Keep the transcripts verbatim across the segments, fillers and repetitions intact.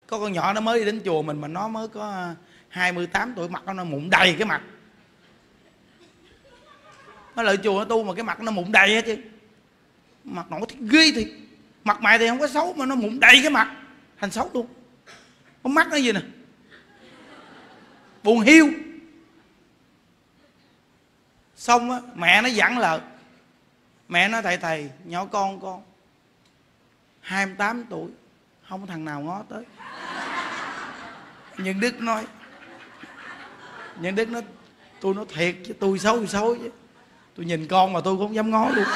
Có con nhỏ nó mới đi đến chùa mình mà nó mới có hai mươi tám tuổi, mặt nó, nó mụn đầy cái mặt. Nó lại chùa nó tu mà cái mặt nó mụn đầy hết chứ. Mặt nó thì ghê thì. Mặt mày thì không có xấu mà nó mụn đầy cái mặt thành xấu luôn. Con mắt nó gì nè, buồn hiu. Xong á, mẹ nó dặn là mẹ nó thầy thầy nhỏ con con hai mươi tám tuổi không có thằng nào ngó tới. Nhân Đức nói, Nhân Đức nói tôi nói thiệt chứ tôi xấu thì xấu chứ tôi nhìn con mà tôi cũng không dám ngó luôn.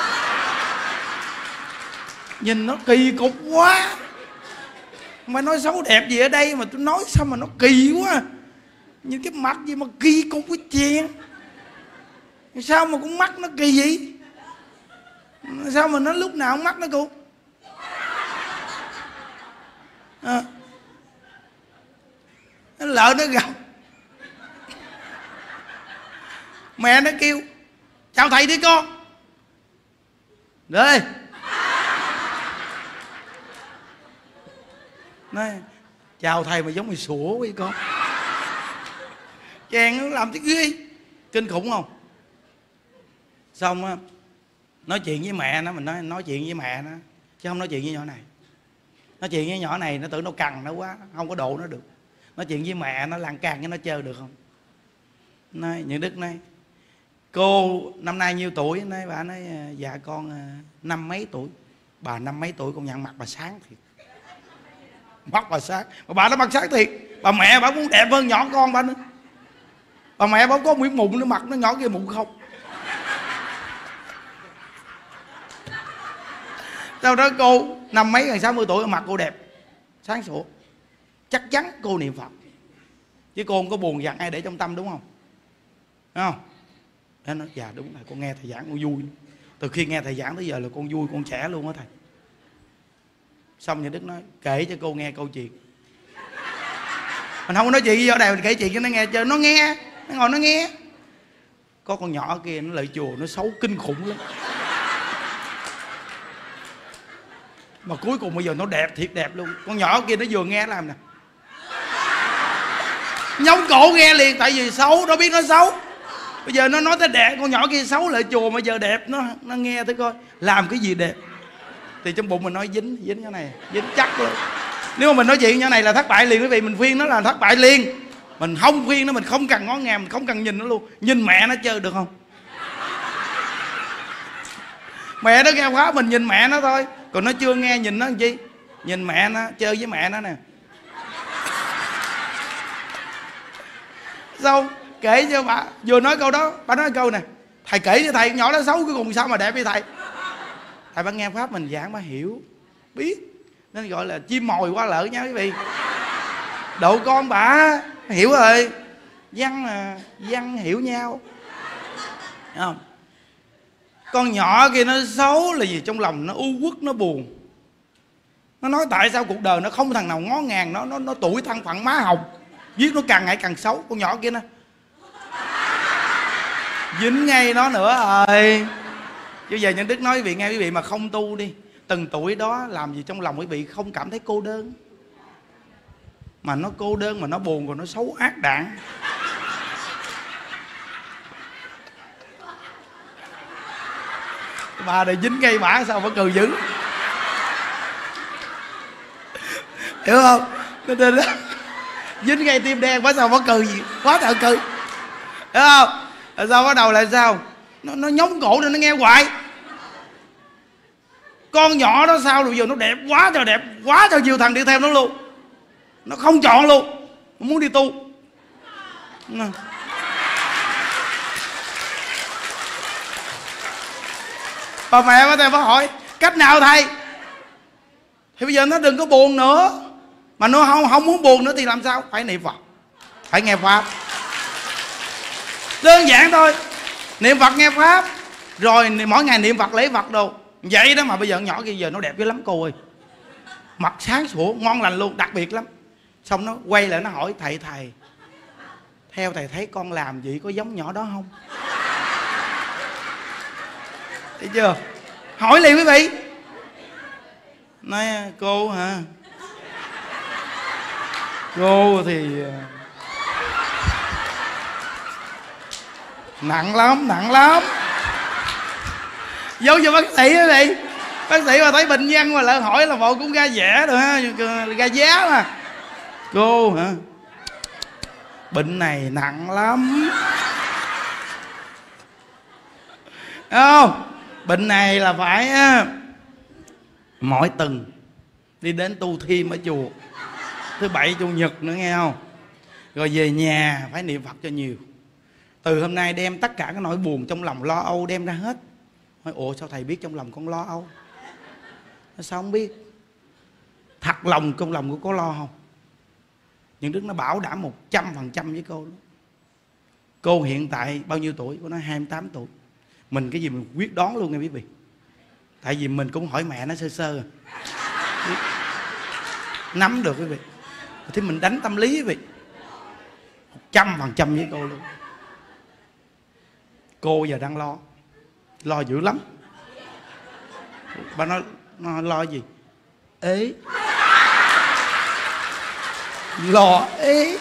Nhìn nó kỳ cục quá. Mà nói xấu đẹp gì ở đây mà tôi nói sao mà nó kỳ quá. Nhìn cái mặt gì mà kỳ cục cái chèn. Sao mà con mắt nó kỳ vậy? Sao mà nó lúc nào con mắt nó cũng à. Nó lỡ nó gặp mẹ nó kêu chào thầy đi con. Rồi nói chào thầy mà giống mày sủa với con. Chàng nó làm cái ghê kinh khủng không. Xong á, nói chuyện với mẹ nó, mình nói nói chuyện với mẹ nó chứ không nói chuyện với nhỏ này. Nói chuyện với nhỏ này nó tưởng nó cằn nó quá, không có độ nó được. Nói chuyện với mẹ nó lan can cho nó chơi được không. Nói Nhân Đức nói cô năm nay nhiêu tuổi? Nói bà nói dạ con năm mấy tuổi. Bà năm mấy tuổi con nhận mặt bà sáng thiệt. Mắt bà sáng mà bà nó mặt sáng thiệt. Bà mẹ bà muốn đẹp hơn nhỏ con bà nữa. Bà mẹ bà có miếng mụn nữa, mặt nó nhỏ kia mụn không. Sau đó cô năm mấy gần sáu mươi tuổi mặt cô đẹp sáng sủa. Chắc chắn cô niệm Phật chứ cô không có buồn giận ai để trong tâm, đúng không? Đúng không? Nó nói dạ đúng rồi, con nghe thầy giảng con vui. Từ khi nghe thầy giảng tới giờ là con vui, con trẻ luôn á thầy. Xong Nhân Đức nói kể cho cô nghe câu chuyện. Mình không có nói chuyện gì ở đây, mình kể chuyện cho nó nghe chơi. Nó nghe, nó ngồi nó nghe. Có con nhỏ kia nó lại chùa nó xấu kinh khủng lắm. Mà cuối cùng bây giờ nó đẹp thiệt đẹp luôn. Con nhỏ kia nó vừa nghe làm nè, nhóng cổ nghe liền. Tại vì xấu, nó biết nó xấu. Bây giờ nó nói tới đẹp, con nhỏ kia xấu lại chùa mà giờ đẹp. Nó nó nghe tới coi làm cái gì đẹp. Thì trong bụng mình nói dính, dính cái này, dính chắc luôn. Nếu mà mình nói chuyện như này là thất bại liền quý vị. Mình khuyên nó là thất bại liền. Mình không khuyên nó, mình không cần ngó ngàng, mình không cần nhìn nó luôn. Nhìn mẹ nó chơi được không? Mẹ nó nghe khóa mình nhìn mẹ nó thôi. Còn nó chưa nghe nhìn nó làm chi. Nhìn mẹ nó, chơi với mẹ nó nè. Xong kể cho bà, vừa nói câu đó bà nói câu nè, thầy kể cho thầy nhỏ đó xấu cái cùng sao mà đẹp với thầy. Thầy bà nghe pháp mình giảng bà hiểu biết, nên gọi là chim mồi qua lỡ nha quý vị. Độ con bà hiểu rồi. Văn mà văn hiểu nhau, thấy không? Con nhỏ kia nó xấu là gì? Trong lòng nó u uất, nó buồn. Nó nói tại sao cuộc đời nó không thằng nào ngó ngàng nó. Nó, nó tuổi thân phận má hồng, giết nó càng ngày càng xấu. Con nhỏ kia nó dính ngay nó nữa rồi. Chứ giờ Nhân Đức nói quý vị nghe, quý vị mà không tu đi, từng tuổi đó làm gì trong lòng quý vị không cảm thấy cô đơn. Mà nó cô đơn mà nó buồn còn nó xấu ác đạn. Bà này dính ngay bả sao mà cười dữ. Hiểu không? Nên đó, dính ngay tim đen quá sao mà cười gì. Quá trời cười. Hiểu không? Rồi sao bắt đầu lại sao? Nó, nó nhóng cổ nên nó nghe hoài. Con nhỏ đó sao rồi giờ nó đẹp quá trời đẹp, quá trời nhiều thằng đi theo nó luôn. Nó không chọn luôn, nó muốn đi tu. Bà mẹ bà thầy bà hỏi cách nào thầy? Thì bây giờ nó đừng có buồn nữa. Mà nó không không muốn buồn nữa thì làm sao? Phải niệm Phật, phải nghe Pháp. Đơn giản thôi. Niệm Phật nghe Pháp. Rồi mỗi ngày niệm Phật lễ Phật đồ. Vậy đó mà bây giờ nhỏ kia giờ nó đẹp dữ lắm cô ơi. Mặt sáng sủa, ngon lành luôn, đặc biệt lắm. Xong nó quay lại nó hỏi thầy thầy, theo thầy thấy con làm vậy có giống nhỏ đó không? Thấy chưa? Hỏi liền quý vị. Nói cô hả? Cô thì nặng lắm, nặng lắm. Vô cho bác sĩ đó đi. Bác sĩ mà thấy bệnh nhân mà lại hỏi là bộ cũng ra vẻ rồi ha, ra giá mà. Cô hả? Bệnh này nặng lắm. Không, bệnh này là phải mỗi tuần đi đến tu thêm ở chùa, thứ bảy chủ nhật nữa nghe không? Rồi về nhà phải niệm Phật cho nhiều. Từ hôm nay đem tất cả cái nỗi buồn trong lòng lo âu đem ra hết. Hỏi ủa sao thầy biết trong lòng con lo âu? Sao không biết? Thật lòng trong lòng của cô lo không? Những Đức nó bảo đảm một trăm phần trăm với cô đó. Cô hiện tại bao nhiêu tuổi? Cô nói hai mươi tám tuổi. Mình cái gì mình quyết đoán luôn nghe quý vị. Tại vì mình cũng hỏi mẹ nó sơ sơ à. Nắm được quý vị. Thì mình đánh tâm lý quý vị. Một trăm phần trăm với cô luôn. Cô giờ đang lo. Lo dữ lắm. Bà nói nó lo gì? Ế. Lo ế.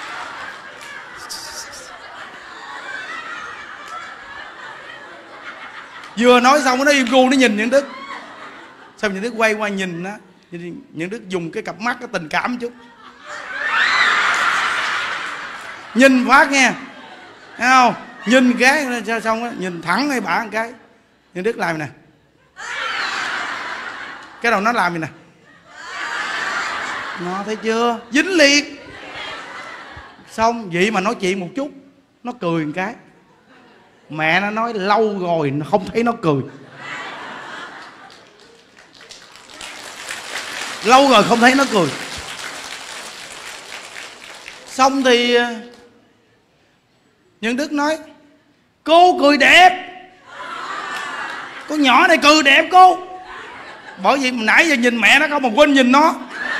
Vừa nói xong nó im gu, nó nhìn Những Đức. Xong Những Đức quay qua nhìn á, Những Đức dùng cái cặp mắt cái tình cảm chút. Nhìn phát nghe, thấy không? Nhìn cái xong á, nhìn thẳng ngay bả một cái. Những Đức làm nè. Cái đầu nó làm gì nè. Nó thấy chưa? Dính liền. Xong vậy mà nói chuyện một chút, nó cười một cái. Mẹ nó nói lâu rồi không thấy nó cười. Lâu rồi không thấy nó cười. Xong thì Nhân Đức nói cô cười đẹp. Con nhỏ này cười đẹp cô. Bởi vì nãy giờ nhìn mẹ nó không mà quên nhìn nó.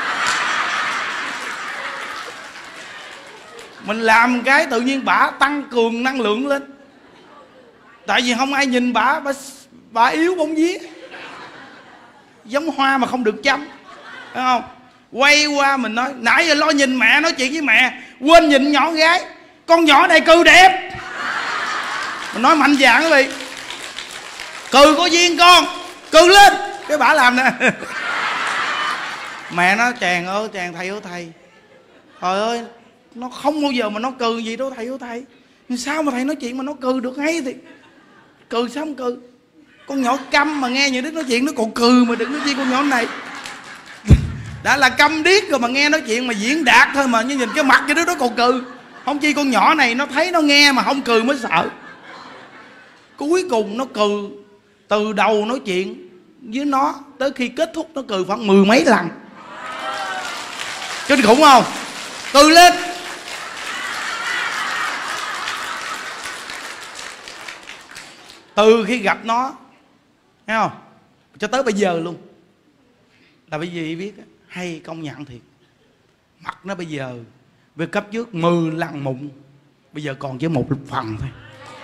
Mình làm cái tự nhiên bả tăng cường năng lượng lên. Tại vì không ai nhìn bả, bả, bả yếu bóng vía. Giống hoa mà không được chăm. Thấy không? Quay qua mình nói nãy giờ lo nhìn mẹ, nói chuyện với mẹ, quên nhìn nhỏ gái. Con nhỏ này cười đẹp. Mình nói mạnh dạn quý vị. Cười có duyên con, cười lên. Cái bả làm nè. Mẹ nó chàng ơi chàng, thầy ơi thầy, trời ơi nó không bao giờ mà nó cười gì đâu thầy ơi thầy. Sao mà thầy nói chuyện mà nó cười được hay thì. Cười sao không cười? Con nhỏ câm mà nghe Những Đức nói chuyện nó còn cười mà đừng nói chi con nhỏ này. Đã là câm điếc rồi mà nghe nói chuyện mà diễn đạt thôi mà, nhưng nhìn cái mặt cái đứa đó còn cười. Không chi con nhỏ này nó thấy nó nghe mà không cười mới sợ. Cuối cùng nó cười. Từ đầu nói chuyện với nó tới khi kết thúc nó cười khoảng mười mấy lần. Kinh khủng không? Cười lên. Từ khi gặp nó, thấy không, cho tới bây giờ luôn, là bởi vì biết hay công nhận thiệt. Mặt nó bây giờ về cấp trước mười lần mụn, bây giờ còn chỉ một phần thôi.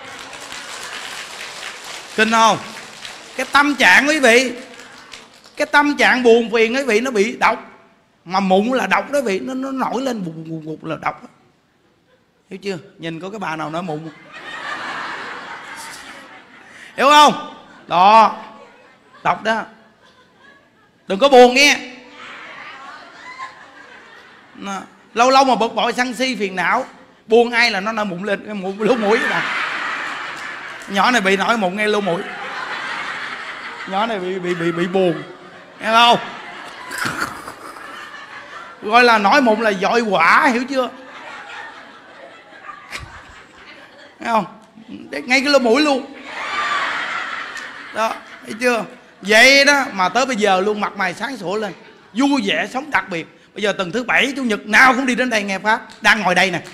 Kinh không? Cái tâm trạng quý vị, cái tâm trạng buồn phiền quý vị nó bị độc. Mà mụn là độc đó quý vị, nó, nó nổi lên bụt bụt bụt là độc. Hiểu chưa? Nhìn có cái bà nào nói mụn không? Hiểu không? Đó, độc đó. Đừng có buồn nghe. Nó, lâu lâu mà bực bội sân si phiền não, buồn ai là nó nổi mụn lên, cái mụn lỗ mũi nè. Nhỏ này bị nổi mụn ngay lỗ mũi. Nhỏ này bị bị bị bị buồn, nghe không? Gọi là nổi mụn là dội quả, hiểu chưa? Nghe không? Ngay cái lỗ mũi luôn. Đó, thấy chưa? Vậy đó mà tới bây giờ luôn mặt mày sáng sủa lên, vui vẻ sống đặc biệt. Bây giờ tuần thứ bảy chủ nhật nào cũng đi đến đây nghe pháp. Đang ngồi đây nè.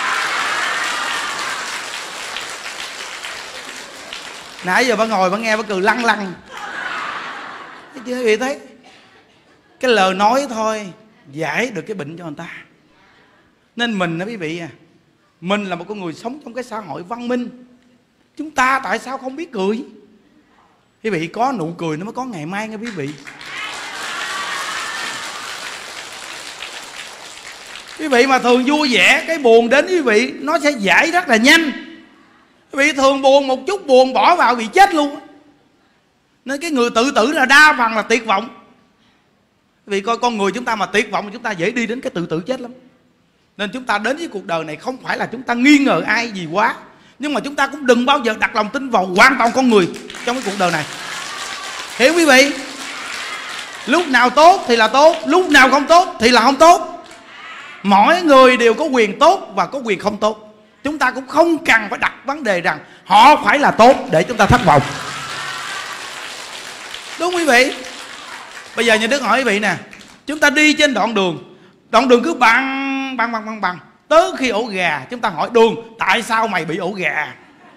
Nãy giờ bà ngồi bà nghe bà cười lăn lăn. Thấy chưa quý vị? Thấy cái lời nói thôi giải được cái bệnh cho người ta. Nên mình đó quý vị à, mình là một con người sống trong cái xã hội văn minh. Chúng ta tại sao không biết cười? Quý vị có nụ cười nó mới có ngày mai nghe quý vị. Quý vị mà thường vui vẻ, cái buồn đến quý vị nó sẽ giải rất là nhanh. Quý vị thường buồn một chút, buồn bỏ vào bị chết luôn. Nên cái người tự tử là đa phần là tuyệt vọng. Quý vị coi con người chúng ta mà tuyệt vọng, chúng ta dễ đi đến cái tự tử chết lắm. Nên chúng ta đến với cuộc đời này không phải là chúng ta nghi ngờ ai gì quá, nhưng mà chúng ta cũng đừng bao giờ đặt lòng tin vào hoàn toàn con người trong cái cuộc đời này. Hiểu quý vị? Lúc nào tốt thì là tốt, lúc nào không tốt thì là không tốt. Mỗi người đều có quyền tốt và có quyền không tốt. Chúng ta cũng không cần phải đặt vấn đề rằng họ phải là tốt để chúng ta thất vọng. Đúng quý vị? Bây giờ nhà Đức hỏi quý vị nè, chúng ta đi trên đoạn đường, đoạn đường cứ bằng bằng bằng bằng bằng tới khi ổ gà, chúng ta hỏi đường, tại sao mày bị ổ gà?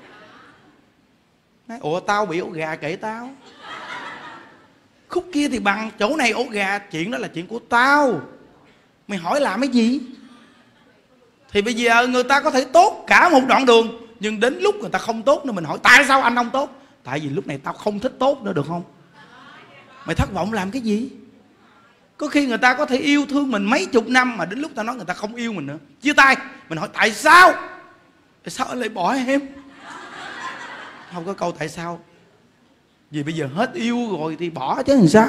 Nói, ủa tao bị ổ gà kệ tao. Khúc kia thì bằng, chỗ này ổ gà, chuyện đó là chuyện của tao, mày hỏi làm cái gì? Thì bây giờ người ta có thể tốt cả một đoạn đường, nhưng đến lúc người ta không tốt nữa mình hỏi tại sao anh không tốt? Tại vì lúc này tao không thích tốt nữa, được không? Mày thất vọng làm cái gì? Có khi người ta có thể yêu thương mình mấy chục năm mà đến lúc ta nói người ta không yêu mình nữa, chia tay, mình hỏi tại sao? Tại sao anh lại bỏ em? Không có câu tại sao. Vì bây giờ hết yêu rồi thì bỏ chứ làm sao.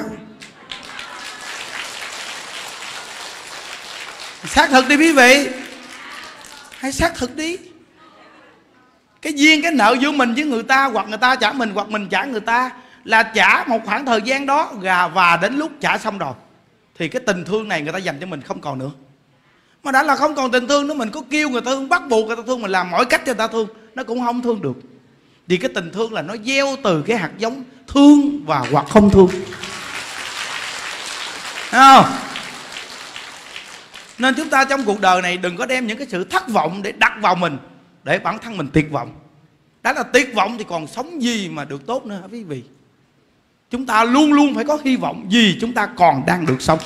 Xác thực đi quý vị, hãy xác thực đi. Cái duyên cái nợ giữa mình với người ta, hoặc người ta trả mình hoặc mình trả người ta, là trả một khoảng thời gian đó, và đến lúc trả xong rồi thì cái tình thương này người ta dành cho mình không còn nữa. Mà đã là không còn tình thương nữa, mình có kêu người ta thương, bắt buộc người ta thương, mình làm mọi cách cho người ta thương, nó cũng không thương được. Vì cái tình thương là nó gieo từ cái hạt giống thương và hoặc không thương. Thấy không? Nên chúng ta trong cuộc đời này đừng có đem những cái sự thất vọng để đặt vào mình, để bản thân mình tuyệt vọng. Đã là tuyệt vọng thì còn sống gì mà được tốt nữa hả quý vị? Chúng ta luôn luôn phải có hy vọng vì chúng ta còn đang được sống.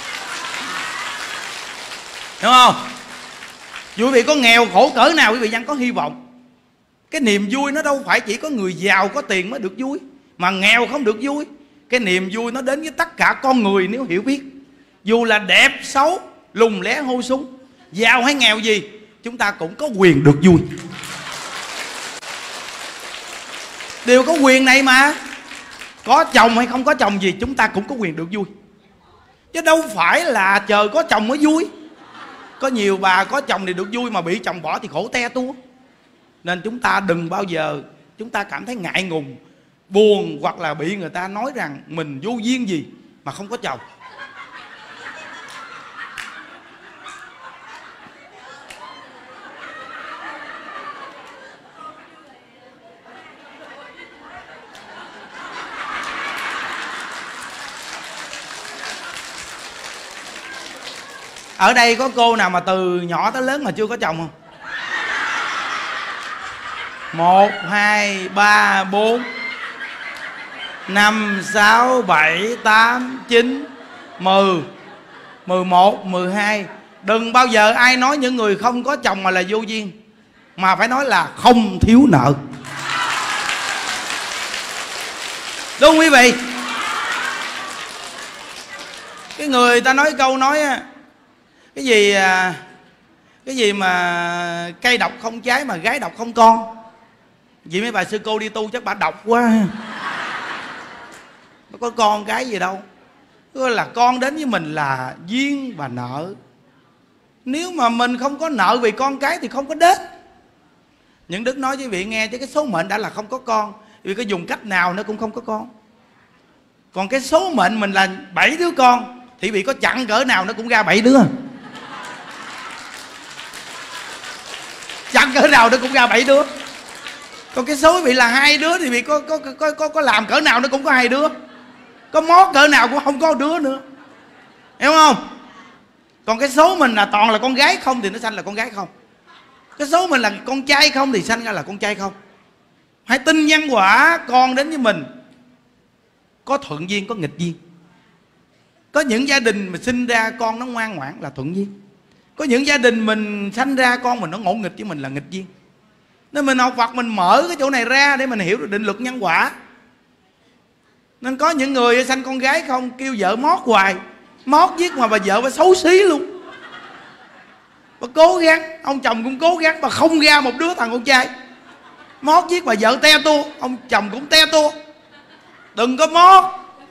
Đúng không? Dù quý vị có nghèo khổ cỡ nào, quý vị vẫn có hy vọng. Cái niềm vui nó đâu phải chỉ có người giàu có tiền mới được vui, mà nghèo không được vui. Cái niềm vui nó đến với tất cả con người nếu hiểu biết. Dù là đẹp, xấu, lùn lé, hô súng, giàu hay nghèo gì, chúng ta cũng có quyền được vui. Đều có quyền này mà. Có chồng hay không có chồng gì, chúng ta cũng có quyền được vui. Chứ đâu phải là chờ có chồng mới vui. Có nhiều bà có chồng thì được vui, mà bị chồng bỏ thì khổ te tua. Nên chúng ta đừng bao giờ chúng ta cảm thấy ngại ngùng, buồn, hoặc là bị người ta nói rằng mình vô duyên gì mà không có chồng. Ở đây có cô nào mà từ nhỏ tới lớn mà chưa có chồng không? Một, hai, ba, bốn, năm, sáu, bảy, tám, chín, mười, mười một, mười hai. Đừng bao giờ ai nói những người không có chồng mà là vô duyên, mà phải nói là không thiếu nợ. Đúng không quý vị? Cái người ta nói câu nói cái gì cái gì mà cây độc không trái mà gái độc không con. Vì mấy bà sư cô đi tu chắc bà độc quá, nó có con cái gì đâu. Cứ là con đến với mình là duyên và nợ. Nếu mà mình không có nợ vì con cái thì không có đến. Những Đức nói với vị nghe, chứ cái số mệnh đã là không có con, vì có dùng cách nào nó cũng không có con. Còn cái số mệnh mình là bảy đứa con, thì vị có chặn cỡ nào nó cũng ra bảy đứa. Chặn cỡ nào nó cũng ra bảy đứa. Còn cái số vị là hai đứa thì vị có, có, có, có, có làm cỡ nào nó cũng có hai đứa. Có mót cỡ nào cũng không có đứa nữa. Hiểu không? Còn cái số mình là toàn là con gái không thì nó sanh là con gái không. Cái số mình là con trai không thì sanh ra là con trai không. Hãy tin nhân quả con đến với mình. Có thuận duyên, có nghịch duyên. Có những gia đình mà sinh ra con nó ngoan ngoãn là thuận duyên. Có những gia đình mình sanh ra con mình nó ngỗ nghịch với mình là nghịch duyên. Nên mình học Phật mình mở cái chỗ này ra để mình hiểu được định luật nhân quả. Nên có những người sanh con gái không, kêu vợ mót hoài, mót giết mà bà vợ bà xấu xí luôn. Bà cố gắng, ông chồng cũng cố gắng, bà không ra một đứa thằng con trai. Mót giết bà vợ te tua, ông chồng cũng te tua. Đừng có mót.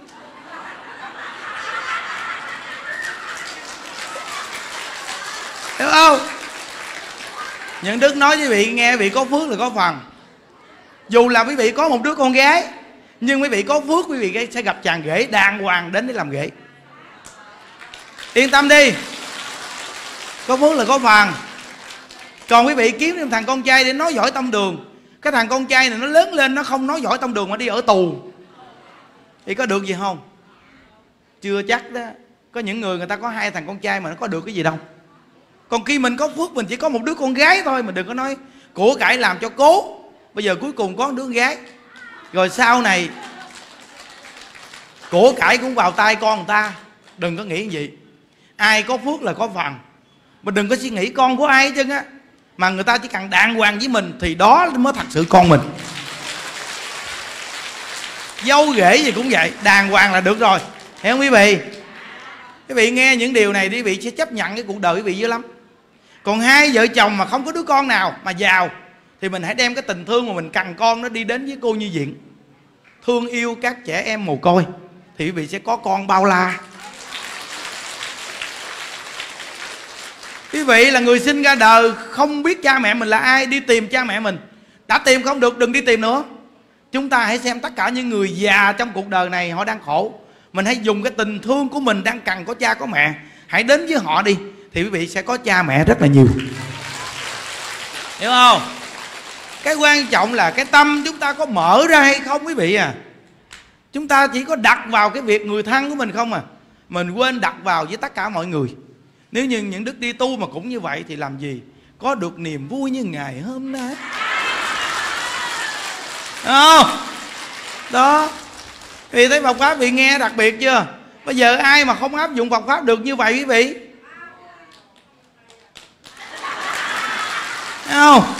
Hiểu không? Những Đức nói với quý vị nghe, quý vị có phước là có phần. Dù là quý vị có một đứa con gái, nhưng quý vị có phước, quý vị sẽ gặp chàng rể đàng hoàng đến để làm rể. Yên tâm đi, có phước là có phần. Còn quý vị kiếm thêm thằng con trai để nói giỏi tông đường, cái thằng con trai này nó lớn lên nó không nói giỏi tông đường mà đi ở tù, thì có được gì không? Chưa chắc đó. Có những người người ta có hai thằng con trai mà nó có được cái gì đâu. Còn khi mình có phước mình chỉ có một đứa con gái thôi, mình đừng có nói của cải làm cho cố. Bây giờ cuối cùng có một đứa con gái, rồi sau này của cải cũng vào tay con người ta. Đừng có nghĩ gì. Ai có phước là có phần. Mình đừng có suy nghĩ con của ai hết trơn á, mà người ta chỉ cần đàng hoàng với mình thì đó mới thật sự con mình. Dâu rể gì cũng vậy, đàng hoàng là được rồi. Hiểu không quý vị? Quý vị nghe những điều này quý vị sẽ chấp nhận cái cuộc đời quý vị dữ lắm. Còn hai vợ chồng mà không có đứa con nào mà giàu thì mình hãy đem cái tình thương mà mình cần con nó đi đến với cô nhi viện, thương yêu các trẻ em mồ côi, thì quý vị sẽ có con bao la. Quý vị là người sinh ra đời không biết cha mẹ mình là ai, đi tìm cha mẹ mình. Đã tìm không được đừng đi tìm nữa. Chúng ta hãy xem tất cả những người già trong cuộc đời này họ đang khổ, mình hãy dùng cái tình thương của mình đang cần có cha có mẹ, hãy đến với họ đi, thì quý vị sẽ có cha mẹ rất là nhiều. Hiểu không? Cái quan trọng là cái tâm chúng ta có mở ra hay không quý vị à. Chúng ta chỉ có đặt vào cái việc người thân của mình không à, mình quên đặt vào với tất cả mọi người. Nếu như những đức đi tu mà cũng như vậy thì làm gì có được niềm vui như ngày hôm nay. Đúng không? Đó. Vì thấy Phật Pháp vị nghe đặc biệt chưa? Bây giờ ai mà không áp dụng Phật Pháp được như vậy quý vị? Thấy không?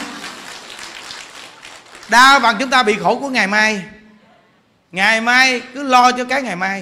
Đa phần chúng ta bị khổ của ngày mai. Ngày mai cứ lo cho cái ngày mai.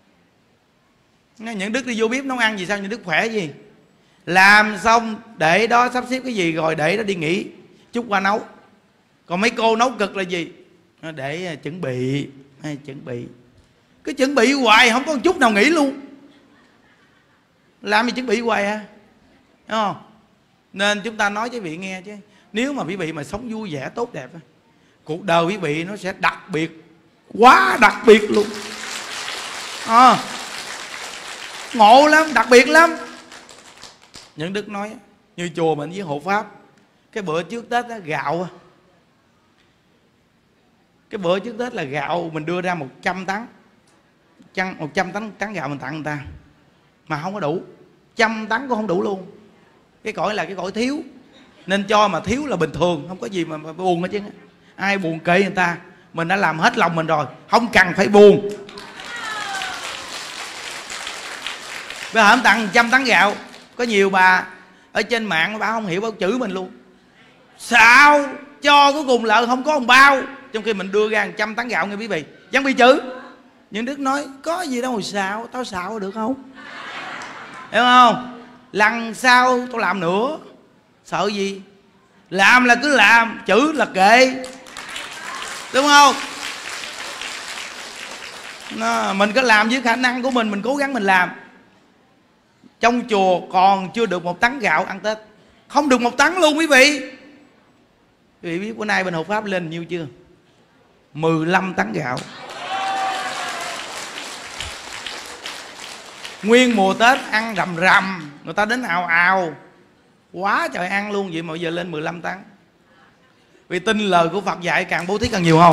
Những Đức đi vô bếp nấu ăn gì sao? Những Đức khỏe gì? Làm xong để đó sắp xếp cái gì rồi để đó đi nghỉ, chút qua nấu. Còn mấy cô nấu cực là gì? Để chuẩn bị, hay chuẩn bị. Cứ chuẩn bị hoài không có một chút nào nghỉ luôn. Làm gì chuẩn bị hoài à? Đúng không? Nên chúng ta nói cho quý vị nghe chứ, nếu mà quý vị mà sống vui vẻ tốt đẹp, cuộc đời quý vị nó sẽ đặc biệt, quá đặc biệt luôn. À, ngộ lắm, đặc biệt lắm. Những Đức nói như chùa mình với hộ Pháp, cái bữa trước Tết đó, gạo, cái bữa trước Tết là gạo mình đưa ra một trăm tấn, một trăm tấn tấn gạo mình tặng người ta mà không có đủ, trăm tấn cũng không đủ luôn. Cái cõi là cái cõi thiếu, nên cho mà thiếu là bình thường, không có gì mà, mà buồn hết chứ. Ai buồn kệ người ta, mình đã làm hết lòng mình rồi, không cần phải buồn. Bây giờ tặng một trăm tấn gạo, có nhiều bà ở trên mạng bà không hiểu bao chữ mình luôn. Sao cho cuối cùng lợn không có một bao, trong khi mình đưa ra một trăm tấn gạo nghe quý vị, chẳng bị chữ. Nhưng Đức nói có gì đâu mà xạo, tao xạo được không? Hiểu không? Lần sau tao làm nữa, sợ gì? Làm là cứ làm, chữ là kệ. Đúng không? Nó, mình có làm với khả năng của mình, mình cố gắng mình làm. Trong chùa còn chưa được một tấn gạo ăn Tết, không được một tấn luôn quý vị. Quý vị biết bữa nay bên hộ Pháp lên nhiêu chưa? mười lăm tấn gạo. Nguyên mùa Tết ăn rầm rầm, người ta đến ào ào, quá trời ăn luôn. Vậy mà bây giờ lên mười lăm tấn. Vì tin lời của Phật dạy càng bố thí càng nhiều không?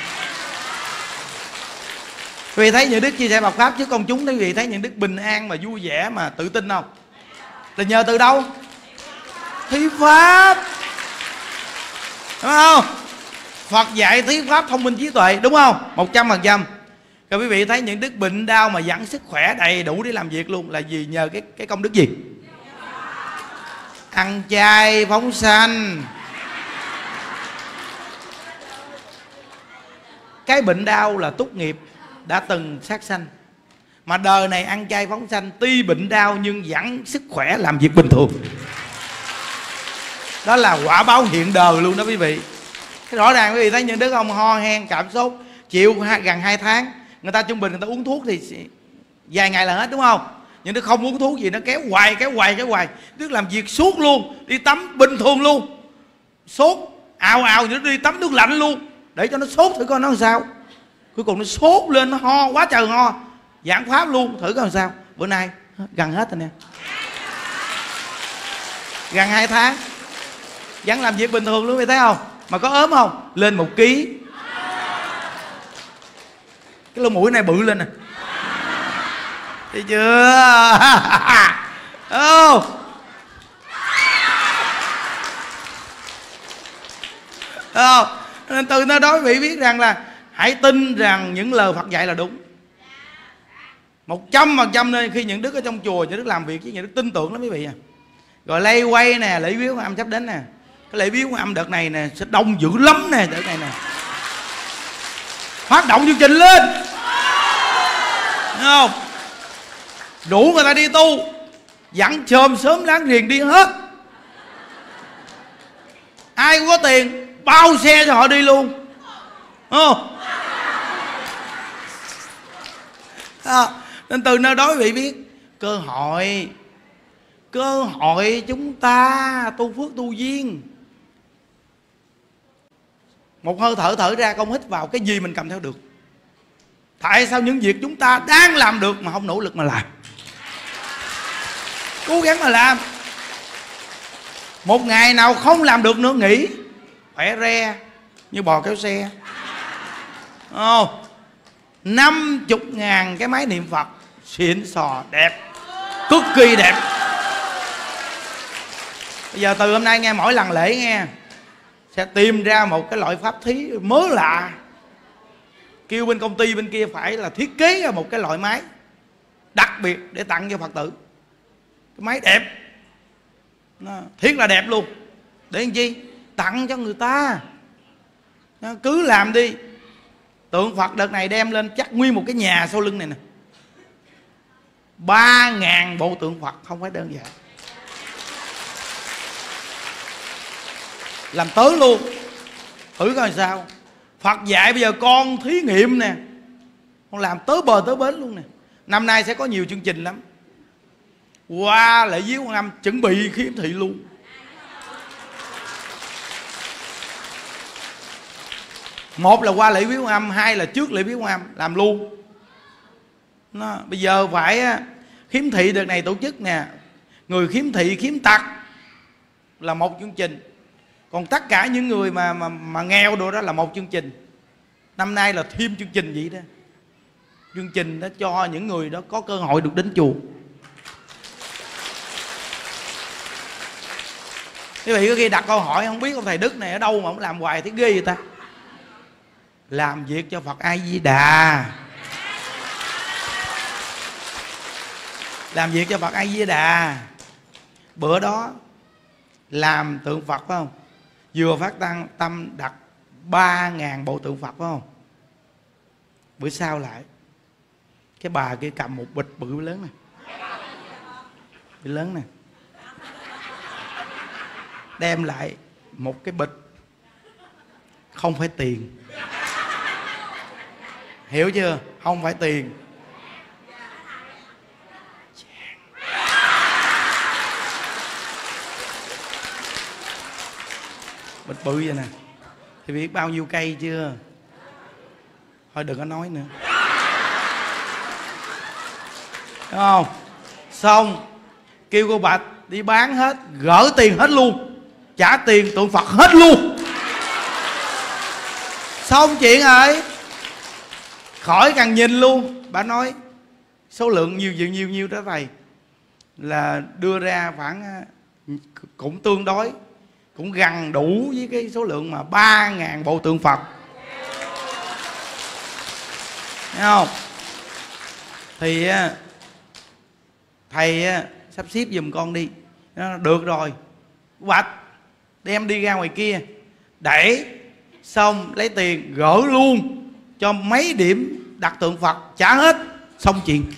Vì thấy những Đức chia sẻ Phật Pháp chứ công chúng, quý vị thấy những Đức bình an mà vui vẻ mà tự tin không? Là nhờ từ đâu? Thí Pháp. Đúng không? Phật dạy thí Pháp thông minh trí tuệ, đúng không? Một trăm phần trăm. Rồi quý vị thấy những Đức bệnh đau mà vẫn sức khỏe đầy đủ để làm việc luôn, là gì? Nhờ cái cái công đức gì? Ăn chay phóng sanh. Cái bệnh đau là túc nghiệp đã từng sát sanh, mà đời này ăn chay phóng sanh, tuy bệnh đau nhưng vẫn sức khỏe làm việc bình thường. Đó là quả báo hiện đời luôn đó quý vị. Cái rõ ràng quý vị thấy những đứa ông ho hen cảm sốt chịu gần hai tháng, người ta trung bình người ta uống thuốc thì vài ngày là hết, đúng không? Nhưng nó không uống thuốc gì, nó kéo hoài kéo hoài kéo hoài, nước làm việc suốt luôn, đi tắm bình thường luôn, sốt ào ào nó đi tắm nước lạnh luôn để cho nó sốt thử coi nó làm sao. Cuối cùng nó sốt lên, nó ho quá trời ho, giảng pháp luôn thử coi làm sao. Bữa nay gần hết rồi nè, gần hai tháng vẫn làm việc bình thường luôn, quý vị thấy không? Mà có ốm không? Lên một ký. Cái lỗ mũi này bự lên nè, thấy chưa? Oh. Oh. Nên từ nó đó quý vị biết rằng là hãy tin rằng những lời Phật dạy là đúng một trăm phần trăm. Nên khi những đức ở trong chùa, những đức làm việc với những đức tin tưởng lắm quý vị à. Rồi lay quay nè, lễ viếng âm sắp đến nè. Cái lễ viếng âm đợt này nè sẽ đông dữ lắm nè, đợt này nè phát động chương trình lên, thấy không? Đủ người ta đi tu, dặn chồm sớm láng giềng đi hết. Ai cũng có tiền bao xe cho họ đi luôn, không? À, nên từ nơi đó quý vị biết cơ hội, cơ hội chúng ta tu phước tu duyên. Một hơi thở thở ra, không hít vào cái gì mình cầm theo được. Tại sao những việc chúng ta đang làm được mà không nỗ lực mà làm? Cố gắng mà làm. Một ngày nào không làm được nữa nghỉ, khỏe re như bò kéo xe. Oh, năm chục ngàn cái máy niệm Phật xịn sò đẹp, cực kỳ đẹp. Bây giờ từ hôm nay nghe, mỗi lần lễ nghe sẽ tìm ra một cái loại pháp thí mới lạ, kêu bên công ty bên kia phải là thiết kế ra một cái loại máy đặc biệt để tặng cho Phật tử. Cái máy đẹp, nó thiết là đẹp luôn. Để làm chi? Tặng cho người ta. Nó cứ làm đi. Tượng Phật đợt này đem lên chắc nguyên một cái nhà sau lưng này nè, ba ngàn bộ tượng Phật, không phải đơn giản. Làm tới luôn, thử coi sao. Phật dạy bây giờ con thí nghiệm nè, con làm tới bờ tới bến luôn nè. Năm nay sẽ có nhiều chương trình lắm. Qua lễ viếng Quan Âm chuẩn bị khiếm thị luôn. Một là qua lễ viếng Quan Âm, hai là trước lễ viếng Quan Âm làm luôn. Nó, bây giờ phải khiếm thị đợt này tổ chức nè, người khiếm thị khiếm tật là một chương trình, còn tất cả những người mà mà, mà nghèo đồ đó là một chương trình. Năm nay là thêm chương trình vậy đó. Chương trình đó cho những người đó có cơ hội được đến chùa. Quý vị có khi đặt câu hỏi không biết ông thầy Đức này ở đâu mà ông làm hoài thấy ghê vậy ta? Làm việc cho Phật A Di Đà, làm việc cho Phật A Di Đà. Bữa đó làm tượng Phật phải không? Vừa phát tăng tâm đặt ba ngàn bộ tượng Phật phải không? Bữa sau lại cái bà kia cầm một bịch bự lớn nè, bự lớn nè, đem lại một cái bịch không phải tiền. Hiểu chưa? Không phải tiền, bịch bự vậy nè. Thì biết bao nhiêu cây chưa? Thôi đừng có nói nữa, đúng không? Xong kêu cô Bạch đi bán hết, gỡ tiền hết luôn, trả tiền tượng Phật hết luôn. Xong chuyện rồi, khỏi cần nhìn luôn. Bà nói số lượng nhiều nhiều nhiều nhiều đó thầy, là đưa ra khoảng cũng tương đối, cũng gần đủ với cái số lượng mà ba ngàn bộ tượng Phật. Thấy không? Thì thầy sắp xếp giùm con đi. Nó được rồi, Bạch đem đi ra ngoài kia để xong lấy tiền gỡ luôn cho mấy điểm đặt tượng Phật, trả hết xong chuyện.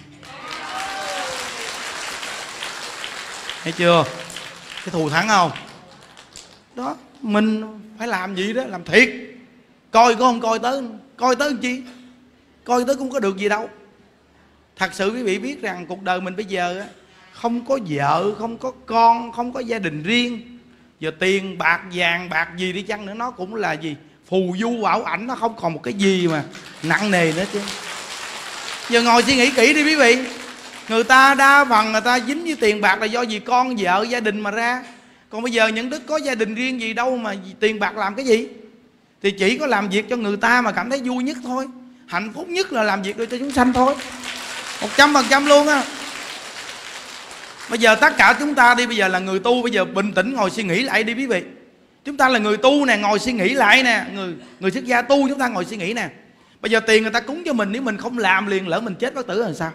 Thấy chưa? Cái thù thắng không? Đó, mình phải làm gì đó, làm thiệt. Coi có không coi tới, coi tới làm chi, coi tới cũng có được gì đâu. Thật sự quý vị biết rằng cuộc đời mình bây giờ không có vợ, không có con, không có gia đình riêng, giờ tiền bạc vàng bạc gì đi chăng nữa nó cũng là gì, phù du ảo ảnh, nó không còn một cái gì mà nặng nề nữa chứ. Giờ ngồi suy nghĩ kỹ đi quý vị. Người ta đa phần người ta dính với tiền bạc là do gì con vợ gia đình mà ra. Còn bây giờ những đức có gia đình riêng gì đâu mà tiền bạc làm cái gì. Thì chỉ có làm việc cho người ta mà cảm thấy vui nhất thôi, hạnh phúc nhất là làm việc để cho chúng sanh thôi. Một trăm phần trăm luôn á. Bây giờ tất cả chúng ta đi, bây giờ là người tu, bây giờ bình tĩnh ngồi suy nghĩ lại đi quý vị. Chúng ta là người tu nè, ngồi suy nghĩ lại nè. Người người xuất gia tu chúng ta ngồi suy nghĩ nè. Bây giờ tiền người ta cúng cho mình, nếu mình không làm liền lỡ mình chết bất tử là sao?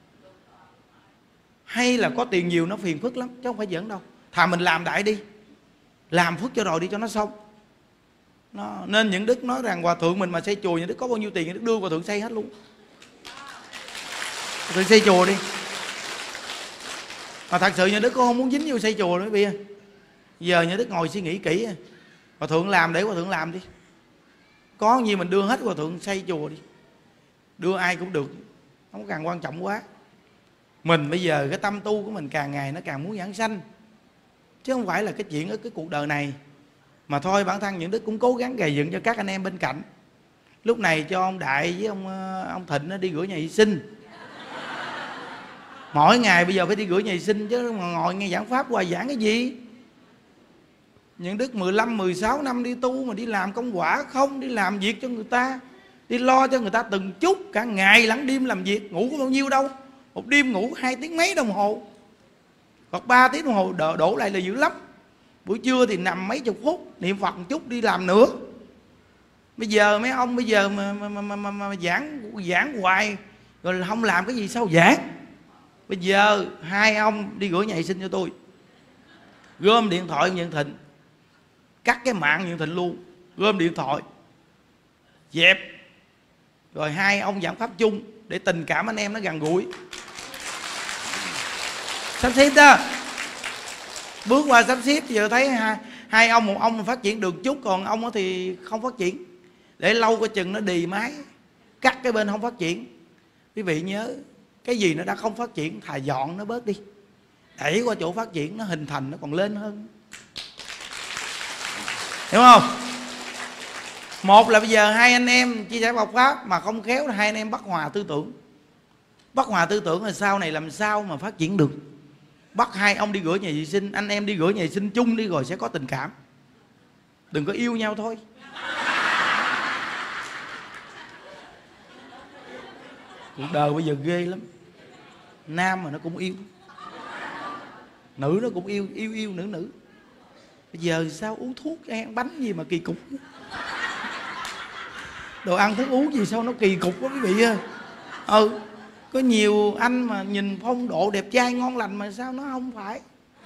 Hay là có tiền nhiều nó phiền phức lắm, chứ không phải giỡn đâu. Thà mình làm đại đi, làm phước cho rồi đi cho nó xong. Nó, nên những đức nói rằng hòa thượng mình mà xây chùa, những đức có bao nhiêu tiền những đức đưa hòa thượng xây hết luôn. Hòa thượng xây chùa đi. Mà thật sự những đức cũng không muốn dính vô xây chùa nữa bây giờ. Giờ những đức ngồi suy nghĩ kỹ, hòa thượng làm để hòa thượng làm đi. Có gì mình đưa hết hòa thượng xây chùa đi, đưa ai cũng được, không cần quan trọng quá. Mình bây giờ cái tâm tu của mình càng ngày nó càng muốn giảng sanh, chứ không phải là cái chuyện ở cái cuộc đời này. Mà thôi bản thân những đức cũng cố gắng gầy dựng cho các anh em bên cạnh. Lúc này cho ông Đại với ông ông Thịnh nó đi rửa nhà vệ sinh. Mỗi ngày bây giờ phải đi rửa nhà vệ sinh, chứ mà ngồi nghe giảng pháp hoài giảng cái gì. Những đức mười lăm, mười sáu năm đi tu mà đi làm công quả không, đi làm việc cho người ta, đi lo cho người ta từng chút, cả ngày lẫn đêm làm việc, ngủ có bao nhiêu đâu. Một đêm ngủ hai tiếng mấy đồng hồ, hoặc ba tiếng đồng hồ đổ, đổ lại là dữ lắm. Buổi trưa thì nằm mấy chục phút, niệm Phật một chút đi làm nữa. Bây giờ mấy ông bây giờ mà, mà, mà, mà, mà giảng giảng hoài rồi không làm cái gì sao giảng. Bây giờ hai ông đi rửa nhà vệ sinh cho tôi, gom điện thoại Nhân Thịnh, cắt cái mạng Nhân Thịnh luôn, gom điện thoại dẹp, rồi hai ông giảng pháp chung để tình cảm anh em nó gần gũi. Sắp xếp đó, bước qua sắp xếp. Giờ thấy hai, hai ông, một ông phát triển được chút, còn ông thì không phát triển. Để lâu coi chừng nó đì máy, cắt cái bên không phát triển. Quý vị nhớ, cái gì nó đã không phát triển thà dọn nó bớt đi, đẩy qua chỗ phát triển, nó hình thành nó còn lên hơn. Hiểu không? Một là bây giờ hai anh em chia sẻ Phật pháp mà không khéo là hai anh em bất hòa tư tưởng. Bất hòa tư tưởng là sau này làm sao mà phát triển được. Bắt hai ông đi rửa nhà vệ sinh, anh em đi rửa nhà vệ sinh chung đi rồi sẽ có tình cảm. Đừng có yêu nhau thôi. Cuộc đời bây giờ ghê lắm. Nam mà nó cũng yêu, nữ nó cũng yêu, yêu yêu nữ nữ. Bây giờ sao uống thuốc ăn bánh gì mà kỳ cục. Đồ ăn thức uống gì sao nó kỳ cục quá quý vị ơi. Ừ, có nhiều anh mà nhìn phong độ đẹp trai ngon lành mà sao nó không phải.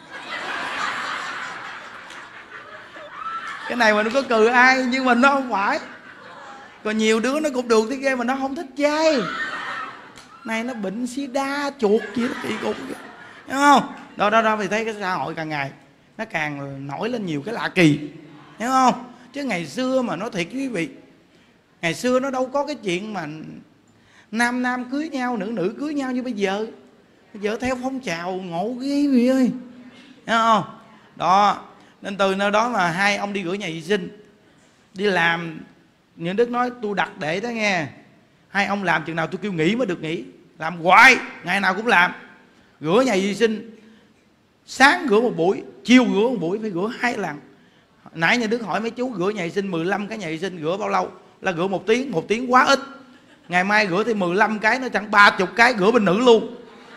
Cái này mà nó có cười ai, nhưng mà nó không phải. Còn nhiều đứa nó cũng được thế ghê mà nó không thích trai. Này nó bệnh sida chuột gì đó kỳ cục, hiểu không? Đó đó đó, thì thấy cái xã hội càng ngày nó càng nổi lên nhiều cái lạ kỳ, hiểu không? Chứ ngày xưa mà nói thiệt quý vị, ngày xưa nó đâu có cái chuyện mà nam nam cưới nhau, nữ nữ cưới nhau như bây giờ. Bây giờ theo phong trào ngộ ghê quý vị ơi, hiểu không? Đó, nên từ nơi đó mà hai ông đi rửa nhà vệ sinh, đi làm. Những đức nói tôi đặt để đó nghe, hai ông làm chừng nào tôi kêu nghỉ mới được nghỉ. Làm hoài, ngày nào cũng làm. Rửa nhà vệ sinh, sáng rửa một buổi, chiều rửa một buổi, phải rửa hai lần. Nãy nhà Đức hỏi mấy chú rửa nhà vệ sinh mười lăm cái nhà vệ sinh rửa bao lâu? Là rửa một tiếng, một tiếng quá ít. Ngày mai rửa thì mười lăm cái, nó chẳng ba mươi cái rửa bên nữ luôn.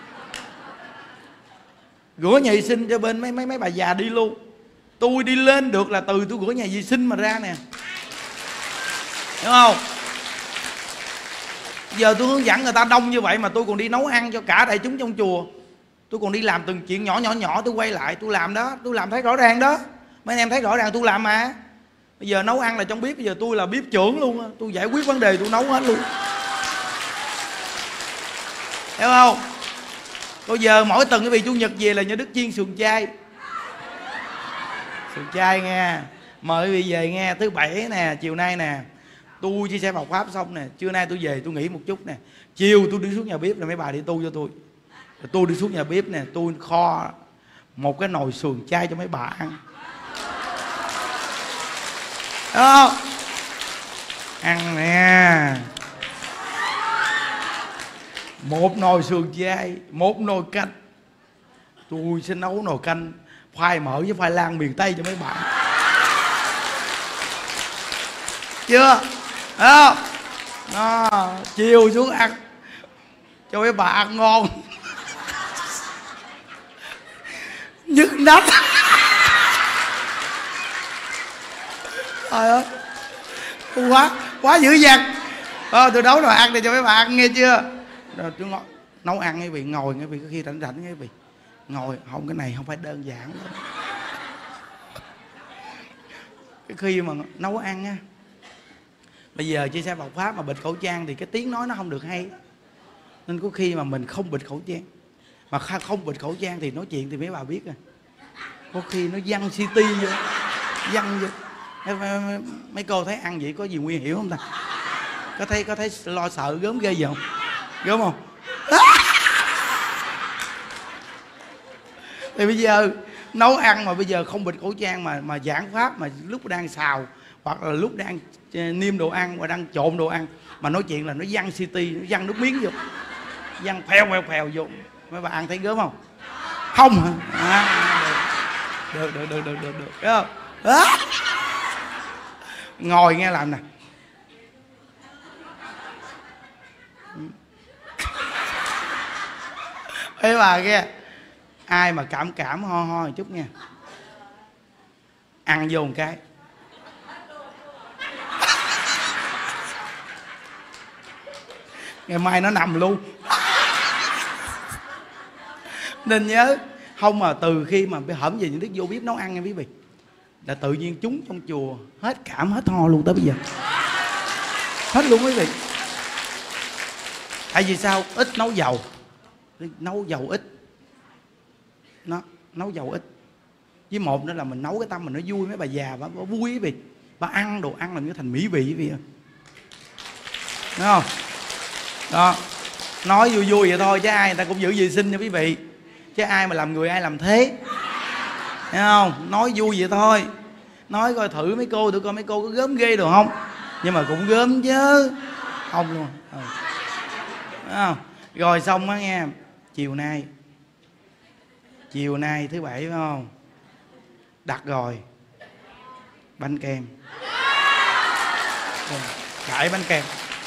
Rửa nhà vệ sinh cho bên mấy mấy mấy bà già đi luôn. Tôi đi lên được là từ tôi rửa nhà vệ sinh mà ra nè, hiểu không? Giờ tôi hướng dẫn người ta đông như vậy mà tôi còn đi nấu ăn cho cả đại chúng trong chùa. Tôi còn đi làm từng chuyện nhỏ nhỏ nhỏ, tôi quay lại tôi làm đó. Tôi làm thấy rõ ràng đó. Mấy anh em thấy rõ ràng tôi làm mà. Bây giờ nấu ăn là trong bếp, bây giờ tôi là bếp trưởng luôn. Tôi giải quyết vấn đề tôi nấu hết luôn, hiểu không? Bây giờ mỗi tuần cái vị Chủ nhật về là nhà Đức chiên sườn chay. Sườn chai nghe. Mời quý vị về nghe. Thứ bảy nè, chiều nay nè, tôi chia sẻ Phật pháp xong nè, trưa nay tôi về tôi nghỉ một chút nè, chiều tôi đi xuống nhà bếp là mấy bà đi tu cho tôi. Rồi tôi đi xuống nhà bếp nè, tôi kho một cái nồi sườn chay cho mấy bà ăn. Đúng không? Ăn nè. Một nồi sườn chay, một nồi canh. Tôi sẽ nấu nồi canh khoai mỡ với khoai lang miền Tây cho mấy bạn. Chưa? Đúng không? Đó, chiều xuống ăn cho mấy bà ăn ngon. Nhức nách. Trời ơi, quá quá dữ dằn. Ờ, tôi nấu rồi ăn để cho mấy bà ăn nghe chưa? Rồi tôi ngồi, nấu ăn cái vị ngồi cái vị có khi rảnh rảnh cái vị ngồi không, cái này không phải đơn giản đâu. Cái khi mà nấu ăn á, bây giờ chia sẻ Phật pháp mà bịt khẩu trang thì cái tiếng nói nó không được hay, nên có khi mà mình không bịt khẩu trang, mà không bịt khẩu trang thì nói chuyện thì mấy bà biết rồi, có khi nó văng city vô, văng vô. Mấy cô thấy ăn vậy có gì nguy hiểm không ta? Có thấy có thấy lo sợ gớm ghê gì không? Gớm không? Thì bây giờ nấu ăn mà bây giờ không bịt khẩu trang mà mà giảng pháp mà lúc đang xào hoặc là lúc đang niêm đồ ăn và đang trộn đồ ăn mà nói chuyện là nó văng city, nó văng nước miếng vô, văng phèo phèo phèo vô, mấy bà ăn thấy gớm không? Không hả? À, được được được được được được được không? À. Ngồi nghe làm nè. Ê bà kia, ai mà cảm cảm ho ho một chút nha, ăn vô một cái. Ngày mai nó nằm luôn. Nên nhớ, không mà từ khi mà hổm về những đức vô bếp nấu ăn nha quý vị, là tự nhiên chúng trong chùa hết cảm hết ho luôn tới bây giờ. Hết luôn quý vị. Tại vì sao? Ít nấu dầu. Nấu dầu ít. Nó nấu dầu ít. Với một nữa là mình nấu cái tâm mình nó vui, mấy bà già bà, bà vui quý vị. Bà ăn đồ ăn làm như thành mỹ vị quý vị. Đúng không? Đó. Nói vui vui vậy thôi chứ ai người ta cũng giữ vệ sinh nha quý vị. Chứ ai mà làm người ai làm thế. Thấy không? Nói vui vậy thôi. Nói coi thử mấy cô, thử coi mấy cô có gớm ghê được không? Nhưng mà cũng gớm chứ. Không luôn. Ừ. Thấy không? Rồi xong á nghe. Chiều nay Chiều nay thứ bảy phải không? Đặt rồi. Bánh kem. Cải bánh kem.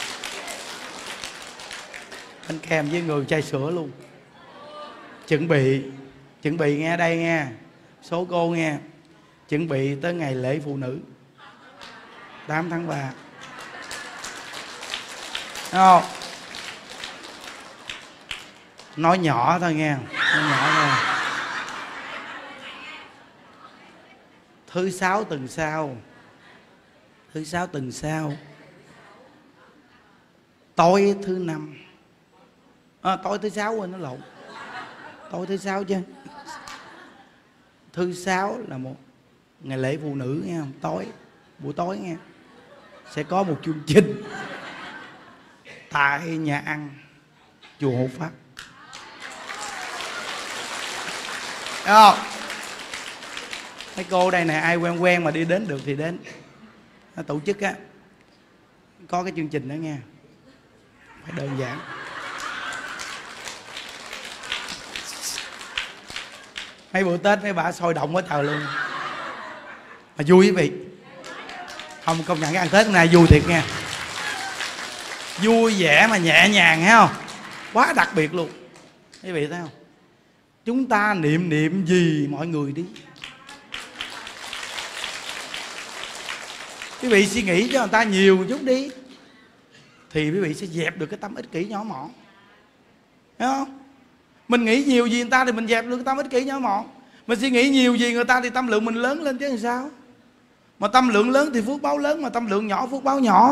Bánh kem với người chai sữa luôn. Chuẩn bị Chuẩn bị nghe đây nghe. Số cô nghe. Chuẩn bị tới ngày lễ phụ nữ tám tháng ba. Thấy không? Nói nhỏ thôi nghe. Nói nhỏ thôi. Thứ sáu tuần sau. Thứ sáu tuần sau. Tối thứ năm à, tối thứ sáu quên nó lộn. Tối thứ sáu chứ. Thứ sáu là một ngày lễ phụ nữ nghe không? Tối, buổi tối nghe. Sẽ có một chương trình tại nhà ăn chùa Hộ Pháp. Thấy không? Mấy cô đây này ai quen quen mà đi đến được thì đến. Nó tổ chức á, có cái chương trình đó nghe. Phải đơn giản. Mấy bữa Tết mấy bà sôi động quá trời luôn. Mà vui quý vị. Không công nhận cái ăn Tết hôm nay vui thiệt nha. Vui vẻ mà nhẹ nhàng thấy không? Quá đặc biệt luôn. Quý vị thấy không? Chúng ta niệm niệm gì mọi người đi. Quý vị suy nghĩ cho người ta nhiều một chút đi, thì quý vị sẽ dẹp được cái tâm ích kỷ nhỏ mọn. Thấy không? Mình nghĩ nhiều gì người ta thì mình dẹp được cái tâm ích kỷ nhỏ mọn. Mình suy nghĩ nhiều gì người ta thì tâm lượng mình lớn lên chứ làm sao. Mà tâm lượng lớn thì phước báo lớn, mà tâm lượng nhỏ phước báo nhỏ.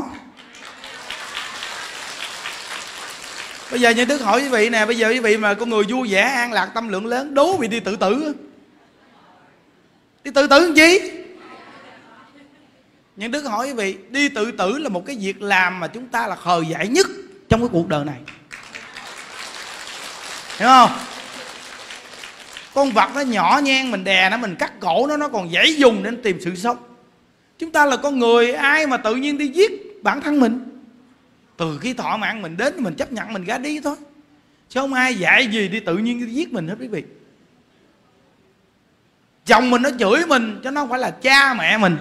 Bây giờ như Đức hỏi quý vị nè, bây giờ quý vị mà con người vui vẻ an lạc tâm lượng lớn, đố vị đi tự tử. Đi tự tử làm chi? Nhưng Đức hỏi quý vị, đi tự tử là một cái việc làm mà chúng ta là khờ dại nhất trong cái cuộc đời này, hiểu không? Con vật nó nhỏ nhen, mình đè nó, mình cắt cổ nó, nó còn dãy dùng để tìm sự sống. Chúng ta là con người, ai mà tự nhiên đi giết bản thân mình? Từ khi thọ mạng mình đến, mình chấp nhận mình ra đi thôi, chứ không ai dạy gì đi tự nhiên đi giết mình hết quý vị. Chồng mình nó chửi mình chứ nó không phải là cha mẹ mình.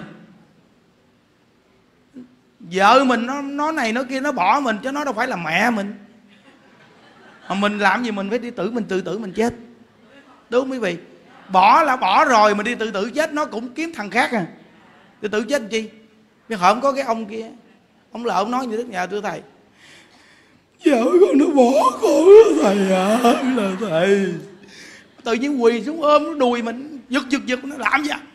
Vợ mình nó nó này nó kia, nó bỏ mình chứ nó đâu phải là mẹ mình. Mà mình làm gì mình phải đi tự mình tự tử mình chết, đúng không quý vị? Bỏ là bỏ rồi, mà đi tự tử chết nó cũng kiếm thằng khác à. Tự tử chết làm chi? Bây hôm có cái ông kia, ông lợ ông nói như Đức nhà thưa thầy, vợ con nó bỏ con đó thầy ạ, à, là thầy. Tự nhiên quỳ xuống ôm nó đùi mình, giật giật giật, nó làm gì à?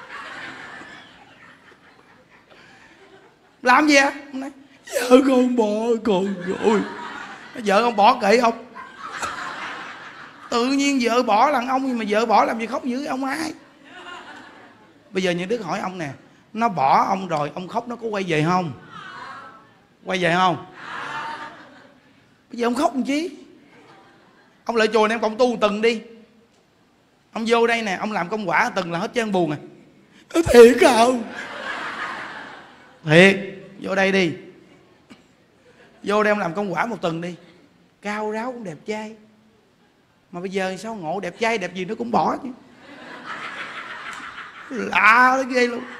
Làm gì à? Ông nói, vợ con bỏ con rồi. Vợ con bỏ kệ ông. Tự nhiên vợ bỏ lần ông, nhưng mà vợ bỏ làm gì khóc dữ ông ai? Bây giờ những Đức hỏi ông nè, nó bỏ ông rồi, ông khóc nó có quay về không? Quay về không? Bây giờ ông khóc làm chi? Ông lại chùa này em cộng tu từng đi. Ông vô đây nè, ông làm công quả từng là hết trơn buồn à. Thiệt không? Thiệt, vô đây đi. Vô đây ông làm công quả một tuần đi. Cao ráo cũng đẹp trai. Mà bây giờ sao ngộ, đẹp trai đẹp gì nó cũng bỏ chứ. Lạ nó ghê luôn.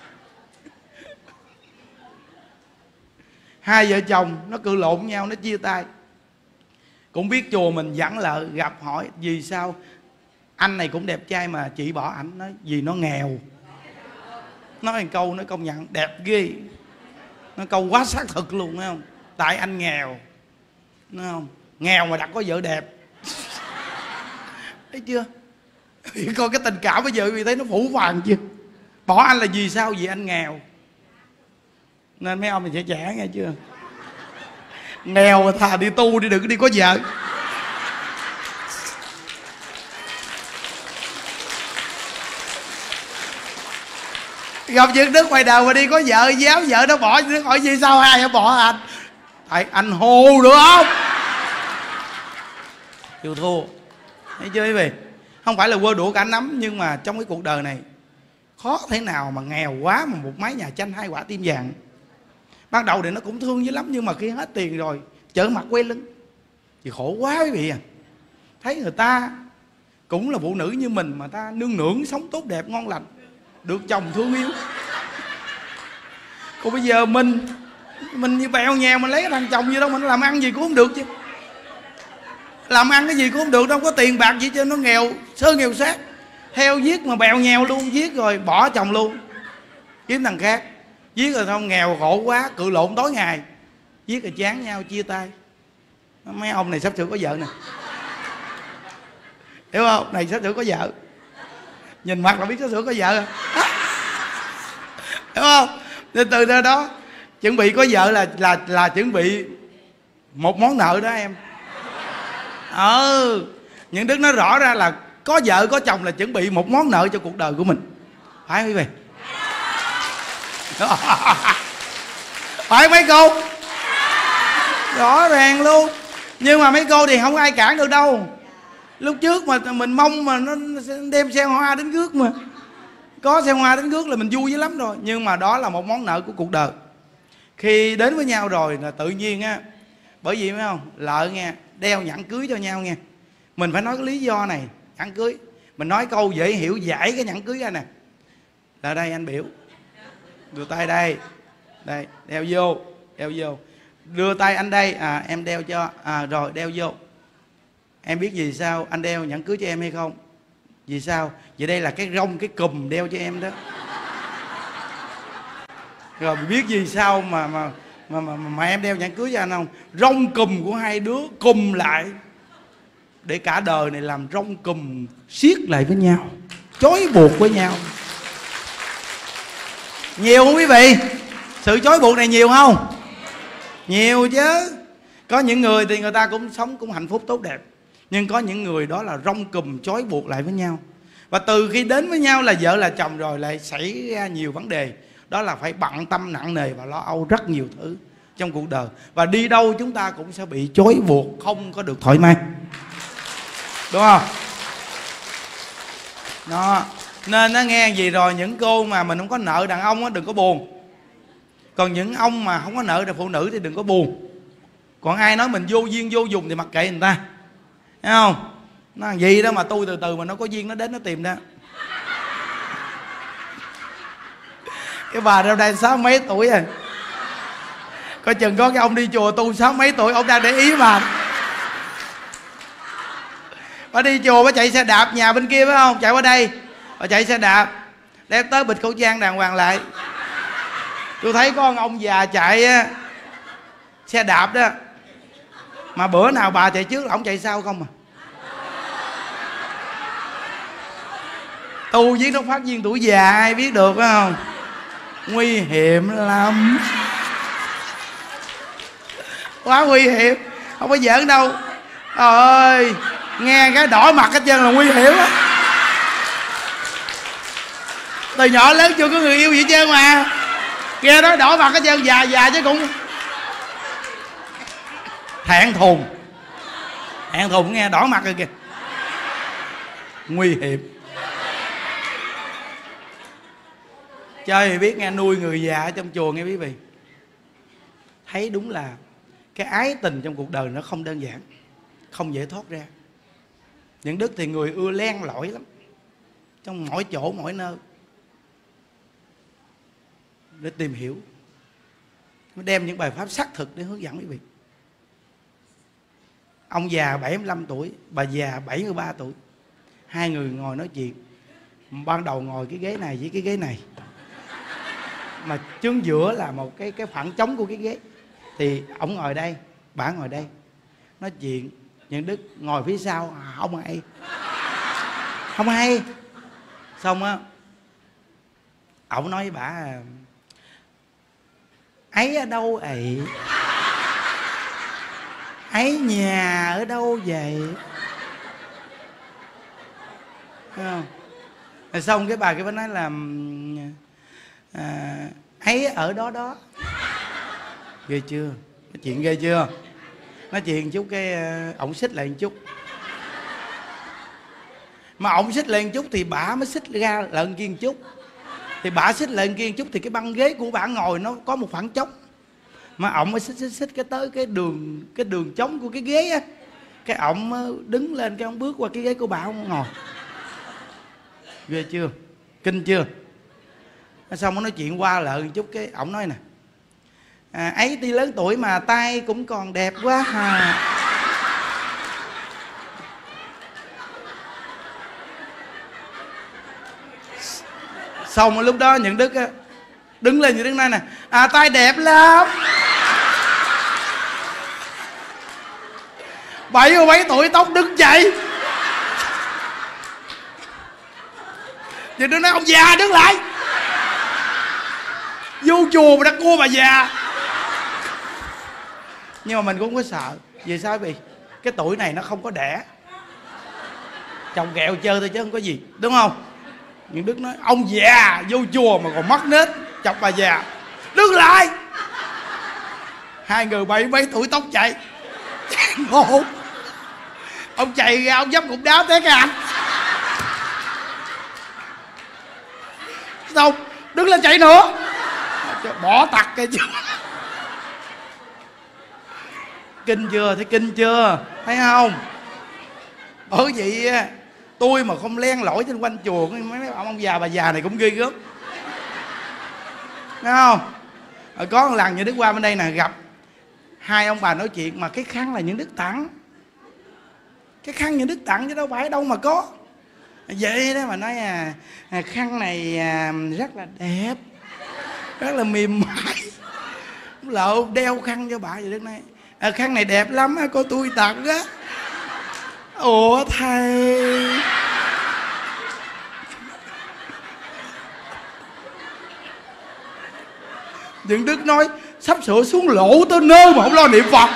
Hai vợ chồng nó cự lộn nhau, nó chia tay. Cũng biết chùa mình dẫn lợ, gặp hỏi vì sao anh này cũng đẹp trai mà chị bỏ ảnh. Nói vì nó nghèo. Nói một câu nó công nhận đẹp ghê. Nó câu quá xác thực luôn, thấy không? Tại anh nghèo, thấy không? Nghèo mà đặt có vợ đẹp. Thấy chưa? Coi cái tình cảm bây giờ vì thấy nó phủ phàng chưa? Bỏ anh là vì sao? Vì anh nghèo. Nên mấy ông mình sẽ trẻ nghe chưa? Nghèo mà thà đi tu đi, đừng có đi có vợ. Gặp chuyện Đức ngoài đời mà đi có vợ, giáo vợ nó bỏ, Đức hỏi vì sao ai bỏ anh? Tại anh hù được không? Chịu thua. Thấy chưa quý vị? Không phải là quơ đũa cả nắm, nhưng mà trong cái cuộc đời này khó thể nào mà nghèo quá mà một mái nhà tranh hai quả tim vàng. Ban đầu thì nó cũng thương dữ lắm, nhưng mà khi hết tiền rồi trở mặt quay lưng thì khổ quá quý vị à. Thấy người ta cũng là phụ nữ như mình mà ta nương nương sống tốt đẹp ngon lành, được chồng thương yêu. Còn bây giờ mình Mình như bèo nhèo, mình lấy cái thằng chồng gì đâu, mình làm ăn gì cũng không được chứ. Làm ăn cái gì cũng không được, đâu có tiền bạc gì cho nó nghèo sơ nghèo sát. Theo giết mà bèo nhèo luôn, giết rồi bỏ chồng luôn, kiếm thằng khác. Giết rồi không, nghèo khổ quá, cự lộn tối ngày. Giết rồi chán nhau, chia tay. Mấy ông này sắp sửa có vợ nè, hiểu không? Này sắp sửa có vợ, nhìn mặt là biết sắp sửa có vợ. Hiểu không? Nên từ đó, đó chuẩn bị có vợ là là là chuẩn bị một món nợ đó em. Ừ, những Đức nói rõ ra là có vợ có chồng là chuẩn bị một món nợ cho cuộc đời của mình, phải quý vị? Phải mấy cô? Rõ ràng luôn. Nhưng mà mấy cô thì không ai cản được đâu. Lúc trước mà mình mong mà nó đem xe hoa đến rước, mà có xe hoa đến rước là mình vui dữ lắm rồi. Nhưng mà đó là một món nợ của cuộc đời. Khi đến với nhau rồi là tự nhiên á, bởi vì phải không, lợ nghe, đeo nhẫn cưới cho nhau nghe. Mình phải nói cái lý do này, nhẫn cưới. Mình nói câu dễ hiểu giải cái nhẫn cưới ra nè. Là đây anh biểu, đưa tay đây, đây, đeo vô, đeo vô. Đưa tay anh đây, à em đeo cho, à rồi đeo vô. Em biết vì sao anh đeo nhẫn cưới cho em hay không? Vì sao? Vì đây là cái rong, cái cùm đeo cho em đó. Rồi biết vì sao mà mà mà mà, mà em đeo nhẫn cưới cho anh không? Rong cùm của hai đứa cùm lại để cả đời này làm rong cùm siết lại với nhau, chối buộc với nhau. Nhiều không quý vị? Sự chối buộc này nhiều không? Nhiều chứ. Có những người thì người ta cũng sống cũng hạnh phúc tốt đẹp, nhưng có những người đó là rong cùm chối buộc lại với nhau. Và từ khi đến với nhau là vợ là chồng rồi lại xảy ra nhiều vấn đề. Đó là phải bận tâm nặng nề và lo âu rất nhiều thứ trong cuộc đời. Và đi đâu chúng ta cũng sẽ bị trói buộc, không có được thoải mái. Đúng không? Đó. Nên nó nghe gì rồi, những cô mà mình không có nợ đàn ông á, đừng có buồn. Còn những ông mà không có nợ phụ nữ thì đừng có buồn. Còn ai nói mình vô duyên vô dùng thì mặc kệ người ta. Thấy không? Nó làm gì đó mà tôi từ từ mà nó có duyên nó đến nó tìm đó. Cái bà đâu đây sáu mấy tuổi rồi. Coi chừng có cái ông đi chùa tu sáu mấy tuổi, ông đang để ý mà. Bà đi chùa bà chạy xe đạp nhà bên kia phải không? Chạy qua đây, bà chạy xe đạp, đeo tới bịt khẩu trang đàng hoàng lại. Tôi thấy có ông già chạy xe đạp đó, mà bữa nào bà chạy trước là ông chạy sau không à. Tu với nó phát viên tuổi già ai biết được phải không? Nguy hiểm lắm, quá nguy hiểm, không có giỡn đâu. Trời ơi, nghe cái đỏ mặt hết trơn là nguy hiểm á. Từ nhỏ lớn chưa có người yêu gì hết trơn mà nghe đó đỏ mặt hết trơn, già già chứ cũng thẹn thùng. Thẹn thùng nghe đỏ mặt rồi kìa, nguy hiểm. Chơi thì biết nghe, nuôi người già ở trong chùa nghe quý vị. Thấy đúng là cái ái tình trong cuộc đời nó không đơn giản, không dễ thoát ra. Những Đức thì người ưa len lỏi lắm, trong mỗi chỗ mỗi nơi để tìm hiểu, nó đem những bài pháp xác thực để hướng dẫn quý vị. Ông già bảy mươi lăm tuổi, bà già bảy mươi ba tuổi, hai người ngồi nói chuyện. Ban đầu ngồi cái ghế này với cái ghế này, mà trước giữa là một cái cái khoảng trống của cái ghế. Thì ông ngồi đây, bà ngồi đây, nói chuyện. Những Đức ngồi phía sau, à, không hay, không hay. Xong á, ổng nói với bà, ấy ở đâu vậy? Ấy nhà ở đâu vậy? Thấy không? Rồi xong cái bà kia bà nói là à, ấy ở đó đó. Ghê chưa? Nói chuyện ghê chưa? Nói chuyện chút cái ổng xích lại một chút. Mà ổng xích lên một chút thì bả mới xích ra lợn kia một chút. Thì bả xích lên kia một chút thì cái băng ghế của bả ngồi nó có một khoảng trống. Mà ổng mới xích xích xích cái tới cái đường cái đường trống của cái ghế á. Cái ổng đứng lên, cái ổng bước qua cái ghế của bả, ổng ngồi. Ghê chưa? Kinh chưa? Xong nó nói chuyện qua lại một chút, cái ổng nói nè, à, ấy tuy lớn tuổi mà tay cũng còn đẹp quá à. Xong lúc đó Nhận Đức á, đứng lên như đứng nói nè, à tay đẹp lắm. Bảy mươi bảy tuổi tóc đứng dậy. Thì đứa nói ông già đứng lại. Vô chùa mà đã cua bà già. Nhưng mà mình cũng không có sợ. Vì sao vì cái tuổi này nó không có đẻ, chồng kẹo chơi thôi chứ không có gì, đúng không? Nhưng Đức nói ông già vô chùa mà còn mất nết chọc bà già, đứng lại. Hai người bảy mấy tuổi tóc chạy. Ngộ. Ông chạy ra ông dấp cục đá té cái ảnh. Xong đứng lên chạy nữa, bỏ tặc cái chứ. Kinh chưa? Thấy kinh chưa? Thấy không? Bởi vậy tôi mà không len lỏi trên quanh chùa, mấy ông, ông già bà già này cũng ghê gớm. Thấy không? Rồi có một lần Những Đức qua bên đây nè, gặp hai ông bà nói chuyện, mà cái khăn là Những Đức tặng. Cái khăn Những Đức tặng chứ đâu phải đâu mà có. Vậy đó mà nói à, à khăn này à, rất là đẹp, rất là mềm mại. Lộ đeo khăn cho bà. Vậy Đức nói à, khăn này đẹp lắm á, cô tôi tặng á. Ủa thầy, Những Đức nói sắp sửa xuống lỗ tới nơi mà không lo niệm Phật,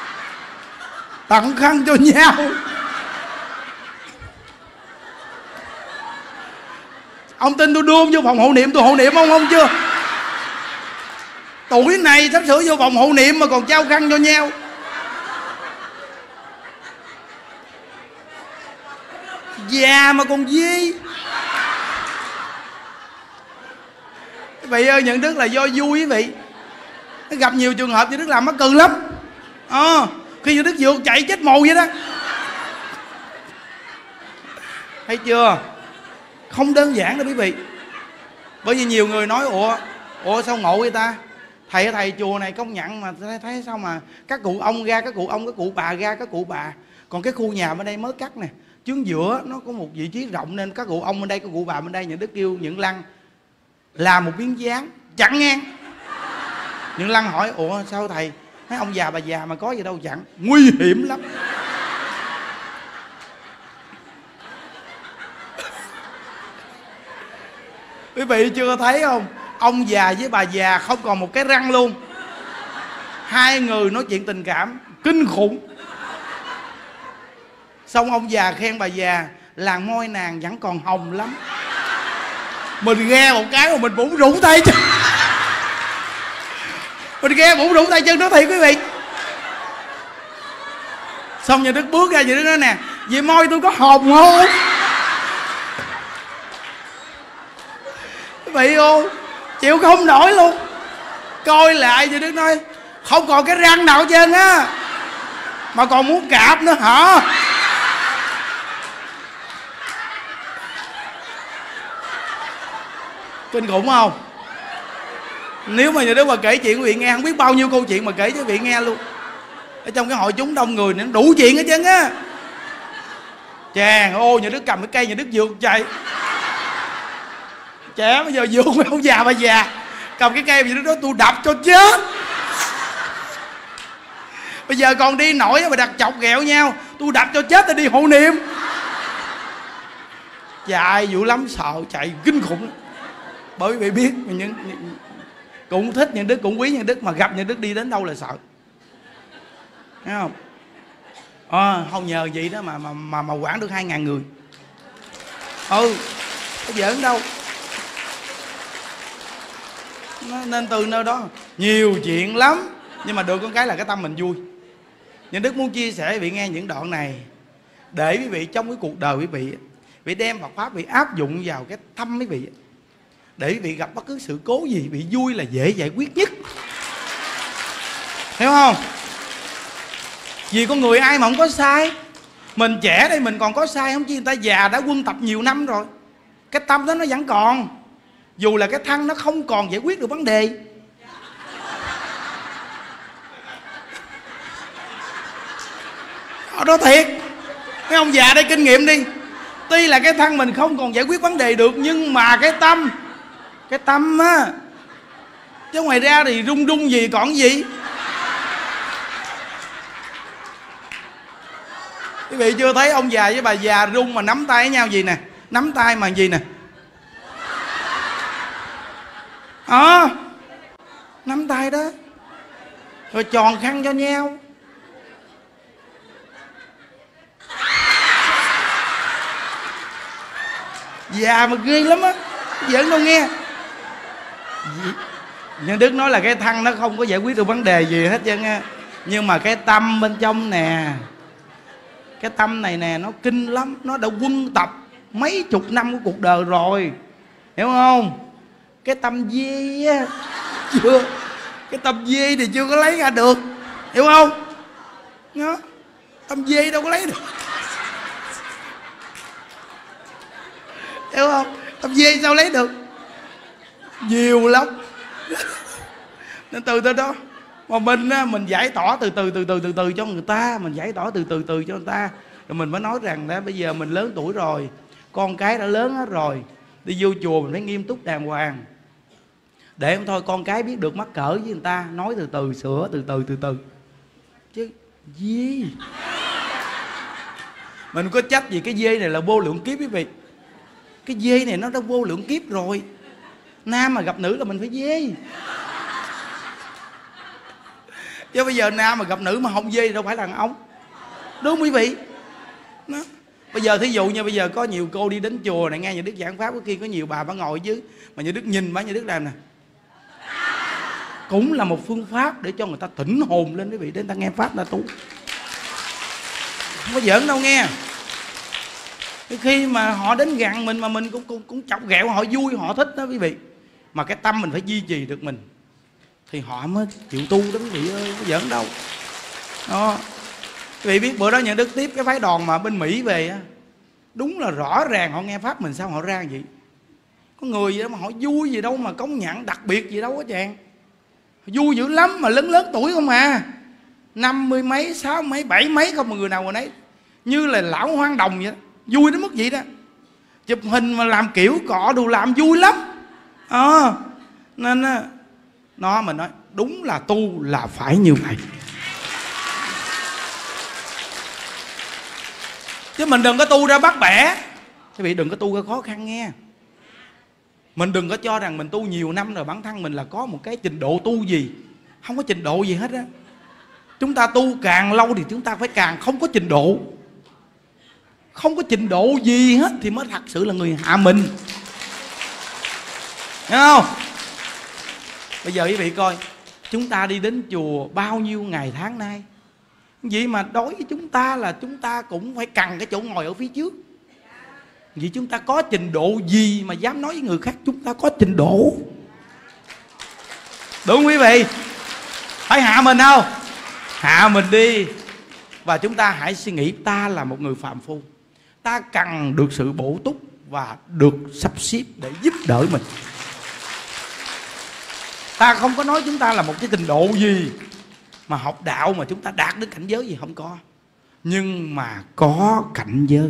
tặng khăn cho nhau. Ông tin tôi đưa ông vô phòng hộ niệm tôi hộ niệm ông không chưa? Tuổi này sắp sửa vô phòng hộ niệm mà còn trao khăn cho nhau. Già mà còn gì. Quý vị ơi, nhận đức là do vui quý vị. Gặp nhiều trường hợp như Đức làm mắc cười lắm. à, Khi như Đức vượt chạy chết mồ vậy đó. Thấy chưa? Không đơn giản đâu quý vị. Bởi vì nhiều người nói ủa ủa sao ngộ vậy ta? Thầy thầy chùa này công nhận mà thấy, thấy sao mà các cụ ông ra, các cụ ông, các cụ bà ra, các cụ bà. Còn cái khu nhà bên đây mới cắt nè, chướng giữa nó có một vị trí rộng nên các cụ ông bên đây, các cụ bà bên đây. Những Đức kêu Những Lăng làm một miếng dán chặn ngang. Những Lăng hỏi ủa sao thầy? Thấy ông già bà già mà có gì đâu chặn. Nguy hiểm lắm. Quý vị chưa thấy không? Ông già với bà già không còn một cái răng luôn. Hai người nói chuyện tình cảm kinh khủng. Xong ông già khen bà già làn môi nàng vẫn còn hồng lắm. Mình nghe một cái mà mình bụng rụng tay chân. Mình nghe bụng rụng tay chân đó thiệt quý vị. Xong nhà Đức bước ra, nhà Đức nói nè, vậy môi tôi có hồng không? Quý vị không? Chịu không nổi luôn. Coi lại nhà Đức nói không còn cái răng nào hết trơn á, mà còn muốn cạp nữa hả? Kinh khủng không? Nếu mà nhà Đức mà kể chuyện quý vị nghe, không biết bao nhiêu câu chuyện mà kể cho quý vị nghe luôn. Ở trong cái hội chúng đông người này đủ chuyện hết trơn á. Chàng ô, nhà Đức cầm cái cây nhà Đức vượt chạy. Trẻ bây giờ vượt mấy ông già bà già cầm cái cây nhà Đức nói tôi đập cho chết. Bây giờ còn đi nổi mà đặt chọc ghẹo nhau, tôi đập cho chết tôi đi hộ niệm. Chạy dữ lắm, sợ chạy kinh khủng. Bởi vì biết những cũng thích những Đức, cũng quý những Đức, mà gặp những Đức đi đến đâu là sợ. Thấy không? À, không nhờ vậy đó mà mà mà, mà quản được hai ngàn người. Ừ, có giỡn đâu. Nên từ nơi đó nhiều chuyện lắm. Nhưng mà được con cái là cái tâm mình vui. Những Đức muốn chia sẻ quý vị nghe những đoạn này để quý vị trong cái cuộc đời quý vị, quý vị đem Phật Pháp, quý vị áp dụng vào cái tâm quý vị, để quý vị gặp bất cứ sự cố gì, bị vui là dễ giải quyết nhất. Hiểu không? Vì con người ai mà không có sai. Mình trẻ đây mình còn có sai không chứ người ta già đã quân tập nhiều năm rồi. Cái tâm đó nó vẫn còn. Dù là cái thân nó không còn giải quyết được vấn đề. Đó thiệt. Mấy ông già đây kinh nghiệm đi. Tuy là cái thân mình không còn giải quyết vấn đề được, nhưng mà cái tâm, cái tâm á, chứ ngoài ra thì rung rung gì còn gì. Quý vị chưa thấy ông già với bà già rung mà nắm tay với nhau gì nè. Nắm tay mà gì nè. À, nắm tay đó. Rồi tròn khăn cho nhau. Già mà ghê lắm á. Giỡn đâu nghe. Nhưng Đức nói là cái thân nó không có giải quyết được vấn đề gì hết trơn á. Nhưng mà cái tâm bên trong nè, cái tâm này nè nó kinh lắm. Nó đã quân tập mấy chục năm của cuộc đời rồi. Hiểu không? Cái tâm dê á, chưa, cái tâm dê thì chưa có lấy ra được. Hiểu không? Đó. Tâm dê đâu có lấy được. Hiểu không? Tâm dê sao lấy được? Nhiều lắm. Nên từ từ đó mà mình mình giải tỏa từ từ từ từ từ từ cho người ta, mình giải tỏa từ từ từ cho người ta, rồi mình mới nói rằng đó bây giờ mình lớn tuổi rồi, con cái đã lớn hết rồi, đi vô chùa mình phải nghiêm túc đàng hoàng, để không thôi con cái biết được mắc cỡ với người ta, nói từ từ, sửa từ từ từ từ chứ gì. Mình có trách gì cái dê này là vô lượng kiếp quý vị. Cái dê này nó đã vô lượng kiếp rồi. Nam mà gặp nữ là mình phải dê. Chứ bây giờ nam mà gặp nữ mà không dê thì đâu phải là đàn ông. Đúng không quý vị? Đó. Bây giờ thí dụ như bây giờ có nhiều cô đi đến chùa này nghe nhà Đức giảng pháp, có khi có nhiều bà bà ngồi chứ mà nhà Đức nhìn bà nhà Đức làm nè, cũng là một phương pháp để cho người ta tỉnh hồn lên quý vị, để người ta nghe pháp người ta tu, không có giỡn đâu nghe. Khi mà họ đến gần mình mà mình cũng cũng, cũng chọc ghẹo họ vui, họ thích đó quý vị, mà cái tâm mình phải duy trì được mình thì họ mới chịu tu đó quý vị ơi, không có giỡn đâu đó. Quý vị biết bữa đó nhà Đức tiếp cái phái đoàn mà bên Mỹ về á, đúng là rõ ràng họ nghe pháp mình sao họ ra vậy. Có người gì đó mà họ vui gì đâu mà công nhận đặc biệt gì đâu á chàng, vui dữ lắm mà lớn lớn tuổi không à, năm mươi mấy, sáu mấy, bảy mấy không, mà người nào người nấy như là lão hoang đồng vậy đó. Vui đến mức vậy đó, chụp hình mà làm kiểu cọ đồ làm vui lắm à, nên á nó mình nói đúng là tu là phải như vậy. Chứ mình đừng có tu ra bắt bẻ, quý vị đừng có tu ra khó khăn nghe. Mình đừng có cho rằng mình tu nhiều năm rồi bản thân mình là có một cái trình độ tu gì. Không có trình độ gì hết á. Chúng ta tu càng lâu thì chúng ta phải càng không có trình độ. Không có trình độ gì hết thì mới thật sự là người hạ mình. Hiểu không? Bây giờ quý vị coi, chúng ta đi đến chùa bao nhiêu ngày tháng nay, vậy mà đối với chúng ta là chúng ta cũng phải cần cái chỗ ngồi ở phía trước. Vậy chúng ta có trình độ gì mà dám nói với người khác chúng ta có trình độ? Đúng không quý vị? Phải hạ mình không? Hạ mình đi. Và chúng ta hãy suy nghĩ ta là một người phàm phu, ta cần được sự bổ túc và được sắp xếp để giúp đỡ mình. Ta không có nói chúng ta là một cái trình độ gì mà học đạo mà chúng ta đạt đến cảnh giới gì, không có. Nhưng mà có cảnh giới,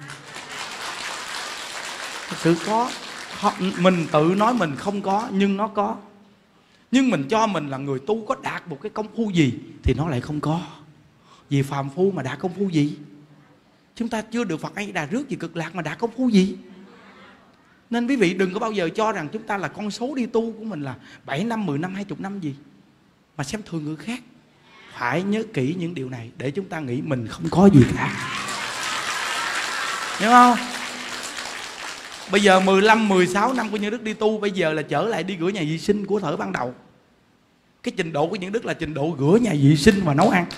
thật sự có. Mình tự nói mình không có nhưng nó có. Nhưng mình cho mình là người tu có đạt một cái công phu gì thì nó lại không có. Vì phàm phu mà đạt công phu gì? Chúng ta chưa được Phật A Di Đà rước gì cực lạc mà đạt công phu gì? Nên quý vị đừng có bao giờ cho rằng chúng ta là con số đi tu của mình là bảy năm, mười năm, hai mươi năm gì mà xem thường người khác. Phải nhớ kỹ những điều này để chúng ta nghĩ mình không có gì cả. Hiểu không? Bây giờ mười lăm, mười sáu năm của Nhân Đức đi tu, bây giờ là trở lại đi rửa nhà vệ sinh của thời ban đầu. Cái trình độ của Nhân Đức là trình độ rửa nhà vệ sinh và nấu ăn.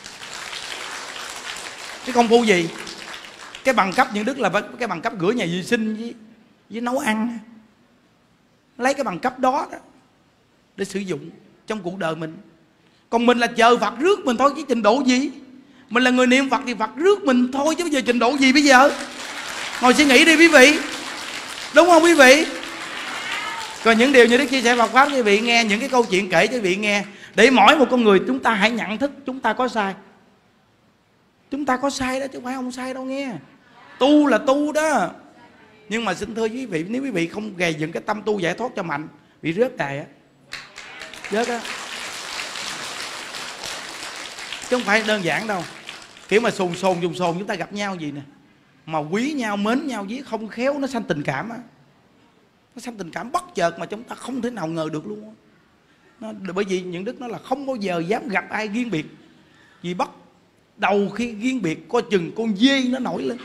Cái công phu gì? Cái bằng cấp Nhân Đức là cái bằng cấp rửa nhà vệ sinh với, với nấu ăn. Lấy cái bằng cấp đó, đó để sử dụng trong cuộc đời mình. Còn mình là chờ Phật rước mình thôi, cái trình độ gì? Mình là người niệm Phật thì Phật rước mình thôi, chứ bây giờ trình độ gì bây giờ? Ngồi suy nghĩ đi quý vị. Đúng không quý vị? Còn những điều như Đức chia sẻ Phật Pháp cho quý vị nghe, những cái câu chuyện kể cho quý vị nghe, để mỗi một con người chúng ta hãy nhận thức chúng ta có sai. Chúng ta có sai đó chứ không phải không sai đâu nghe. Tu là tu đó. Nhưng mà xin thưa quý vị, nếu quý vị không gầy dựng cái tâm tu giải thoát cho mạnh, bị rớt đài á. Rớt á. Chứ không phải đơn giản đâu. Kiểu mà sồn sồn dùng sồn chúng ta gặp nhau gì nè, mà quý nhau, mến nhau với không khéo nó sanh tình cảm á. Nó sanh tình cảm bất chợt mà chúng ta không thể nào ngờ được luôn á. Bởi vì những Đức nói là không bao giờ dám gặp ai riêng biệt. Vì bắt đầu khi riêng biệt coi chừng con dê nó nổi lên.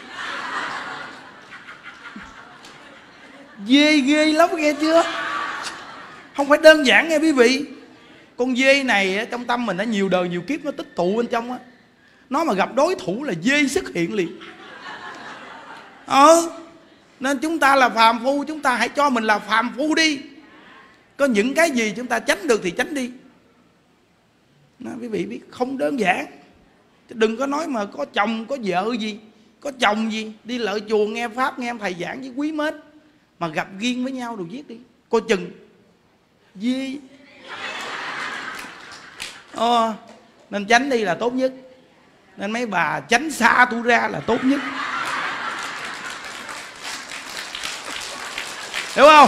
Dê ghê lắm nghe chưa? Không phải đơn giản nghe quý vị. Con dê này trong tâm mình đã nhiều đời nhiều kiếp nó tích tụ bên trong á. Nó mà gặp đối thủ là dê xuất hiện liền. Ờ Nên chúng ta là phàm phu, chúng ta hãy cho mình là phàm phu đi. Có những cái gì chúng ta tránh được thì tránh đi. Đó, quý vị biết không đơn giản. Đừng có nói mà có chồng có vợ gì, có chồng gì đi lợi chùa nghe pháp nghe thầy giảng với quý mến, mà gặp riêng với nhau đồ giết đi, coi chừng dê. Ờ, nên tránh đi là tốt nhất. Nên mấy bà tránh xa tôi ra là tốt nhất. Hiểu không?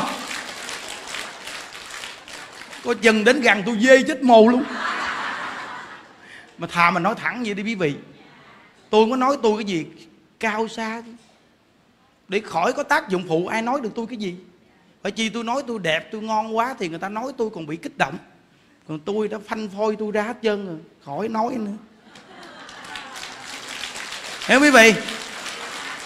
Coi chừng đến gần tôi dê chết mồ luôn. Mà thà mà nói thẳng vậy đi quý vị. Tôi có nói tôi cái gì cao xa chứ, để khỏi có tác dụng phụ ai nói được tôi cái gì. Phải chi tôi nói tôi đẹp, tôi ngon quá thì người ta nói tôi còn bị kích động. Còn tôi đã phanh phôi tôi ra hết trơn rồi, khỏi nói nữa. Hiểu quý vị?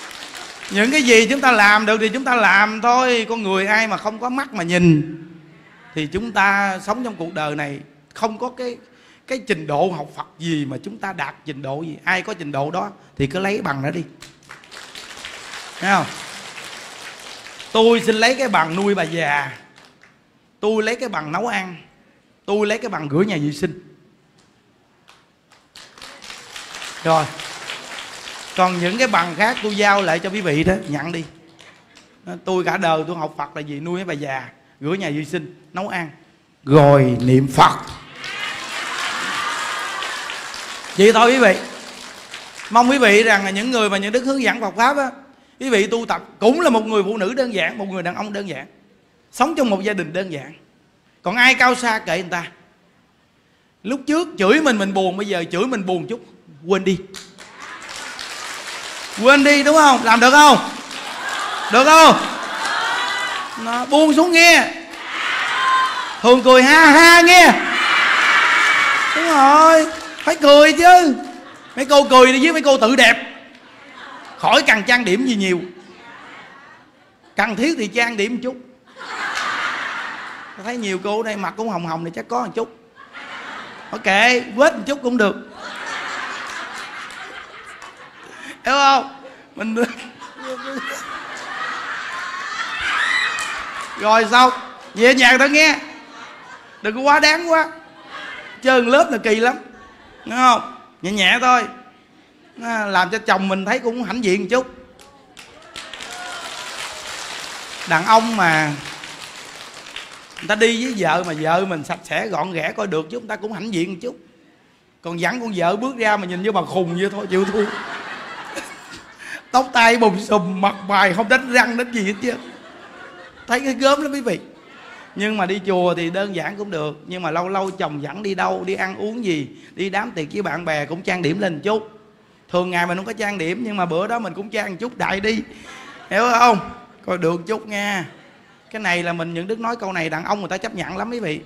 Những cái gì chúng ta làm được thì chúng ta làm thôi. Con người ai mà không có mắt mà nhìn thì chúng ta sống trong cuộc đời này không có cái cái trình độ học Phật gì mà chúng ta đạt trình độ gì. Ai có trình độ đó thì cứ lấy bằng đó đi, thấy không? Tôi xin lấy cái bằng nuôi bà già, tôi lấy cái bằng nấu ăn, tôi lấy cái bằng rửa nhà vệ sinh. Rồi còn những cái bằng khác tôi giao lại cho quý vị đó, nhận đi. Tôi cả đời tôi học Phật là gì? Nuôi bà già, rửa nhà vệ sinh, nấu ăn, rồi niệm Phật. Vậy thôi quý vị. Mong quý vị rằng là những người mà những đức hướng dẫn Phật Pháp á, quý vị tu tập cũng là một người phụ nữ đơn giản, một người đàn ông đơn giản, sống trong một gia đình đơn giản. Còn ai cao xa kệ người ta. Lúc trước chửi mình mình buồn, bây giờ chửi mình buồn chút, quên đi. Quên đi, đúng không? Làm được không? Được không? Nó buông xuống nghe. Thường cười ha ha nghe. Đúng rồi, phải cười chứ. Mấy cô cười đi với mấy cô tự đẹp, khỏi cần trang điểm gì nhiều. Cần thiết thì trang điểm một chút. Tôi thấy nhiều cô ở đây mặt cũng hồng hồng thì chắc có một chút. Ok, vết một chút cũng được, hiểu không? Mình rồi xong về nhà tao nghe, đừng có quá đáng quá. Chơi lớp là kỳ lắm, đúng không? Nhẹ nhẹ thôi, làm cho chồng mình thấy cũng hãnh diện một chút. Đàn ông mà người ta đi với vợ mà vợ mình sạch sẽ gọn ghẽ coi được chứ, người ta cũng hãnh diện một chút. Còn dẫn con vợ bước ra mà nhìn vô bà khùng vậy thôi, chịu thua. Tóc tai bùm xùm, mặt mày không đánh răng đánh gì hết chứ, thấy cái gớm lắm quý vị. Nhưng mà đi chùa thì đơn giản cũng được. Nhưng mà lâu lâu chồng dẫn đi đâu, đi ăn uống gì, đi đám tiệc với bạn bè cũng trang điểm lên một chút. Thường ngày mình không có trang điểm, nhưng mà bữa đó mình cũng trang một chút đại đi, hiểu không? Coi được chút nha. Cái này là mình, những đức nói câu này đàn ông người ta chấp nhận lắm quý vị,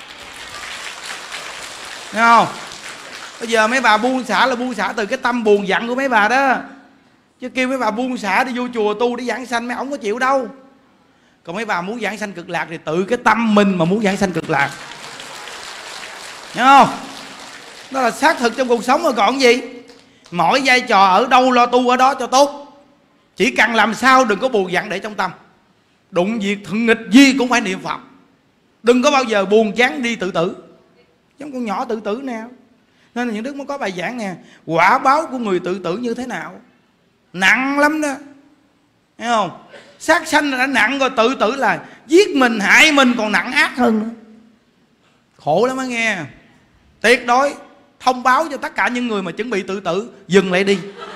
thấy không? Bây giờ mấy bà buông xả là buông xả từ cái tâm buồn giận của mấy bà đó. Chứ kêu mấy bà buông xả đi vô chùa tu để giảng sanh mấy ổng có chịu đâu. Còn mấy bà muốn giảng sanh cực lạc thì tự cái tâm mình mà muốn giảng sanh cực lạc, hiểu không? Đó là xác thực trong cuộc sống rồi còn gì. Mỗi vai trò ở đâu lo tu ở đó cho tốt. Chỉ cần làm sao đừng có buồn giận để trong tâm. Đụng việc thuận nghịch gì cũng phải niệm Phật. Đừng có bao giờ buồn chán đi tự tử, giống con nhỏ tự tử nào. Nên là những đức mới có bài giảng nè, quả báo của người tự tử như thế nào. Nặng lắm đó, thấy không? Sát sanh đã nặng rồi, tự tử là giết mình hại mình còn nặng ác hơn nữa. Khổ lắm á nghe. Tuyệt đối thông báo cho tất cả những người mà chuẩn bị tự tử, dừng lại đi.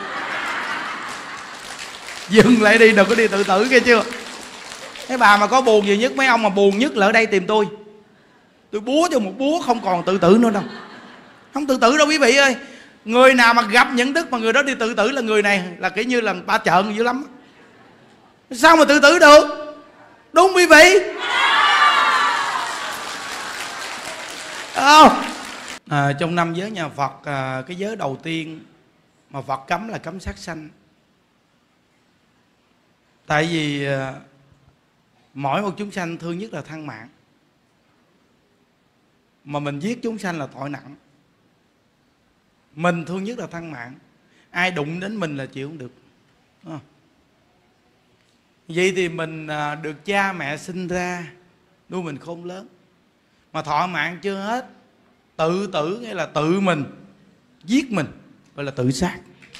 Dừng lại đi, đừng có đi tự tử, nghe chưa? Mấy bà mà có buồn gì nhất, mấy ông mà buồn nhất là ở đây tìm tôi. Tôi búa cho một búa không còn tự tử nữa đâu. Không tự tử đâu quý vị ơi. Người nào mà gặp những đức mà người đó đi tự tử là người này là kiểu như là ba trợn dữ lắm. Sao mà tự tử được? Đúng quý vị không? À, trong năm giới nhà Phật, à, cái giới đầu tiên mà Phật cấm là cấm sát sanh. Tại vì à, mỗi một chúng sanh thương nhất là thân mạng, mà mình giết chúng sanh là tội nặng. Mình thương nhất là thân mạng, ai đụng đến mình là chịu không được. À. Vậy thì mình à, được cha mẹ sinh ra nuôi mình khôn lớn, mà thọ mạng chưa hết, tự tử nghĩa là tự mình giết mình, gọi là tự sát.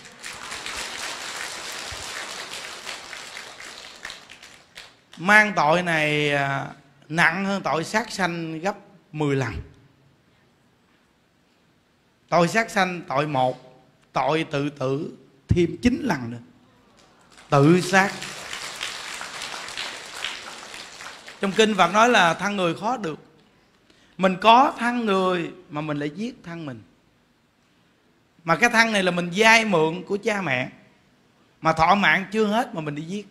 Mang tội này à, nặng hơn tội sát sanh gấp mười lần. Tội sát sanh tội một, tội tự tử thêm chín lần nữa. Tự sát. Trong kinh Phật nói là thân người khó được. Mình có thân người mà mình lại giết thân mình. Mà cái thân này là mình vay mượn của cha mẹ, mà thọ mạng chưa hết mà mình đi giết.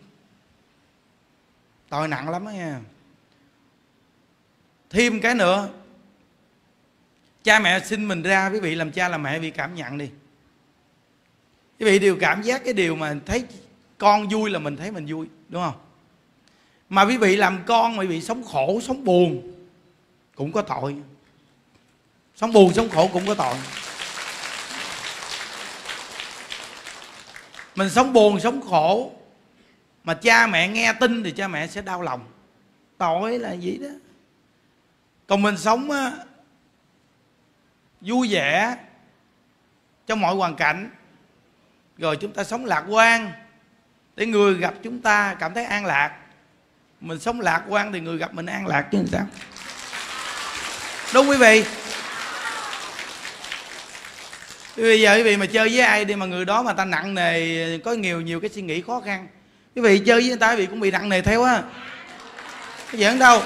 Tội nặng lắm đó nha. Thêm cái nữa, cha mẹ sinh mình ra, quý vị làm cha làm mẹ, quý vị cảm nhận đi. Quý vị đều cảm giác cái điều mà thấy Con vui là mình thấy mình vui, đúng không? Mà quý vị làm con mà quý vị sống khổ, sống buồn cũng có tội. Sống buồn, sống khổ cũng có tội. Mình sống buồn, sống khổ mà cha mẹ nghe tin thì cha mẹ sẽ đau lòng. Tội là gì đó. Còn mình sống á, vui vẻ trong mọi hoàn cảnh, rồi chúng ta sống lạc quan để người gặp chúng ta cảm thấy an lạc. Mình sống lạc quan thì người gặp mình an lạc chứ làm sao. Đúng quý vị. Bây giờ quý vị mà chơi với ai đi mà người đó mà ta nặng nề, có nhiều nhiều cái suy nghĩ khó khăn, quý vị chơi với người ta quý vị cũng bị nặng nề theo á. Có giỡn đâu.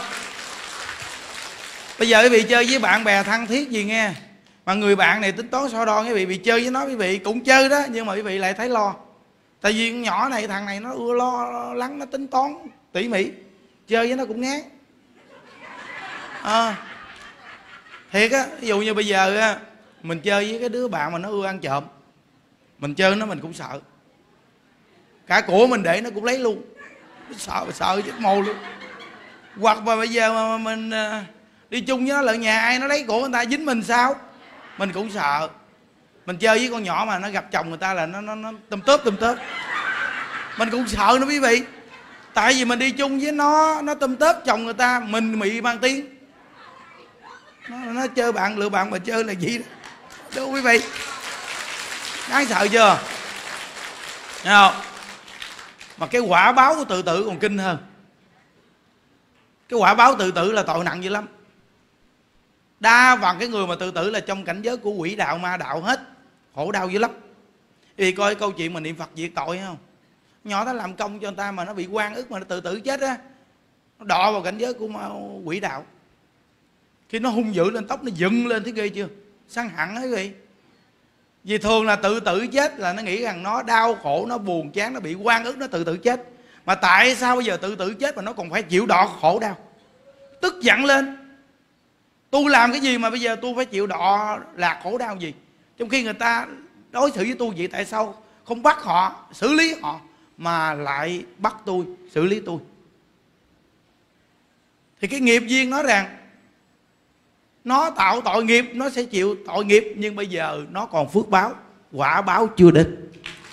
Bây giờ quý vị chơi với bạn bè thân thiết gì nghe, mà người bạn này tính toán so đo, quý vị bị chơi với nó, quý vị cũng chơi đó, nhưng mà quý vị lại thấy lo. Tại vì con nhỏ này, thằng này nó ưa lo, lo lắng, nó tính toán tỉ mỉ, chơi với nó cũng ngán. À, thiệt á. Ví dụ như bây giờ á, mình chơi với cái đứa bạn mà nó ưa ăn trộm, mình chơi nó mình cũng sợ. Cả của mình để nó cũng lấy luôn. Sợ sợ chết mồ luôn. Hoặc mà bây giờ mà mình đi chung với nó lại nhà ai nó lấy của người ta dính mình sao, mình cũng sợ. Mình chơi với con nhỏ mà nó gặp chồng người ta là nó nó nó tùm tớp tùm tớp, mình cũng sợ nó quý vị. Tại vì mình đi chung với nó, nó tùm tớp chồng người ta, mình bị mang tiếng. Nó, nó chơi bạn lựa bạn mà chơi là gì đó, đúng quý vị. Đáng sợ chưa? Thấy không? Mà cái quả báo của tự tử còn kinh hơn. Cái quả báo tự tử là tội nặng dữ lắm. Đa phần cái người mà tự tử là trong cảnh giới của quỷ đạo ma đạo hết, khổ đau dữ lắm. Vì coi câu chuyện mà niệm Phật diệt tội không, nhỏ nó làm công cho người ta mà nó bị oan ức mà nó tự tử chết á, nó đọa vào cảnh giới của ma quỷ đạo. Khi nó hung dữ lên, tóc nó dựng lên, thấy ghê chưa, săn hẳn ấy quý vị. Vì thường là tự tử chết là nó nghĩ rằng nó đau khổ, nó buồn chán, nó bị oan ức, nó tự tử chết. Mà tại sao bây giờ tự tử chết mà nó còn phải chịu đọ khổ đau, tức giận lên. Tôi làm cái gì mà bây giờ tôi phải chịu đọ lạc khổ đau gì? Trong khi người ta đối xử với tôi vậy, tại sao không bắt họ, xử lý họ, mà lại bắt tôi, xử lý tôi? Thì cái nghiệp duyên nói rằng nó tạo tội nghiệp, nó sẽ chịu tội nghiệp. Nhưng bây giờ nó còn phước báo, quả báo chưa đến.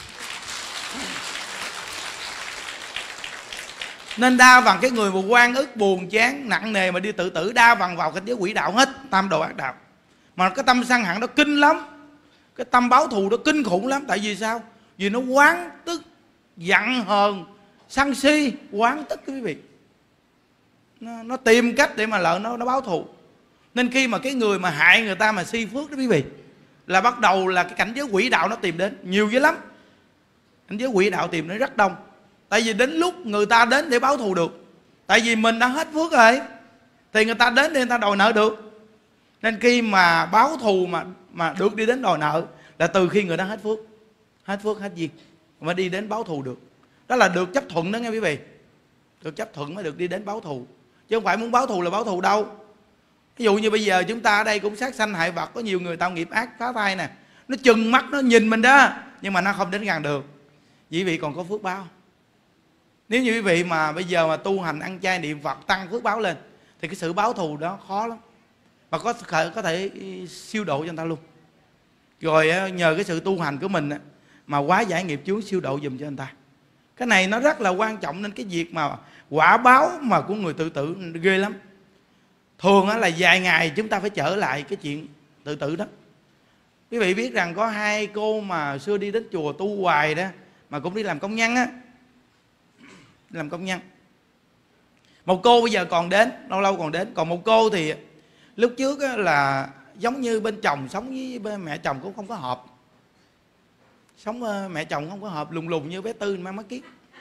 Nên đa phần cái người mà oan ức, buồn chán, nặng nề mà đi tự tử, đa phần vào cái giới quỷ đạo hết, tam đồ ác đạo. Mà cái tâm sân hận nó kinh lắm, cái tâm báo thù nó kinh khủng lắm. Tại vì sao? Vì nó oán tức, giận hờn, sân si, oán tức quý vị. Nó, nó tìm cách để mà lợi nó, nó báo thù. Nên khi mà cái người mà hại người ta mà si phước đó quý vị, là bắt đầu là cái cảnh giới quỷ đạo nó tìm đến nhiều dữ lắm. Cảnh giới quỷ đạo tìm đến rất đông. Tại vì đến lúc người ta đến để báo thù được. Tại vì mình đã hết phước rồi, thì người ta đến để người ta đòi nợ được. Nên khi mà báo thù mà mà được đi đến đòi nợ là từ khi người ta hết phước. Hết phước, hết duyên mới đi đến báo thù được. Đó là được chấp thuận đó nghe quý vị. Được chấp thuận mới được đi đến báo thù. Chứ không phải muốn báo thù là báo thù đâu. Ví dụ như bây giờ chúng ta ở đây cũng sát sanh hại vật, có nhiều người tạo nghiệp ác phá thai nè, nó chừng mắt nó nhìn mình đó, nhưng mà nó không đến gần được. Quý vị còn có phước báo. Nếu như quý vị mà bây giờ mà tu hành ăn chay niệm Phật tăng phước báo lên, thì cái sự báo thù đó khó lắm. Và có, có thể siêu độ cho người ta luôn. Rồi nhờ cái sự tu hành của mình mà hóa giải nghiệp chướng, siêu độ giùm cho người ta. Cái này nó rất là quan trọng. Nên cái việc mà quả báo mà của người tự tử ghê lắm. Thường là vài ngày chúng ta phải trở lại cái chuyện tự tử đó. Quý vị biết rằng có hai cô mà xưa đi đến chùa tu hoài đó, mà cũng đi làm công nhân á, làm công nhân. Một cô bây giờ còn đến, lâu lâu còn đến. Còn một cô thì lúc trước là giống như bên chồng sống với bên mẹ chồng cũng không có hợp. Sống mẹ chồng không có hợp, lùng lùng như bé Tư mang mắt kiết.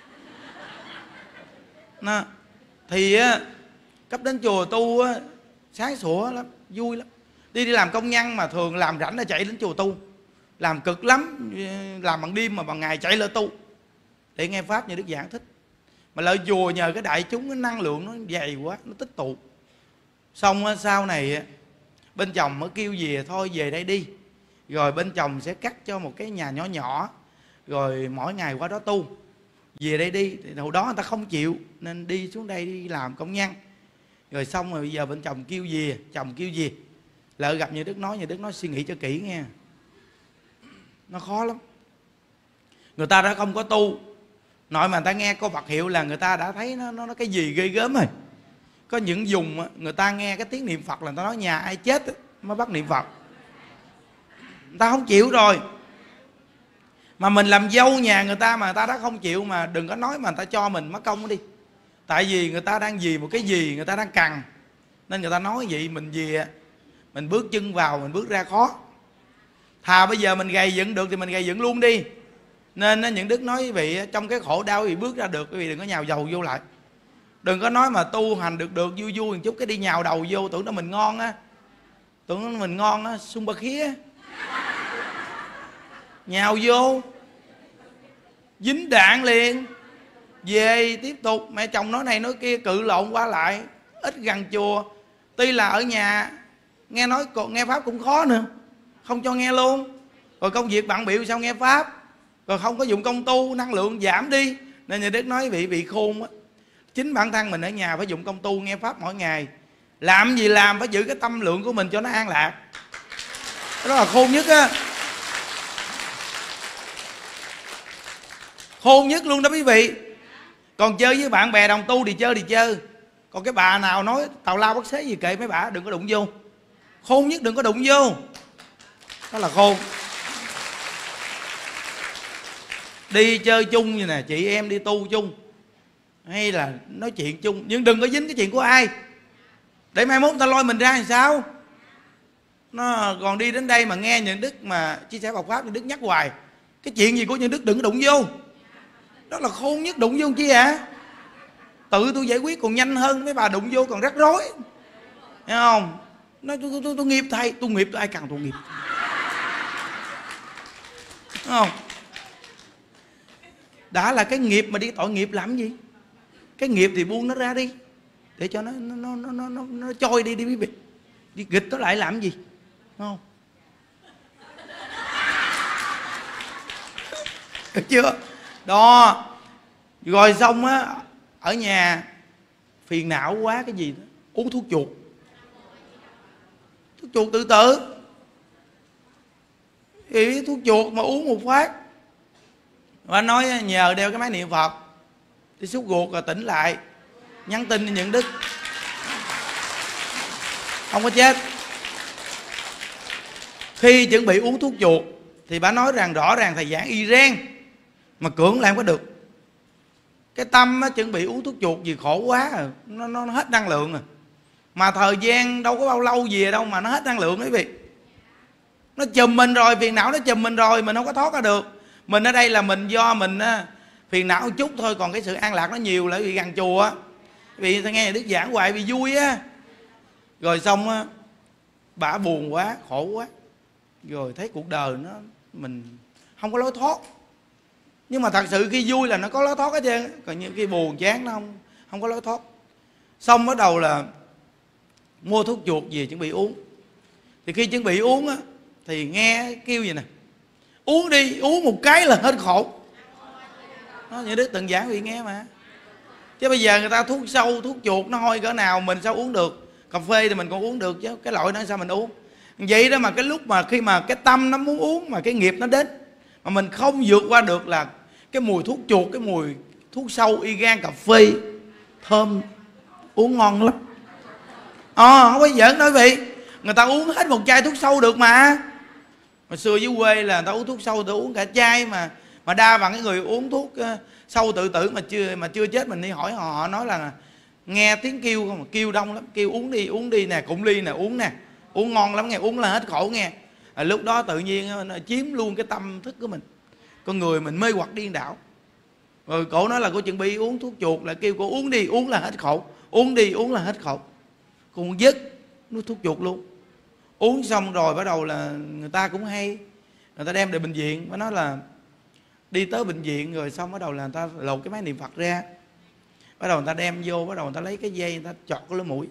Nó, thì cấp đến chùa tu sáng sủa lắm, vui lắm. Đi đi làm công nhân mà thường làm rảnh là chạy đến chùa tu. Làm cực lắm, làm bằng đêm mà bằng ngày chạy lên tu để nghe pháp như Đức giảng thích. Mà lợi chùa nhờ cái đại chúng, cái năng lượng nó dày quá, nó tích tụ. Xong sau này bên chồng mới kêu về, thôi về đây đi. Rồi bên chồng sẽ cắt cho một cái nhà nhỏ nhỏ, rồi mỗi ngày qua đó tu. về đây đi. Thì hồi đó người ta không chịu nên đi xuống đây đi làm công nhân. Rồi xong rồi bây giờ bên chồng kêu về, chồng kêu về, lỡ gặp như Đức nói, như Đức nói suy nghĩ cho kỹ nghe, nó khó lắm. Người ta đã không có tu, nội mà người ta nghe câu Phật hiệu là người ta đã thấy nó nó, nó cái gì ghê gớm rồi. Có những vùng người ta nghe cái tiếng niệm Phật là người ta nói nhà ai chết mới bắt niệm Phật, người ta không chịu rồi. Mà mình làm dâu nhà người ta mà người ta đã không chịu, mà đừng có nói mà người ta cho mình mất công đi. Tại vì người ta đang vì một cái gì người ta đang cần, nên người ta nói vậy mình về mình bước chân vào mình bước ra khó. Thà bây giờ mình gầy dựng được thì mình gầy dựng luôn đi. Nên những Đức nói quý vị, trong cái khổ đau thì bước ra được, quý vị đừng có nhào dầu vô lại. Đừng có nói mà tu hành được được vui vui một chút cái đi nhào đầu vô, tưởng đó mình ngon á, tưởng đó mình ngon á, sung ba khía, nhào vô dính đạn liền. Về tiếp tục mẹ chồng nói này nói kia, cự lộn qua lại, ít gần chùa. Tuy là ở nhà nghe nói còn nghe pháp cũng khó nữa, không cho nghe luôn. Rồi công việc bận bịu sao nghe pháp, rồi không có dụng công tu, năng lượng giảm đi. Nên nhà Đức nói vị vị khôn á, chính bản thân mình ở nhà phải dụng công tu nghe pháp mỗi ngày. Làm gì làm phải giữ cái tâm lượng của mình cho nó an lạc, đó là khôn nhất á, khôn nhất luôn đó quý vị. Còn chơi với bạn bè đồng tu thì chơi thì chơi. Còn cái bà nào nói tào lao bất xế gì kệ mấy bà, đừng có đụng vô. Khôn nhất đừng có đụng vô, đó là khôn. Đi chơi chung như nè, chị em đi tu chung hay là nói chuyện chung, nhưng đừng có dính cái chuyện của ai, để mai mốt người ta lôi mình ra làm sao. Nó còn đi đến đây mà nghe những Đức mà chia sẻ Phật pháp, những Đức nhắc hoài cái chuyện gì của những Đức đừng có đụng vô. Đó là khôn nhất, đụng vô chi hả? Tự tôi giải quyết còn nhanh hơn mấy bà đụng vô còn rắc rối, thấy không? Nói tôi, tôi, tôi, tôi nghiệp thầy, tôi nghiệp tôi ai cần tôi nghiệp, thấy không? Đã là cái nghiệp mà đi tội nghiệp làm gì? Cái nghiệp thì buông nó ra đi, để cho nó nó nó nó nó, nó trôi đi đi quý vị. Đi nghịch nó lại làm gì, đúng không? Được chưa? Đó. Rồi xong á, ở nhà phiền não quá cái gì đó, uống thuốc chuột. Thuốc chuột tự tử. Thì thuốc chuột mà uống một phát, và nói nhờ đeo cái máy niệm Phật thì xúc ruột rồi tỉnh lại, nhắn tin cho những Đức không có chết. Khi chuẩn bị uống thuốc chuột thì bà nói rằng rõ ràng thầy giảng Iran mà cưỡng lại không có được. Cái tâm á, chuẩn bị uống thuốc chuột gì khổ quá rồi, nó, nó, nó hết năng lượng rồi. Mà thời gian đâu có bao lâu về đâu mà nó hết năng lượng quý vị. Nó chùm mình rồi, phiền não nó chùm mình rồi, mình không có thoát ra được. Mình ở đây là mình do mình á, phiền não một chút thôi, còn cái sự an lạc nó nhiều là vì gần chùa á. Vì ta nghe Đức giảng hoài vì vui á. Rồi xong á, bả buồn quá, khổ quá, rồi thấy cuộc đời nó mình không có lối thoát. Nhưng mà thật sự khi vui là nó có lối thoát hết trơn. Còn những khi buồn chán nó không không có lối thoát. Xong bắt đầu là mua thuốc chuột về chuẩn bị uống. Thì khi chuẩn bị uống á, thì nghe kêu gì nè, uống đi, uống một cái là hết khổ. Đó, như Đức từng giảng vì nghe mà. Chứ bây giờ người ta thuốc sâu, thuốc chuột nó hôi cỡ nào mình sao uống được. Cà phê thì mình còn uống được chứ, cái loại đó sao mình uống. Vậy đó mà cái lúc mà khi mà cái tâm nó muốn uống mà cái nghiệp nó đến, mà mình không vượt qua được là cái mùi thuốc chuột, cái mùi thuốc sâu, y gan, cà phê thơm, uống ngon lắm. Ờ, à, không phải giỡn nói vị. Người ta uống hết một chai thuốc sâu được mà. Hồi xưa dưới quê là người ta uống thuốc sâu, người ta uống cả chai mà. Mà đa bằng cái người uống thuốc uh, sâu tự tử mà chưa mà chưa chết, mình đi hỏi họ, họ nói là nghe tiếng kêu không, kêu đông lắm, kêu uống đi, uống đi nè, cụng ly nè, uống nè, uống ngon lắm nghe, uống là hết khổ nghe. À, lúc đó tự nhiên nó chiếm luôn cái tâm thức của mình, con người mình mê hoặc điên đảo. Rồi cổ nói là cô chuẩn bị uống thuốc chuột, là kêu cô uống đi, uống là hết khổ, uống đi, uống là hết khổ. Cô dứt nuốt thuốc chuột luôn. Uống xong rồi bắt đầu là người ta cũng hay, người ta đem về bệnh viện, nó nói là đi tới bệnh viện rồi xong bắt đầu là người ta lột cái máy niệm Phật ra, bắt đầu người ta đem vô, bắt đầu người ta lấy cái dây người ta chọt cái lỗ mũi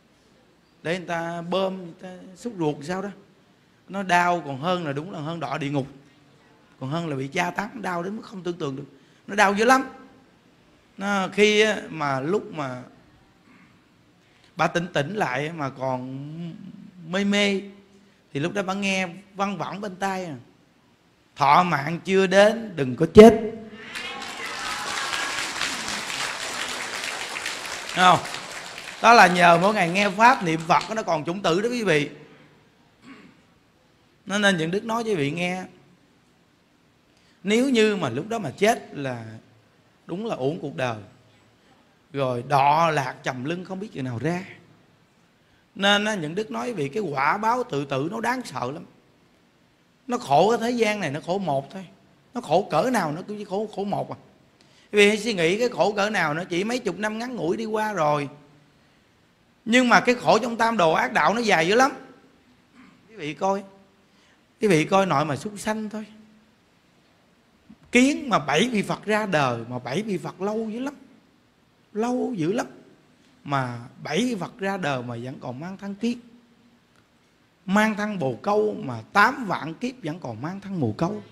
để người ta bơm, người ta xúc ruột sao đó. Nó đau còn hơn là đúng là hơn đọa địa ngục, còn hơn là bị tra tấn, đau đến mức không tưởng tượng được. Nó đau dữ lắm. Nó khi mà lúc mà bà tỉnh tỉnh lại mà còn mê mê thì lúc đó bà nghe văng vẳng bên tai à: thọ mạng chưa đến đừng có chết. Thấy không? Đó là nhờ mỗi ngày nghe pháp niệm Phật nó còn chủng tử đó quý vị. Nó nên những đức nói cho quý vị nghe, nếu như mà lúc đó mà chết là đúng là uổng cuộc đời, rồi đọa lạc trầm lưng không biết chừng nào ra. Nên những đức nói vì cái quả báo tự tử nó đáng sợ lắm. Nó khổ ở thế gian này nó khổ một thôi. Nó khổ cỡ nào nó cũng chỉ khổ khổ một à. Vì hãy suy nghĩ cái khổ cỡ nào nó chỉ mấy chục năm ngắn ngủi đi qua rồi. Nhưng mà cái khổ trong tam đồ ác đạo nó dài dữ lắm. Quý vị coi, quý vị coi nội mà súc sanh thôi. Kiến mà bảy vị Phật ra đời, mà bảy vị Phật lâu dữ lắm, lâu dữ lắm. Mà bảy vị Phật ra đời mà vẫn còn mang thân kiến, mang thân bồ câu, mà tám vạn kiếp vẫn còn mang thân bồ câu.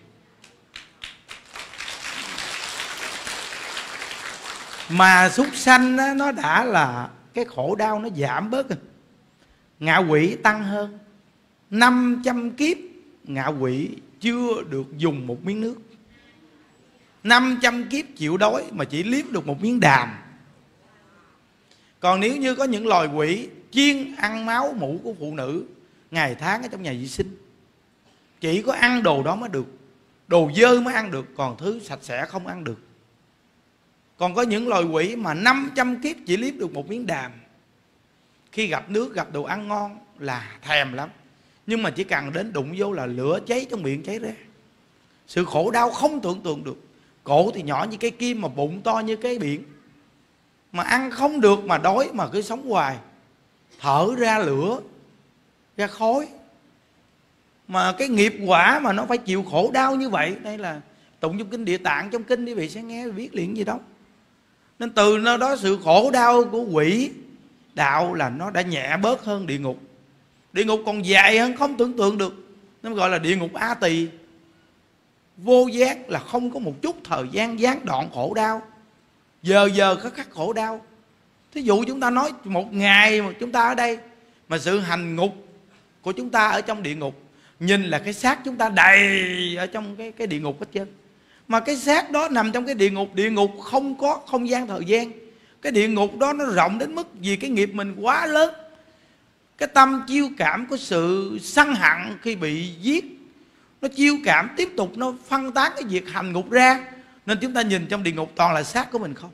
Mà súc sanh đó, nó đã là cái khổ đau nó giảm bớt rồi, ngạ quỷ tăng hơn. Năm trăm kiếp ngạ quỷ chưa được dùng một miếng nước, năm trăm kiếp chịu đói mà chỉ liếm được một miếng đàm. Còn nếu như có những loài quỷ chuyên ăn máu mủ của phụ nữ ngày tháng ở trong nhà vệ sinh, chỉ có ăn đồ đó mới được, đồ dơ mới ăn được, còn thứ sạch sẽ không ăn được. Còn có những loài quỷ mà năm trăm kiếp chỉ liếm được một miếng đàm. Khi gặp nước, gặp đồ ăn ngon là thèm lắm, nhưng mà chỉ cần đến đụng vô là lửa cháy trong miệng cháy ra. Sự khổ đau không tưởng tượng được. Cổ thì nhỏ như cái kim mà bụng to như cái biển, mà ăn không được, mà đói mà cứ sống hoài, thở ra lửa ra khói. Mà cái nghiệp quả mà nó phải chịu khổ đau như vậy. Đây là tụng trong kinh Địa Tạng, trong kinh quý vị sẽ nghe biết liền gì đâu. Nên từ nơi đó sự khổ đau của quỷ đạo là nó đã nhẹ bớt hơn địa ngục. Địa ngục còn dài hơn không tưởng tượng được. Nó gọi là địa ngục A Tỳ, vô giác, là không có một chút thời gian gián đoạn khổ đau, giờ giờ khắc khắc khổ đau. Thí dụ chúng ta nói một ngày mà chúng ta ở đây, mà sự hành ngục của chúng ta ở trong địa ngục, nhìn là cái xác chúng ta đầy ở trong cái, cái địa ngục hết trơn. Mà cái xác đó nằm trong cái địa ngục. Địa ngục không có không gian thời gian. Cái địa ngục đó nó rộng đến mức vì cái nghiệp mình quá lớn. Cái tâm chiêu cảm của sự sân hận khi bị giết, nó chiêu cảm tiếp tục, nó phân tán cái việc hành ngục ra. Nên chúng ta nhìn trong địa ngục toàn là xác của mình không.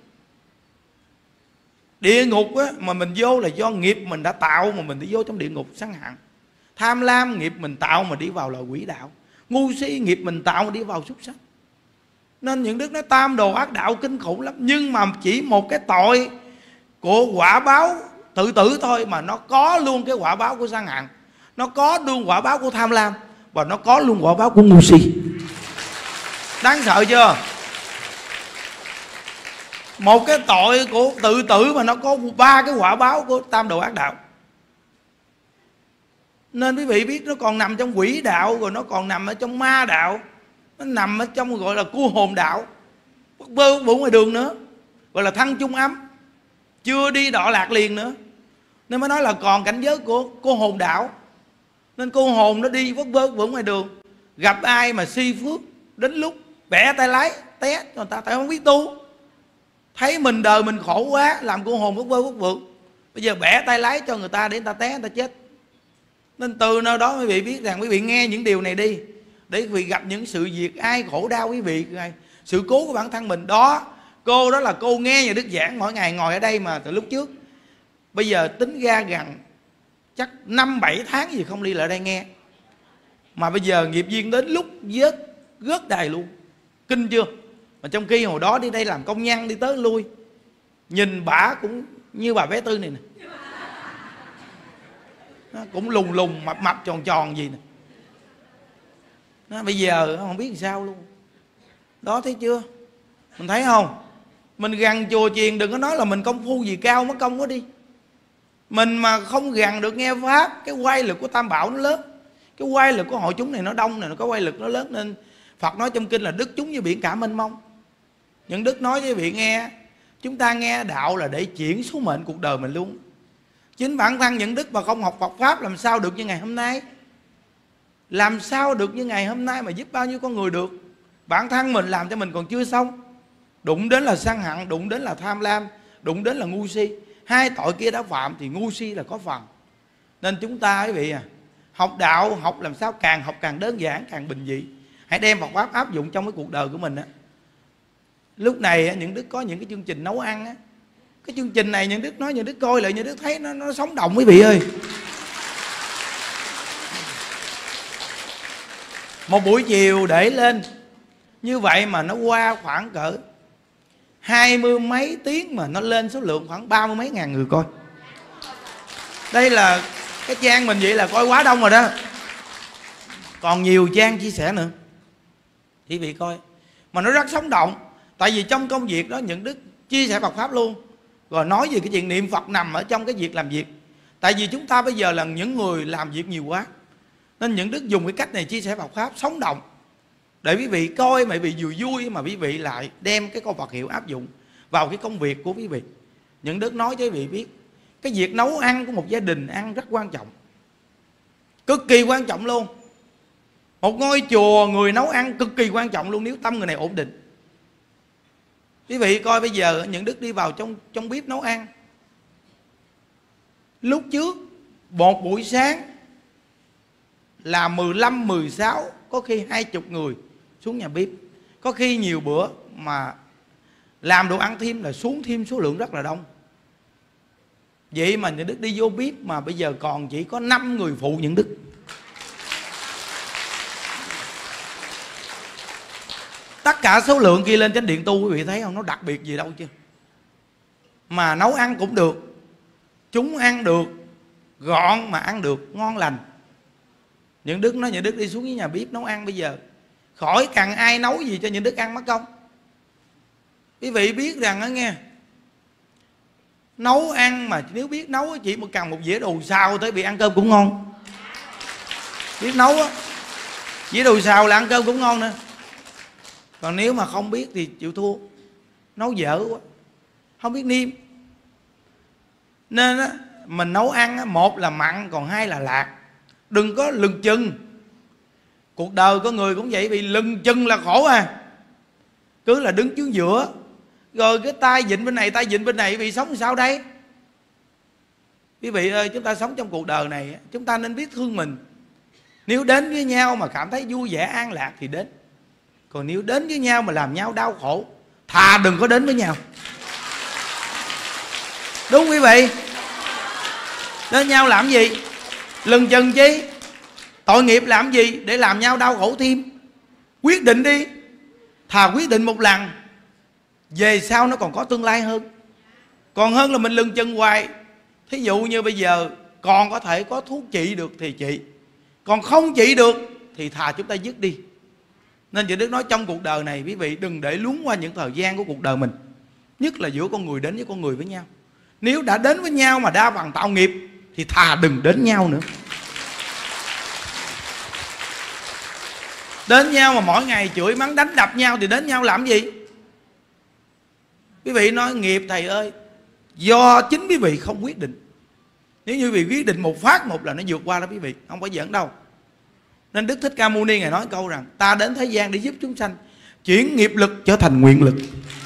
Địa ngục á, mà mình vô là do nghiệp mình đã tạo mà mình đi vô trong địa ngục sân hận. Tham lam nghiệp mình tạo mà đi vào loài quỷ đạo. Ngu si nghiệp mình tạo mà đi vào súc sanh. Nên những đức nói tam đồ ác đạo kinh khủng lắm. Nhưng mà chỉ một cái tội của quả báo tự tử thôi mà nó có luôn cái quả báo của sân hận, nó có luôn quả báo của tham lam, và nó có luôn quả báo của ngu si. Đáng sợ chưa? Một cái tội của tự tử mà nó có ba cái quả báo của tam đồ ác đạo. Nên quý vị biết nó còn nằm trong quỷ đạo, rồi nó còn nằm ở trong ma đạo, nó nằm ở trong gọi là cua hồn đạo, bắt bơ bủ ngoài đường nữa, gọi là thân chung ấm, chưa đi đọa lạc liền nữa. Nên mới nói là còn cảnh giới của cô hồn đạo. Nên cô hồn nó đi vất vơ vững ngoài đường, gặp ai mà si phước, đến lúc bẻ tay lái té cho người ta, tại không biết tu, thấy mình đời mình khổ quá, làm cô hồn vất vơ vất vượng, bây giờ bẻ tay lái cho người ta để người ta té, người ta chết. Nên từ nơi đó quý vị biết rằng quý vị nghe những điều này đi, để quý vị gặp những sự việc ai khổ đau quý vị, sự cố của bản thân mình. Đó, cô đó là cô nghe nhà Đức giảng mỗi ngày, ngồi ở đây mà từ lúc trước, bây giờ tính ra gần chắc năm bảy tháng gì không đi lại đây nghe. Mà bây giờ nghiệp duyên đến lúc vớt rớt đài luôn. Kinh chưa? Mà trong khi hồi đó đi đây làm công nhân, đi tới lui, nhìn bả cũng như bà bé Tư này nè, nó cũng lùng lùng mập mập tròn tròn gì nè. Nó bây giờ không biết làm sao luôn. Đó, thấy chưa? Mình thấy không? Mình gần chùa chiền đừng có nói là mình công phu gì cao mất công quá đi. Mình mà không gần được nghe pháp, cái quay lực của Tam Bảo nó lớn, cái quay lực của hội chúng này nó đông này, nó có quay lực nó lớn. Nên Phật nói trong kinh là đức chúng như biển cả mênh mông. Những đức nói với vị nghe, Chúng ta nghe đạo là để chuyển số mệnh cuộc đời mình luôn. Chính bản thân những đức mà không học Phật Pháp làm sao được như ngày hôm nay. Làm sao được như ngày hôm nay mà giúp bao nhiêu con người được. Bản thân mình làm cho mình còn chưa xong. Đụng đến là sân hận, đụng đến là tham lam, đụng đến là ngu si. Hai tội kia đã phạm thì ngu si là có phần. Nên chúng ta quý vị à, học đạo, học làm sao càng học càng đơn giản, càng bình dị. Hãy đem Phật Pháp áp dụng trong cái cuộc đời của mình á. Lúc này những đức có những cái chương trình nấu ăn á. Cái chương trình này những đức nói, những đức coi lại, những đức thấy nó, nó sống động quý vị ơi. Một buổi chiều để lên như vậy mà nó qua khoảng cỡ hai mươi mấy tiếng mà nó lên số lượng khoảng ba mươi mấy ngàn người coi. Đây là cái trang mình vậy là coi quá đông rồi đó. Còn nhiều trang chia sẻ nữa. Quý vị coi. Mà nó rất sống động. Tại vì trong công việc đó những đức chia sẻ Phật Pháp luôn. Rồi nói về cái chuyện niệm Phật nằm ở trong cái việc làm việc. Tại vì chúng ta bây giờ là những người làm việc nhiều quá. Nên những đức dùng cái cách này chia sẻ Phật Pháp sống động. Để quý vị coi mà quý vị vừa vui mà quý vị lại đem cái câu Phật hiệu áp dụng vào cái công việc của quý vị. Những đức nói cho quý vị biết, cái việc nấu ăn của một gia đình ăn rất quan trọng. Cực kỳ quan trọng luôn. Một ngôi chùa người nấu ăn cực kỳ quan trọng luôn nếu tâm người này ổn định. Quý vị coi bây giờ những đức đi vào trong, trong bếp nấu ăn. Lúc trước một buổi sáng là mười lăm, mười sáu, có khi hai mươi người xuống nhà bếp. Có khi nhiều bữa mà làm đồ ăn thêm là xuống thêm số lượng rất là đông. Vậy mà những đức đi vô bếp mà bây giờ còn chỉ có năm người phụ những đức. Tất cả số lượng kia lên trên điện tu quý vị thấy không? Nó đặc biệt gì đâu chứ. Mà nấu ăn cũng được. Chúng ăn được. Gọn mà ăn được. Ngon lành. Những đức nói những đức đi xuống với nhà bếp nấu ăn bây giờ. Khỏi cần ai nấu gì cho những đức ăn mất công. Quý vị biết rằng đó nghe. Nấu ăn mà nếu biết nấu chỉ một cần một dĩa đồ xào tới bị ăn cơm cũng ngon. Biết nấu á, dĩa đồ xào là ăn cơm cũng ngon nữa. Còn nếu mà không biết thì chịu thua. Nấu dở quá, không biết nêm. Nên á, mình nấu ăn á, một là mặn còn hai là lạc. Đừng có lừng chừng. Cuộc đời có người cũng vậy, bị lừng chừng là khổ à. Cứ là đứng trước giữa, rồi cái tay vịn bên này, tay vịn bên này, bị sống sao đây? Quý vị ơi, chúng ta sống trong cuộc đời này, chúng ta nên biết thương mình. Nếu đến với nhau mà cảm thấy vui vẻ an lạc thì đến. Còn nếu đến với nhau mà làm nhau đau khổ, thà đừng có đến với nhau. Đúng quý vị. Đến nhau làm gì? Lừng chừng chi? Tội nghiệp làm gì để làm nhau đau khổ thêm? Quyết định đi. Thà quyết định một lần, về sau nó còn có tương lai hơn. Còn hơn là mình lừng chừng hoài. Thí dụ như bây giờ còn có thể có thuốc trị được thì trị, còn không trị được thì thà chúng ta dứt đi. Nên Chúa Đức nói trong cuộc đời này quý vị đừng để luống qua những thời gian của cuộc đời mình. Nhất là giữa con người đến với con người với nhau. Nếu đã đến với nhau mà đa phần tạo nghiệp thì thà đừng đến nhau nữa. Đến nhau mà mỗi ngày chửi mắng đánh đập nhau thì đến nhau làm gì? Quý vị nói nghiệp thầy ơi, do chính quý vị không quyết định. Nếu như quý vị quyết định một phát một là nó vượt qua đó quý vị, không phải giỡn đâu. Nên Đức Thích Ca Mâu Ni Ngài nói câu rằng ta đến thế gian để giúp chúng sanh chuyển nghiệp lực trở thành nguyện lực.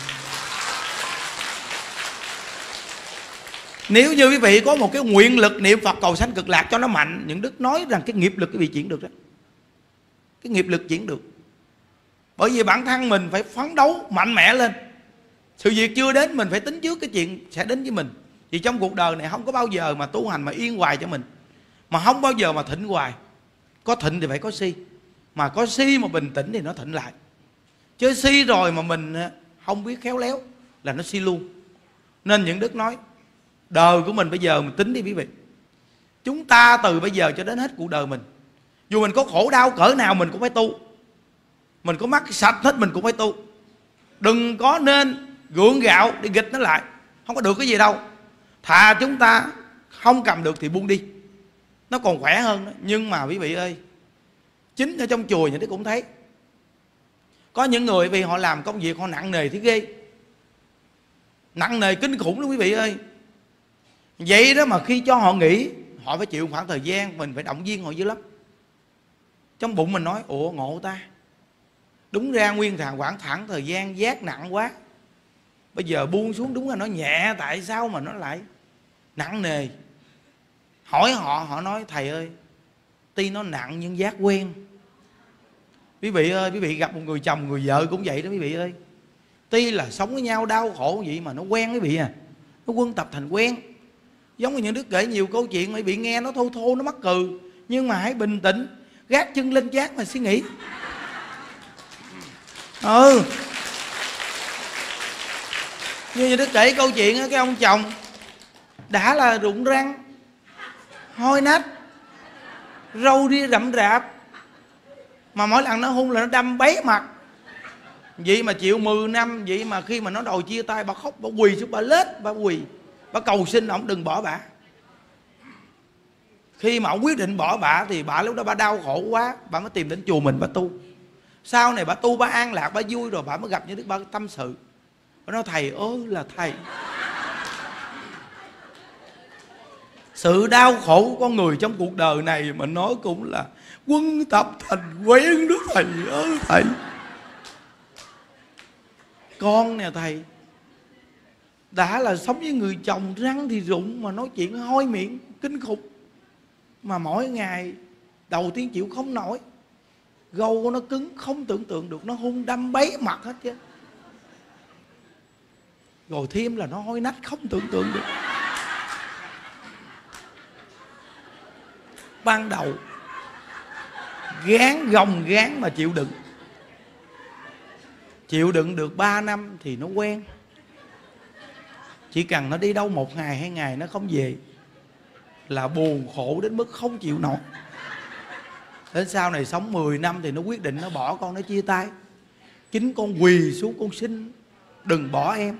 Nếu như quý vị có một cái nguyện lực niệm Phật cầu sanh cực lạc cho nó mạnh, những Đức nói rằng cái nghiệp lực quý vị chuyển được đó. Cái nghiệp lực chuyển được. Bởi vì bản thân mình phải phấn đấu mạnh mẽ lên. Sự việc chưa đến mình phải tính trước cái chuyện sẽ đến với mình. Vì trong cuộc đời này không có bao giờ mà tu hành mà yên hoài cho mình, mà không bao giờ mà thịnh hoài. Có thịnh thì phải có si, mà có si mà bình tĩnh thì nó thịnh lại. Chứ si rồi mà mình không biết khéo léo là nó si luôn. Nên những Đức nói đời của mình bây giờ mình tính đi quý vị. Chúng ta từ bây giờ cho đến hết cuộc đời mình, dù mình có khổ đau cỡ nào mình cũng phải tu. Mình có mắc sạch hết mình cũng phải tu. Đừng có nên gượng gạo để nghịch nó lại, không có được cái gì đâu. Thà chúng ta không cầm được thì buông đi, nó còn khỏe hơn đó. Nhưng mà quý vị ơi, chính ở trong chùa những đứa cũng thấy có những người vì họ làm công việc họ nặng nề thế ghê. Nặng nề kinh khủng lắm quý vị ơi. Vậy đó mà khi cho họ nghỉ, họ phải chịu khoảng thời gian, mình phải động viên họ dữ lắm. Trong bụng mình nói ủa ngộ ta, đúng ra nguyên thằng khoảng thẳng thời gian giác nặng quá, bây giờ buông xuống đúng là nó nhẹ, tại sao mà nó lại nặng nề. Hỏi họ, họ nói thầy ơi, tuy nó nặng nhưng giác quen. Quý vị ơi, quý vị gặp một người chồng người vợ cũng vậy đó quý vị ơi. Tuy là sống với nhau đau khổ vậy mà nó quen quý vị à. Nó quân tập thành quen. Giống như những đứa kể nhiều câu chuyện mà quý vị nghe nó thô thô, nó mắc cười, nhưng mà hãy bình tĩnh, gác chân lên chán mà suy nghĩ. Ừ, như những đứa kể câu chuyện đó, cái ông chồng đã là rụng răng, hôi nách, râu ria rậm rạp, mà mỗi lần nó hung là nó đâm bấy mặt. Vậy mà chịu mười năm, vậy mà khi mà nó đòi chia tay, bà khóc, bà quỳ xuống, bà lết, bà quỳ, bà cầu xin ông đừng bỏ bà. Khi mà ông quyết định bỏ bà thì bà lúc đó bà đau khổ quá, bà mới tìm đến chùa mình bà tu. Sau này bà tu, bà an lạc, bà vui rồi bà mới gặp những đức, bà tâm sự. Bà nói thầy ơi là thầy, sự đau khổ của con người trong cuộc đời này mà nói cũng là quân tập thành quen đó thầy ơi thầy. Con nè thầy, đã là sống với người chồng răng thì rụng mà nói chuyện hôi miệng kinh khủng, mà mỗi ngày đầu tiên chịu không nổi, gâu của nó cứng không tưởng tượng được, nó hung đâm bấy mặt hết chứ. Rồi thêm là nó hôi nách không tưởng tượng được. Ban đầu gán gồng gán mà chịu đựng, chịu đựng được ba năm thì nó quen. Chỉ cần nó đi đâu một ngày hai ngày nó không về là buồn khổ đến mức không chịu nổi. Đến sau này sống mười năm thì nó quyết định nó bỏ con, nó chia tay. Chính con quỳ xuống con xin đừng bỏ em.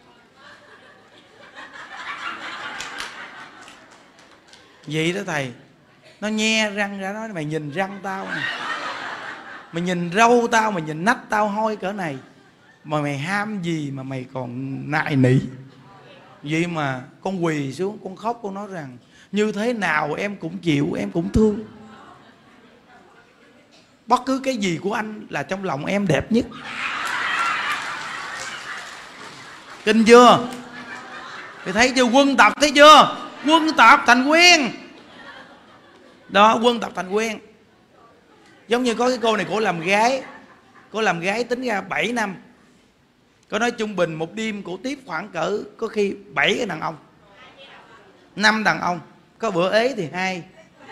Vậy đó thầy. Nó nhe răng ra nói mày nhìn răng tao nè, mày nhìn râu tao, mày nhìn nách tao hôi cỡ này, mà mày ham gì mà mày còn nại nỉ. Vậy mà con quỳ xuống, con khóc, con nói rằng như thế nào em cũng chịu, em cũng thương. Bất cứ cái gì của anh là trong lòng em đẹp nhất. Kinh chưa? Thì thấy chưa, quân tập thấy chưa? Quân tập thành quen. Đó, quân tập thành quen. Giống như có cái cô này, cổ làm gái, cổ làm gái tính ra bảy năm. Có nói trung bình một đêm cổ tiếp khoảng cỡ có khi bảy cái đàn ông, năm đàn ông, có bữa ế thì hai.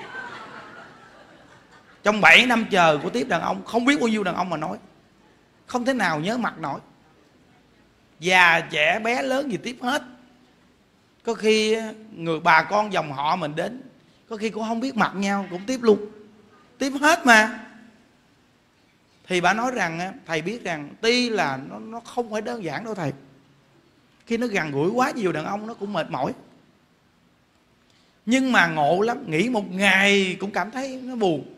Trong bảy năm chờ của tiếp đàn ông, không biết bao nhiêu đàn ông mà nói, không thể nào nhớ mặt nổi. Già trẻ bé lớn gì tiếp hết. Có khi người bà con dòng họ mình đến, có khi cũng không biết mặt nhau cũng tiếp luôn, tiếp hết mà. Thì bà nói rằng thầy biết rằng tuy là nó, nó không phải đơn giản đâu thầy. Khi nó gần gũi quá nhiều đàn ông nó cũng mệt mỏi. Nhưng mà ngộ lắm, nghỉ một ngày cũng cảm thấy nó buồn.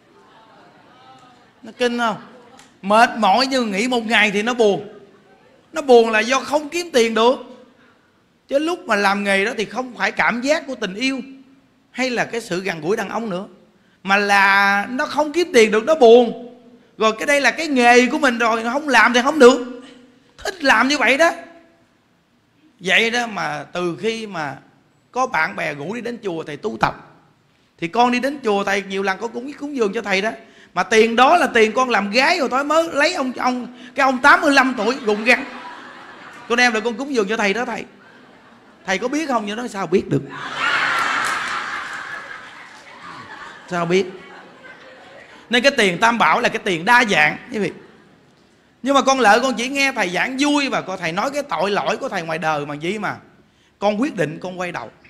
Nó kinh không? Mệt mỏi nhưng nghỉ một ngày thì nó buồn. Nó buồn là do không kiếm tiền được. Chứ lúc mà làm nghề đó thì không phải cảm giác của tình yêu hay là cái sự gần gũi đàn ông nữa, mà là nó không kiếm tiền được, nó buồn. Rồi cái đây là cái nghề của mình rồi, không làm thì không được. Thích làm như vậy đó. Vậy đó mà từ khi mà có bạn bè rủ đi đến chùa thầy tu tập, thì con đi đến chùa thầy nhiều lần con cũng cúng dường cho thầy đó. Mà tiền đó là tiền con làm gái rồi tối mới lấy ông ông cái ông tám mươi lăm tuổi rụng răng, con em là con cúng dường cho thầy đó thầy. Thầy có biết không? Nhưng nói sao biết được, sao biết. Nên cái tiền tam bảo là cái tiền đa dạng quý vị. Nhưng mà con lợi con chỉ nghe thầy giảng vui, và con thầy nói cái tội lỗi của thầy ngoài đời mà gì mà con quyết định con quay đầu.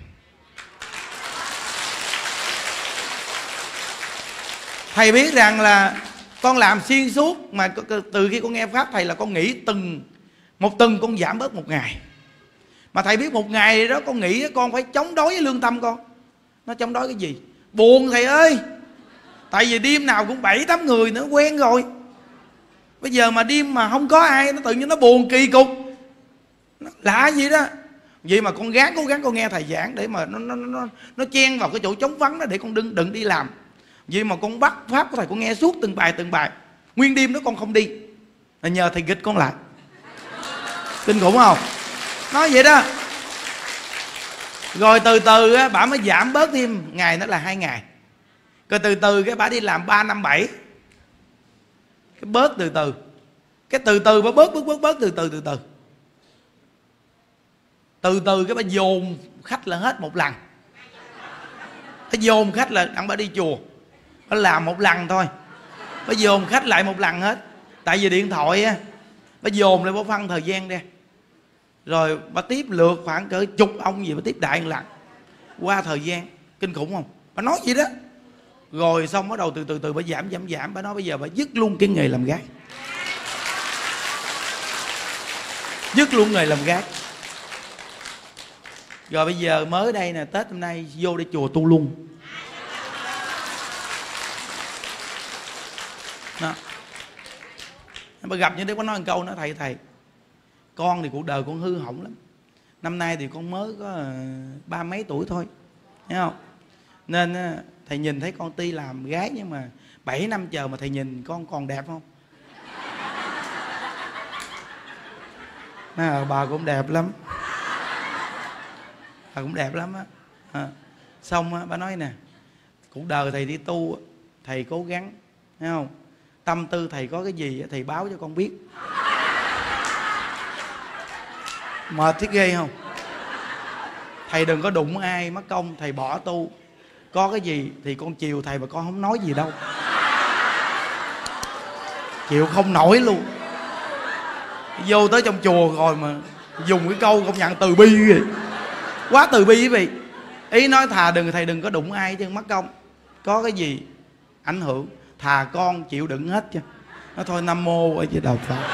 Thầy biết rằng là con làm xuyên suốt, mà từ khi con nghe pháp thầy là con nghĩ từng một tuần con giảm bớt một ngày. Mà thầy biết một ngày đó con nghĩ con phải chống đối với lương tâm con. Nó chống đối cái gì? Buồn thầy ơi. Tại vì đêm nào cũng bảy tám người nữa, quen rồi. Bây giờ mà đêm mà không có ai, nó tự nhiên nó buồn kỳ cục. Lạ gì đó. Vậy mà con gắng cố gắng con nghe thầy giảng để mà nó nó nó nó chen vào cái chỗ trống vắng đó để con đừng đừng đi làm. Vậy mà con bắt pháp của thầy con nghe suốt từng bài từng bài. Nguyên đêm đó con không đi, là nhờ thầy nghịch con lại. Kinh khủng không? Nói vậy đó. Rồi từ từ á, bà mới giảm bớt thêm ngày, nó là hai ngày. Rồi từ từ cái bà đi làm ba năm bảy, cái bớt từ từ, cái từ từ bà bớt bớt bớt bớt từ từ từ từ từ từ cái bà dồn khách là hết một lần. Bà dồn khách là đặng bà đi chùa, bà làm một lần thôi, bà dồn khách lại một lần hết. Tại vì điện thoại á, bà dồn lại bà phân thời gian ra. Rồi bà tiếp lượt khoảng cỡ chục ông gì bà tiếp đại một lần. Qua thời gian kinh khủng không? Bà nói gì đó. Rồi xong bắt đầu từ từ từ bà giảm giảm giảm. Bà nói bây giờ bà dứt luôn cái nghề làm gái, dứt luôn nghề làm gái. Rồi bây giờ mới đây nè, Tết hôm nay vô để chùa tu luôn đó. Bà gặp như thế có nói một câu nữa: thầy thầy con thì cuộc đời con hư hỏng lắm. Năm nay thì con mới có ba mấy tuổi thôi, thấy không? Nên thầy nhìn thấy con tuy làm gái nhưng mà bảy năm chờ mà thầy nhìn con còn đẹp không? À, bà cũng đẹp lắm, bà cũng đẹp lắm á. À, xong á, bà nói nè, cuộc đời thầy đi tu, thầy cố gắng, thấy không? Tâm tư thầy có cái gì thầy báo cho con biết. Mệt thích ghê không? Thầy đừng có đụng ai mất công thầy bỏ tu. Có cái gì thì con chiều thầy mà con không nói gì đâu, chịu không nổi luôn. Vô tới trong chùa rồi mà dùng cái câu công nhận từ bi vậy, quá từ bi quý vị. Ý nói thà đừng, thầy đừng có đụng ai chứ mất công. Có cái gì ảnh hưởng, thà con chịu đựng hết chứ. Nói thôi Nam Mô ở trên đầu Phật,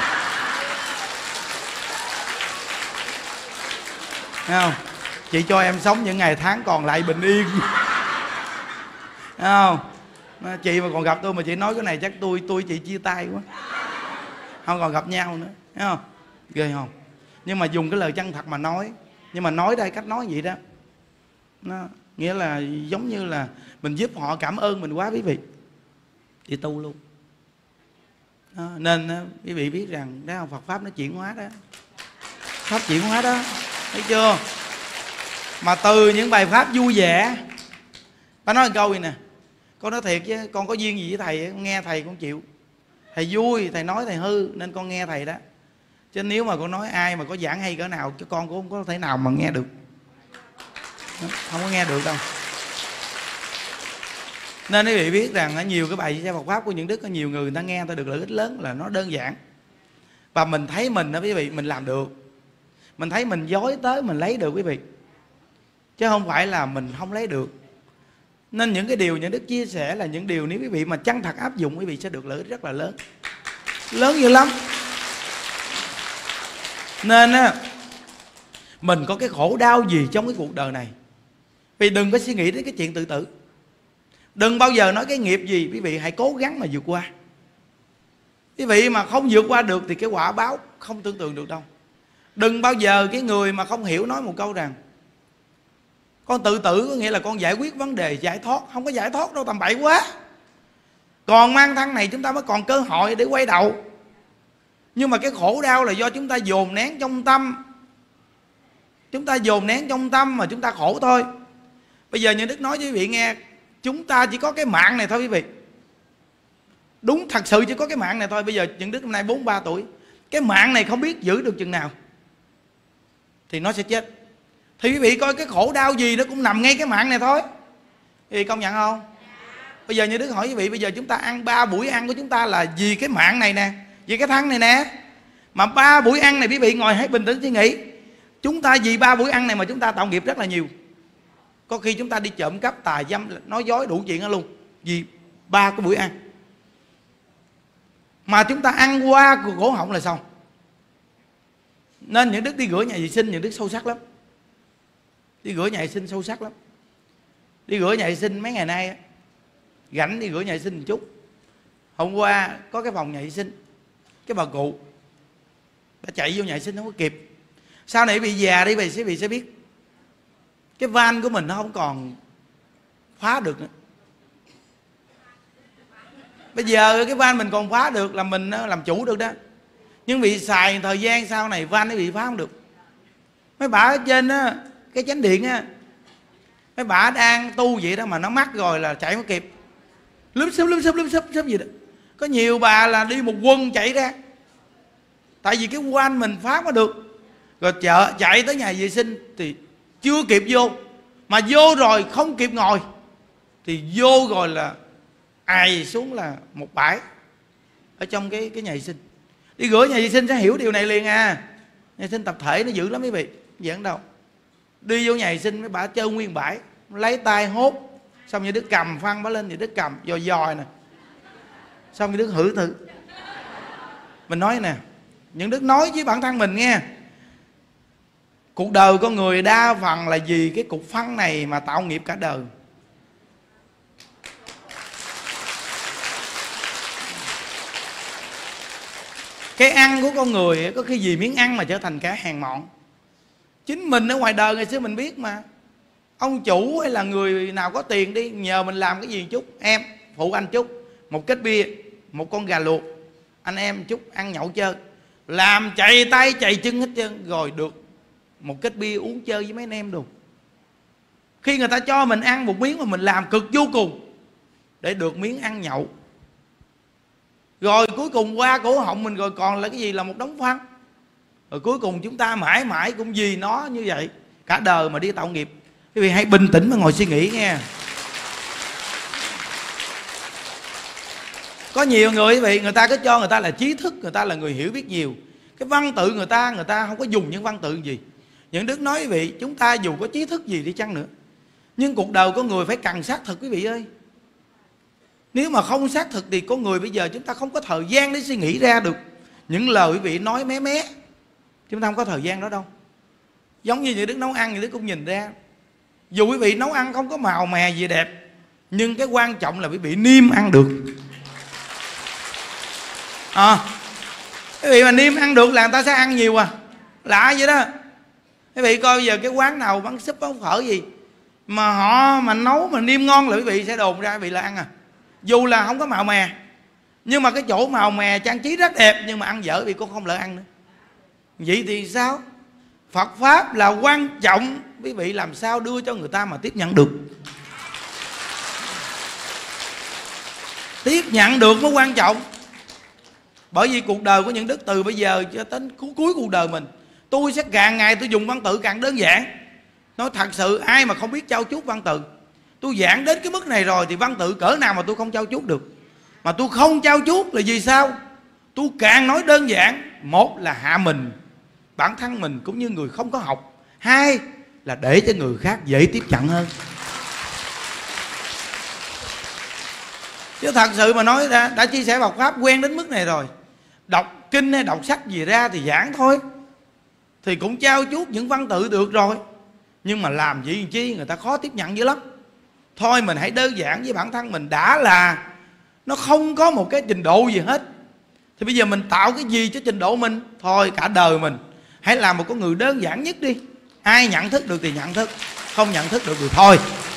thấy không? Chị cho em sống những ngày tháng còn lại bình yên, thấy không? Chị mà còn gặp tôi mà chị nói cái này chắc tôi tôi chị chia tay quá, không còn gặp nhau nữa, thấy không? Ghê không? Nhưng mà dùng cái lời chân thật mà nói. Nhưng mà nói đây cách nói vậy đó, nó nghĩa là giống như là mình giúp họ cảm ơn mình quá quý vị, đi tu luôn đó. Nên quý vị biết rằng đó, Phật pháp nó chuyển hóa đó, pháp chuyển hóa đó, thấy chưa? Mà từ những bài pháp vui vẻ. Bà nói một câu gì nè, con nói thiệt chứ con có duyên gì với thầy, con nghe thầy con chịu. Thầy vui, thầy nói thầy hư nên con nghe thầy đó. Chứ nếu mà con nói ai mà có giảng hay cỡ nào chứ con cũng không có thể nào mà nghe được, không có nghe được đâu. Nên quý vị biết rằng nhiều cái bài Phật pháp của những đức, có nhiều người người ta nghe người ta được lợi ích lớn là nó đơn giản. Và mình thấy mình đó quý vị, mình làm được. Mình thấy mình dối tới mình lấy được quý vị, chứ không phải là mình không lấy được. Nên những cái điều những đức chia sẻ là những điều nếu quý vị mà chân thật áp dụng, quý vị sẽ được lợi ích rất là lớn, lớn dữ lắm. Nên á, mình có cái khổ đau gì trong cái cuộc đời này, vì đừng có suy nghĩ đến cái chuyện tự tử. Đừng bao giờ nói cái nghiệp gì, quý vị hãy cố gắng mà vượt qua. Quý vị mà không vượt qua được thì cái quả báo không tưởng tượng được đâu. Đừng bao giờ cái người mà không hiểu nói một câu rằng con tự tử có nghĩa là con giải quyết vấn đề giải thoát. Không có giải thoát đâu, tầm bậy quá. Còn mang thân này chúng ta mới còn cơ hội để quay đầu. Nhưng mà cái khổ đau là do chúng ta dồn nén trong tâm. Chúng ta dồn nén trong tâm mà chúng ta khổ thôi. Bây giờ như Đức nói với quý vị nghe, chúng ta chỉ có cái mạng này thôi quý vị. Đúng thật sự chỉ có cái mạng này thôi. Bây giờ những Đức hôm nay bốn mươi ba tuổi, cái mạng này không biết giữ được chừng nào thì nó sẽ chết. Thì quý vị coi cái khổ đau gì nó cũng nằm ngay cái mạng này thôi. Quý vị công nhận không? Bây giờ như Đức hỏi quý vị, bây giờ chúng ta ăn ba buổi ăn của chúng ta là vì cái mạng này nè, vì cái thân này nè. Mà ba buổi ăn này quý vị ngồi hãy bình tĩnh suy nghĩ, chúng ta vì ba buổi ăn này mà chúng ta tạo nghiệp rất là nhiều. Có khi chúng ta đi trộm cắp, tà dâm, nói dối đủ chuyện đó luôn, vì ba cái buổi ăn. Mà chúng ta ăn qua cổ họng là xong. Nên những Đức đi rửa nhà vệ sinh, những Đức sâu sắc lắm. Đi rửa nhà vệ sinh sâu sắc lắm. Đi rửa nhà vệ sinh mấy ngày nay rảnh đi rửa nhà vệ sinh một chút. Hôm qua có cái phòng nhà vệ sinh, cái bà cụ bà chạy vô nhà vệ sinh không có kịp, Sau này bị già đi, quý vị sẽ, bị sẽ biết cái van của mình nó không còn khóa được nữa. Bây giờ cái van mình còn khóa được là mình làm chủ được đó. Nhưng bị xài thời gian sau này van nó bị phá không được. Mấy bà ở trên á, cái chánh điện á, mấy bà đang tu vậy đó mà nó mắc rồi là chạy không kịp, lúp xúp lúp xúp lúp xúp xúp gì đó. Có nhiều bà là đi một quân chạy ra, tại vì cái van mình phá có được. Rồi chợ chạy tới nhà vệ sinh thì chưa kịp vô, mà vô rồi không kịp ngồi thì vô rồi là ai xuống là một bãi ở trong cái cái nhà vệ sinh. Đi rửa nhà vệ sinh sẽ hiểu điều này liền à. Nhà vệ sinh tập thể nó dữ lắm quý vị, giỡn đâu. Đi vô nhà vệ sinh mấy bà chơi nguyên bãi, lấy tay hốt, xong như đứa cầm phăng bả lên thì đứa cầm dòi dòi nè, xong như đứa hử thử. Mình nói nè, những đứa nói với bản thân mình nghe, cuộc đời con người đa phần là vì cái cục phân này mà tạo nghiệp cả đời. Cái ăn của con người có khi vì miếng ăn mà trở thành cả hàng mọn. Chính mình ở ngoài đời ngày xưa mình biết mà, ông chủ hay là người nào có tiền đi nhờ mình làm cái gì chút, em phụ anh chút, một kết bia, một con gà luộc, anh em chút ăn nhậu chơi, làm chạy tay chạy chân hết trơn, rồi được một kết bia uống chơi với mấy anh em đồ. Khi người ta cho mình ăn một miếng mà mình làm cực vô cùng để được miếng ăn nhậu, rồi cuối cùng qua cổ họng mình rồi còn là cái gì, là một đống phân. Rồi cuối cùng chúng ta mãi mãi cũng vì nó như vậy, cả đời mà đi tạo nghiệp. Quý vị hãy bình tĩnh mà ngồi suy nghĩ nghe. Có nhiều người quý vị, người ta cứ cho người ta là trí thức, người ta là người hiểu biết nhiều. Cái văn tự người ta, người ta không có dùng những văn tự gì. Những đức nói quý vị, chúng ta dù có trí thức gì đi chăng nữa, nhưng cuộc đời của người phải cần xác thực quý vị ơi. Nếu mà không xác thực thì con người bây giờ chúng ta không có thời gian để suy nghĩ ra được những lời quý vị nói mé mé. Chúng ta không có thời gian đó đâu. Giống như những đức nấu ăn, những đức cũng nhìn ra, dù quý vị nấu ăn không có màu mè gì đẹp, nhưng cái quan trọng là quý vị niêm ăn được. À, quý vị mà niêm ăn được là người ta sẽ ăn nhiều à. Lạ vậy đó. Quý vị coi bây giờ cái quán nào bán súp bán phở gì mà họ mà nấu mà niêm ngon là quý vị sẽ đồn ra quý vị là ăn à. Dù là không có màu mè, nhưng mà cái chỗ màu mè trang trí rất đẹp, nhưng mà ăn dở vì con không lỡ ăn nữa. Vậy thì sao? Phật Pháp là quan trọng, quý vị làm sao đưa cho người ta mà tiếp nhận được. Tiếp nhận được mới quan trọng. Bởi vì cuộc đời của những đức từ bây giờ cho đến cuối cuộc đời mình, tôi sẽ càng ngày tôi dùng văn tự càng đơn giản. Nói thật sự ai mà không biết trau chuốt văn tự. Tôi giảng đến cái mức này rồi thì văn tự cỡ nào mà tôi không trau chuốt được. Mà tôi không trau chuốt là vì sao? Tôi càng nói đơn giản, một là hạ mình bản thân mình cũng như người không có học, hai là để cho người khác dễ tiếp cận hơn. Chứ thật sự mà nói ra, đã chia sẻ Phật Pháp quen đến mức này rồi, đọc kinh hay đọc sách gì ra thì giảng thôi, thì cũng trao chuốt những văn tự được rồi. Nhưng mà làm gì chi người ta khó tiếp nhận dữ lắm. Thôi mình hãy đơn giản với bản thân mình, đã là nó không có một cái trình độ gì hết, thì bây giờ mình tạo cái gì cho trình độ mình. Thôi cả đời mình hãy làm một con người đơn giản nhất đi. Ai nhận thức được thì nhận thức, không nhận thức được thì thôi.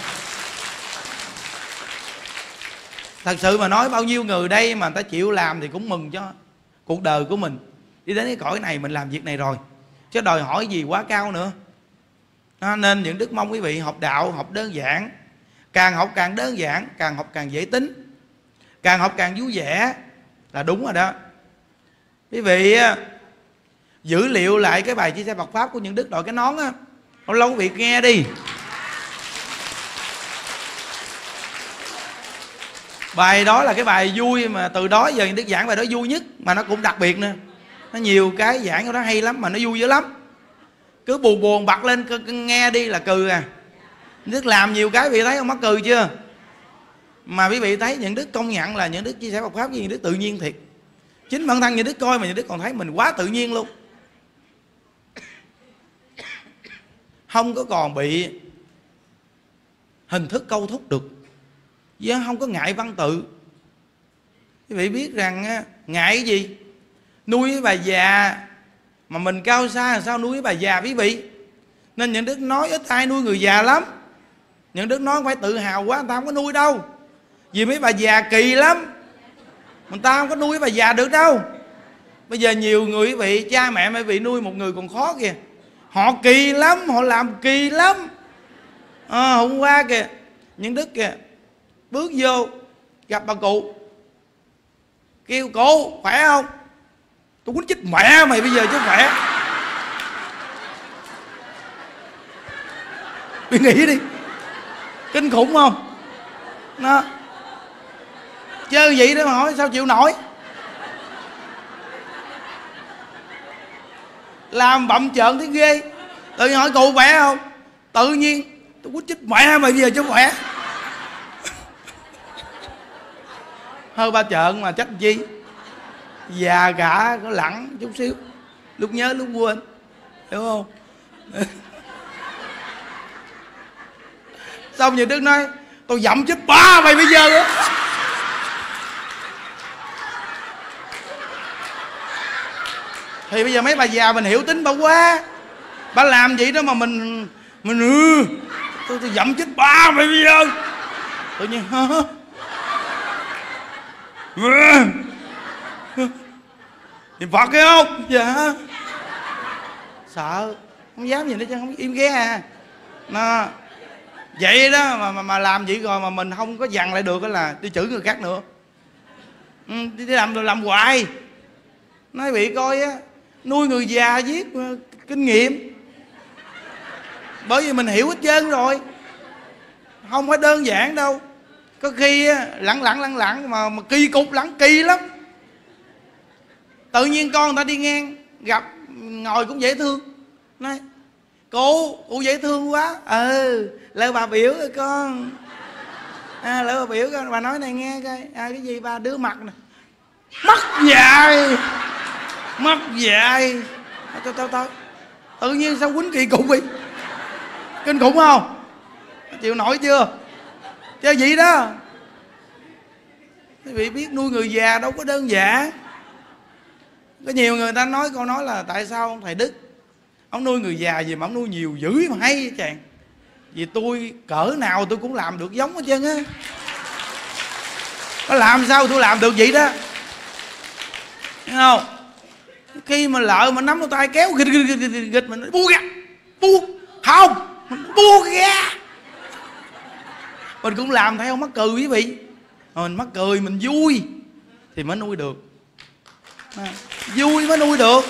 Thật sự mà nói bao nhiêu người đây mà người ta chịu làm thì cũng mừng cho cuộc đời của mình. Đi đến cái cõi này mình làm việc này rồi, chứ đòi hỏi gì quá cao nữa. Đó, nên những đức mong quý vị học đạo học đơn giản. Càng học càng đơn giản, càng học càng dễ tính, càng học càng vui vẻ là đúng rồi đó. Quý vị dữ liệu lại cái bài chia sẻ Phật Pháp của những đức đội cái nón á, lâu lâu quý vị nghe đi. Bài đó là cái bài vui mà từ đó giờ những đức giảng bài đó vui nhất, mà nó cũng đặc biệt nữa. Nó nhiều cái giảng của nó hay lắm mà nó vui dữ lắm. Cứ buồn buồn bật lên nghe đi là cười à. Đức làm nhiều cái quý vị thấy không, mắc cười chưa? Mà quý vị thấy những đức công nhận là những đức chia sẻ Phật Pháp với những đức tự nhiên thiệt. Chính bản thân những đức coi mà những đức còn thấy mình quá tự nhiên luôn, không có còn bị hình thức câu thúc được, chứ không có ngại văn tự. Quý vị biết rằng ngại cái gì? Nuôi bà già Mà mình cao xa làm sao nuôi bà già quý vị. Nên những Đức nói ít ai nuôi người già lắm. Những Đức nói phải tự hào quá, người ta không có nuôi đâu. Vì mấy bà già kỳ lắm, người ta không có nuôi bà già được đâu. Bây giờ nhiều người quý vị, cha mẹ quý vị nuôi một người còn khó kìa. Họ kỳ lắm, họ làm kỳ lắm. à, Hôm qua kìa, những Đức kìa, bước vô gặp bà cụ, kêu cụ khỏe không? Tôi quýnh chết mẹ mày bây giờ chứ khỏe. Mày nghĩ đi, kinh khủng không? Nó chơi vậy đó mà hỏi sao chịu nổi. Làm bậm trợn thấy ghê. Tự nhiên hỏi cụ khỏe không? Tự nhiên tôi quýnh chết mẹ mày bây giờ chứ khỏe. Hơi ba trợn mà trách chi. Già cả có lẳng chút xíu, lúc nhớ lúc quên, hiểu không? Xong rồi Đức nói tôi dậm chết ba mày bây giờ đó. Thì bây giờ mấy bà già mình hiểu tính bà quá. Bà làm vậy đó mà mình Mình ừ Tôi, tôi dậm chết ba mày bây giờ. Tự nhiên hả? Niệm Phật cái không? Dạ. Sợ, không dám nhìn nó chứ không im ghé à. Nó vậy đó mà, mà mà làm vậy rồi mà mình không có dằn lại được là đi chửi người khác nữa. Ừ, đi làm rồi làm hoài. Nói bị coi á, nuôi người già viết kinh nghiệm. Bởi vì mình hiểu hết trơn rồi, không phải đơn giản đâu. Có khi á, lẳng lẳng lẳng lẳng mà, mà kỳ cục lẳng kỳ lắm. Tự nhiên con người ta đi ngang gặp ngồi cũng dễ thương, nói cô cô dễ thương quá. Ừ, lỡ bà biểu rồi con. À, lỡ bà biểu con, bà nói này nghe coi. À, cái gì ba đứa mặt nè, mắt dài, mắt dài. Thôi thôi thôi, tự nhiên sao quýnh kỳ cục vậy? Kinh khủng không? Chịu nổi chưa? Chứ vậy đó. Quý vị biết nuôi người già đâu có đơn giản. Có nhiều người ta nói câu nói là tại sao ông thầy Đức ông nuôi người già gì mà ông nuôi nhiều dữ mà hay vậy chàng. Vì tôi cỡ nào tôi cũng làm được giống hết trơn á. Nó làm sao tôi làm được vậy đó, thấy không? Khi mà lợ mà nắm tay kéo gịch gịch gịch gịch, gịch mình buông ra, buông không, buông ra. Mình cũng làm theo mắc cười quý vị. Mình mắc cười mình vui thì mới nuôi được. À, vui mới nuôi được.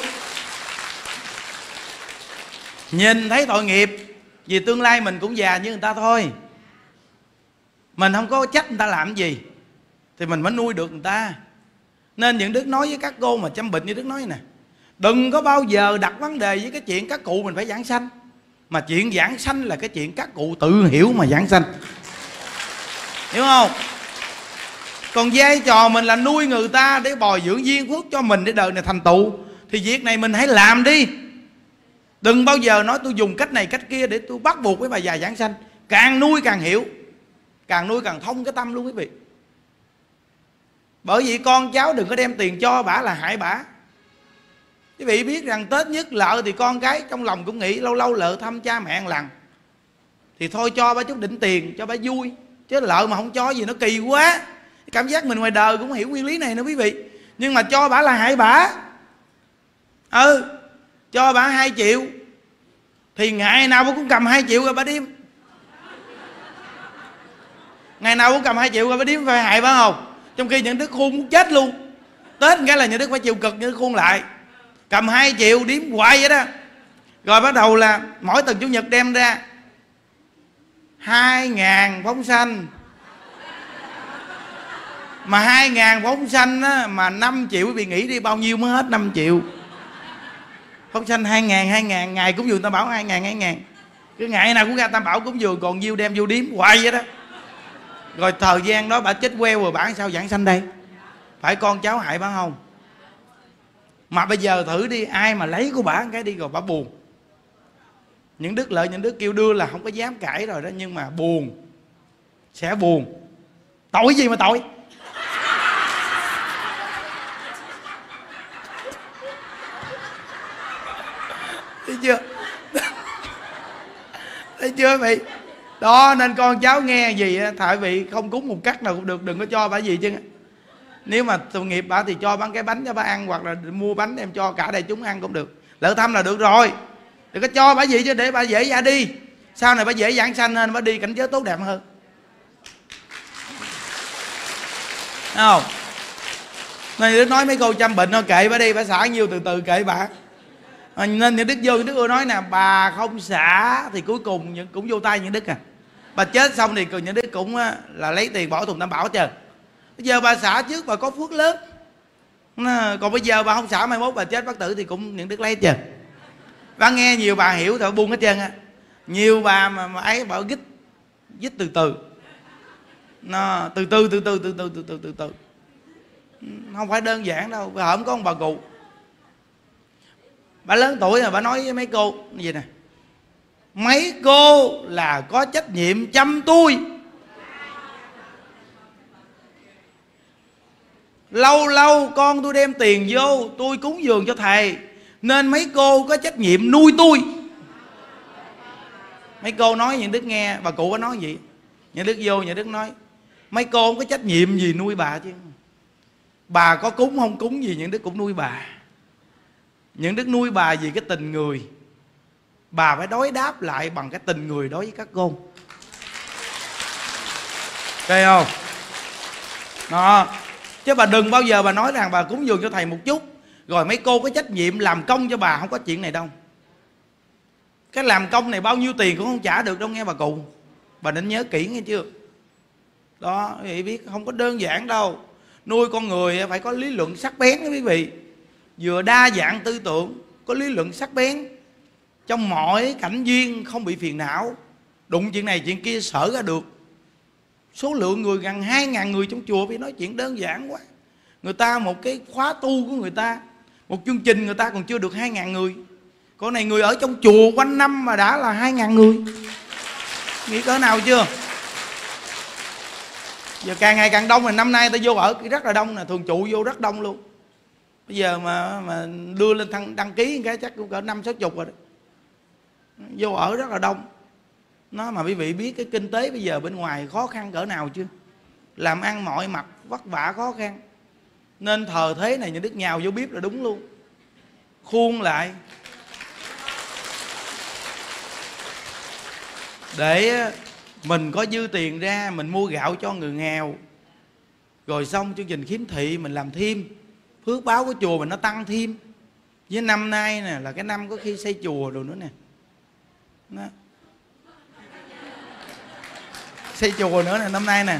Nhìn thấy tội nghiệp, vì tương lai mình cũng già như người ta thôi. Mình không có trách người ta làm gì thì mình mới nuôi được người ta. Nên những Đức nói với các cô mà chăm bệnh như Đức nói nè, đừng có bao giờ đặt vấn đề với cái chuyện các cụ mình phải giảng sanh. Mà chuyện giảng sanh là cái chuyện các cụ tự hiểu mà giảng sanh, hiểu không? Còn vai trò mình là nuôi người ta để bồi dưỡng duyên phước cho mình để đời này thành tựu, thì việc này mình hãy làm đi. Đừng bao giờ nói tôi dùng cách này cách kia để tôi bắt buộc với bà già giảng sanh. Càng nuôi càng hiểu, càng nuôi càng thông cái tâm luôn quý vị. Bởi vì con cháu đừng có đem tiền cho bả là hại bả. Quý vị biết rằng Tết nhất lợ thì con cái trong lòng cũng nghĩ lâu lâu lợ thăm cha mẹ một lần, thì thôi cho bả chút đỉnh tiền cho bả vui. Chứ lợ mà không cho gì nó kỳ quá. Cảm giác mình ngoài đời cũng hiểu nguyên lý này nữa quý vị. Nhưng mà cho bả là hại bả. Ừ, cho bả hai triệu thì ngày nào bả cũng cầm hai triệu rồi bả điếm. Ngày nào cũng cầm hai triệu rồi bả điếm, phải hại bả không? Trong khi những đứa khôn muốn chết luôn. Tết cái là những đứa phải chịu cực, những đứa khôn lại cầm hai triệu điếm hoài vậy đó. Rồi bắt đầu là mỗi tuần chủ nhật đem ra hai ngàn phóng sanh. Mà hai ngàn phóng sanh á, mà năm triệu quý vị nghĩ đi bao nhiêu mới hết năm triệu. Phóng sanh hai ngàn, hai ngàn, ngày cúng dường Tam Bảo hai ngàn, hai ngàn. Cứ ngày nào cũng ra Tam Bảo cúng dường, còn nhiêu đem vô điếm hoài vậy đó. Rồi thời gian đó bà chết queo rồi bà sao giảng sanh đây? Phải con cháu hại bà không? Mà bây giờ thử đi, ai mà lấy của bà cái đi rồi bà buồn. Những đức lợi, những đức kêu đưa là không có dám cãi rồi đó. Nhưng mà buồn, sẽ buồn. Tội gì mà tội? thấy chưa? Thấy chưa quý vị? Đó nên con cháu nghe gì tại vị không cúng một cắt nào cũng được, đừng có cho bà gì chứ. Nếu mà tội nghiệp bà thì cho bán cái bánh cho bà ăn, hoặc là mua bánh em cho cả đại chúng ăn cũng được, lỡ thăm là được rồi. Đừng có cho bà gì chứ, để bà dễ dàng đi, sau này bà dễ dàng sanh hơn, bà đi cảnh giới tốt đẹp hơn. Thấy không? Nên Đức nói mấy câu chăm bệnh thôi kệ bà đi, bà xả nhiêu từ từ kệ bà. Nên những Đức vô, những Đức ưa nói nè, bà không xả thì cuối cùng những cũng vô tay những Đức à. Bà chết xong thì những Đức cũng là lấy tiền bỏ thùng tam bảo chờ. Bây giờ bà xả trước bà có phước lớn, còn bây giờ bà không xả mai mốt bà chết bất tử thì cũng những Đức lấy chờ. Bà nghe nhiều bà hiểu thì buông hết trơn á. Nhiều bà mà, mà ấy bà gích gích từ từ, nó từ từ từ từ từ từ từ từ từ từ không phải đơn giản đâu. Bà không có ông bà cụ, bà lớn tuổi rồi bà nói với mấy cô gì nè: mấy cô là có trách nhiệm chăm tôi, lâu lâu con tôi đem tiền vô tôi cúng dường cho thầy, nên mấy cô có trách nhiệm nuôi tôi. Mấy cô nói những Đức nghe, bà cụ có nói gì, những Đức vô những Đức nói mấy cô không có trách nhiệm gì nuôi bà chứ. Bà có cúng không cúng gì những Đức cũng nuôi bà. Những Đức nuôi bà vì cái tình người, bà phải đối đáp lại bằng cái tình người đối với các con. Thấy không? Đó. Chứ bà đừng bao giờ bà nói rằng bà cúng dường cho thầy một chút rồi mấy cô có trách nhiệm làm công cho bà, không có chuyện này đâu. Cái làm công này bao nhiêu tiền cũng không trả được đâu nghe bà cụ. Bà nên nhớ kỹ nghe chưa? Đó, quý vị biết không có đơn giản đâu. Nuôi con người phải có lý luận sắc bén đó quý vị. Vừa đa dạng tư tưởng, có lý luận sắc bén, trong mọi cảnh duyên không bị phiền não. Đụng chuyện này chuyện kia sở ra được. Số lượng người gần hai ngàn người trong chùa phải nói chuyện đơn giản quá. Người ta một cái khóa tu của người ta, một chương trình người ta còn chưa được hai ngàn người. Con này người ở trong chùa quanh năm mà đã là hai ngàn người. Nghĩ cỡ nào chưa? Giờ càng ngày càng đông, rồi năm nay ta vô ở rất là đông nè, thường trụ vô rất đông luôn. Bây giờ mà mà đưa lên thăng, đăng ký cái chắc cũng cỡ năm sáu chục rồi đó. Vô ở rất là đông. Nó mà quý vị biết cái kinh tế bây giờ bên ngoài khó khăn cỡ nào chưa? Làm ăn mọi mặt vất vả khó khăn. Nên thờ thế này nhà Đức nhào vô bếp là đúng luôn. Khuôn lại để mình có dư tiền ra mình mua gạo cho người nghèo. Rồi xong chương trình khiếm thị mình làm thêm, phước báo của chùa mình nó tăng thêm. Với năm nay nè là cái năm có khi xây chùa rồi nữa nè. Đó. Xây chùa nữa nè, năm nay nè.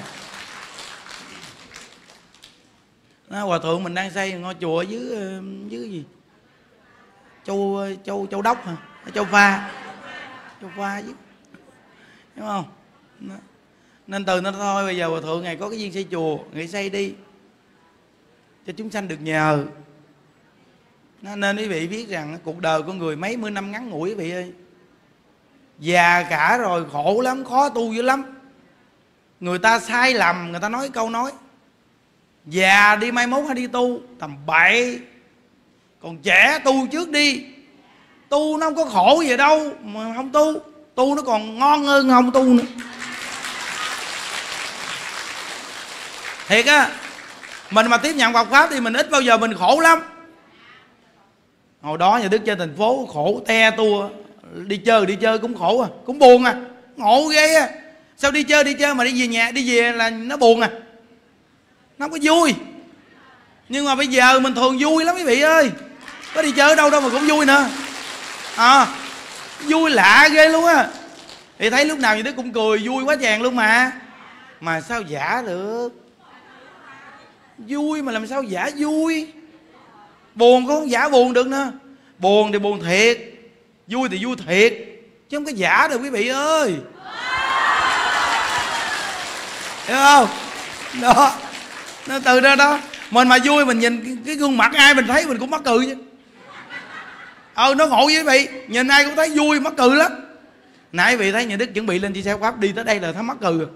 Đó, hòa thượng mình đang xây ngôi chùa dưới dưới gì? Châu Châu Châu Đốc hả? Châu Pha. Châu Pha chứ. Đúng không? Đó. Nên từ nó thôi bây giờ hòa thượng ngày có cái duyên xây chùa, ngày xây đi cho chúng sanh được nhờ. Nó nên quý vị biết rằng cuộc đời của người mấy mươi năm ngắn ngủi quý vị ơi. Già cả rồi khổ lắm, khó tu dữ lắm. Người ta sai lầm, người ta nói câu nói già đi mai mốt hay đi tu, tầm bậy. Còn trẻ tu trước đi. Tu nó không có khổ gì đâu mà không tu. Tu nó còn ngon hơn không tu nữa. Thiệt á. Mình mà tiếp nhận Phật Pháp thì mình ít bao giờ mình khổ lắm. Hồi đó nhà Đức trên thành phố khổ te tua. Đi chơi đi chơi cũng khổ à, cũng buồn à. Ngộ ghê à. Sao đi chơi đi chơi mà đi về nhà, đi về là nó buồn à. Nó không có vui. Nhưng mà bây giờ mình thường vui lắm quý vị ơi. Có đi chơi ở đâu đâu mà cũng vui nữa. À, vui lạ ghê luôn á. Thì thấy lúc nào như Đức cũng cười vui quá chàng luôn mà. Mà sao giả được. Vui mà làm sao giả vui. Buồn cũng không giả buồn được nữa. Buồn thì buồn thiệt, vui thì vui thiệt, chứ không có giả được quý vị ơi. Hiểu không? Đó. Nó từ ra đó. Mình mà vui mình nhìn cái gương mặt ai mình thấy mình cũng mắc cười chứ. Ờ nó ngộ với quý vị. Nhìn ai cũng thấy vui mắc cười lắm. Nãy quý vị thấy nhà Đức chuẩn bị lên chia sẻ Pháp, đi tới đây là thấy mắc cười rồi.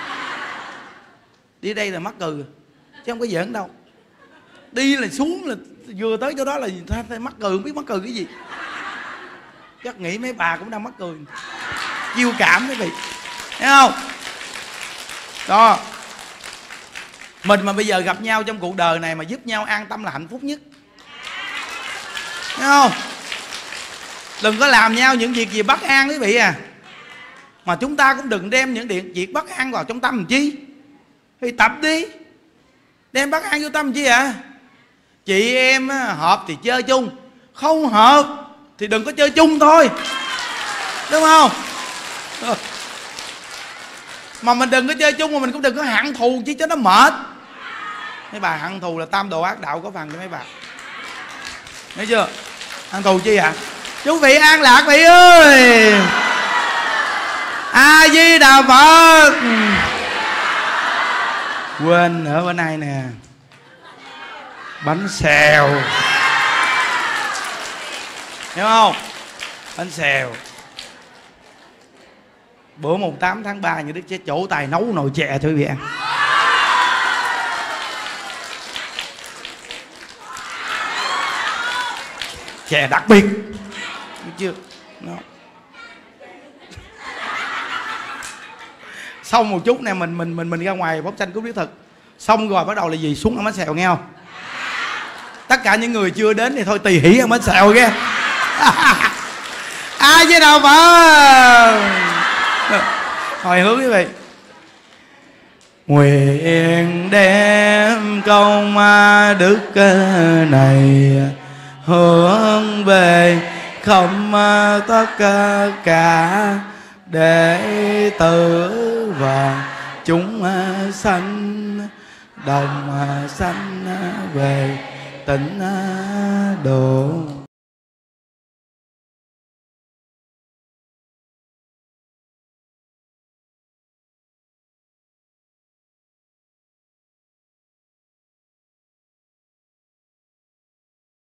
Đi đây là mắc cười rồi. Chứ không có giỡn đâu. Đi là xuống là vừa tới chỗ đó là thấy mắc cười, không biết mắc cười cái gì. Chắc nghĩ mấy bà cũng đang mắc cười. Chiêu cảm quý vị, thấy không? Đó, mình mà bây giờ gặp nhau trong cuộc đời này mà giúp nhau an tâm là hạnh phúc nhất, thấy không? Đừng có làm nhau những việc gì bất an quý vị à. Mà chúng ta cũng đừng đem những điện việc bất an vào trong tâm làm chi. Thì tập đi, đem bất an vô tâm làm chi à. Chị em hợp thì chơi chung, không hợp thì đừng có chơi chung thôi, đúng không? Mà mình đừng có chơi chung, mà mình cũng đừng có hận thù chứ cho nó mệt. Mấy bà hận thù là tam đồ ác đạo có phần cho mấy bà, thấy chưa? Hận thù chi ạ? À? Chú vị an lạc vị ơi. A Di Đà Phật. Quên ở bên này nè, bánh xèo, hiểu không? Bánh xèo. Bữa mùng tám tháng ba như Đức sẽ trổ tài nấu nồi chè cho quý vị ăn. Chè đặc biệt, biết chưa? Đó. Xong một chút nè, mình mình mình mình ra ngoài phóng sanh cúng thiết thực. Xong rồi bắt đầu là gì? Xuống ăn bánh xèo nghe không? Tất cả những người chưa đến thì thôi tùy hỉ ăn bánh xèo nghe. A Di Đà Phật. Hồi hướng quý vị. Nguyện đem công đức này hướng về không tất cả đệ tử và chúng sanh đồng sanh về tịnh độ.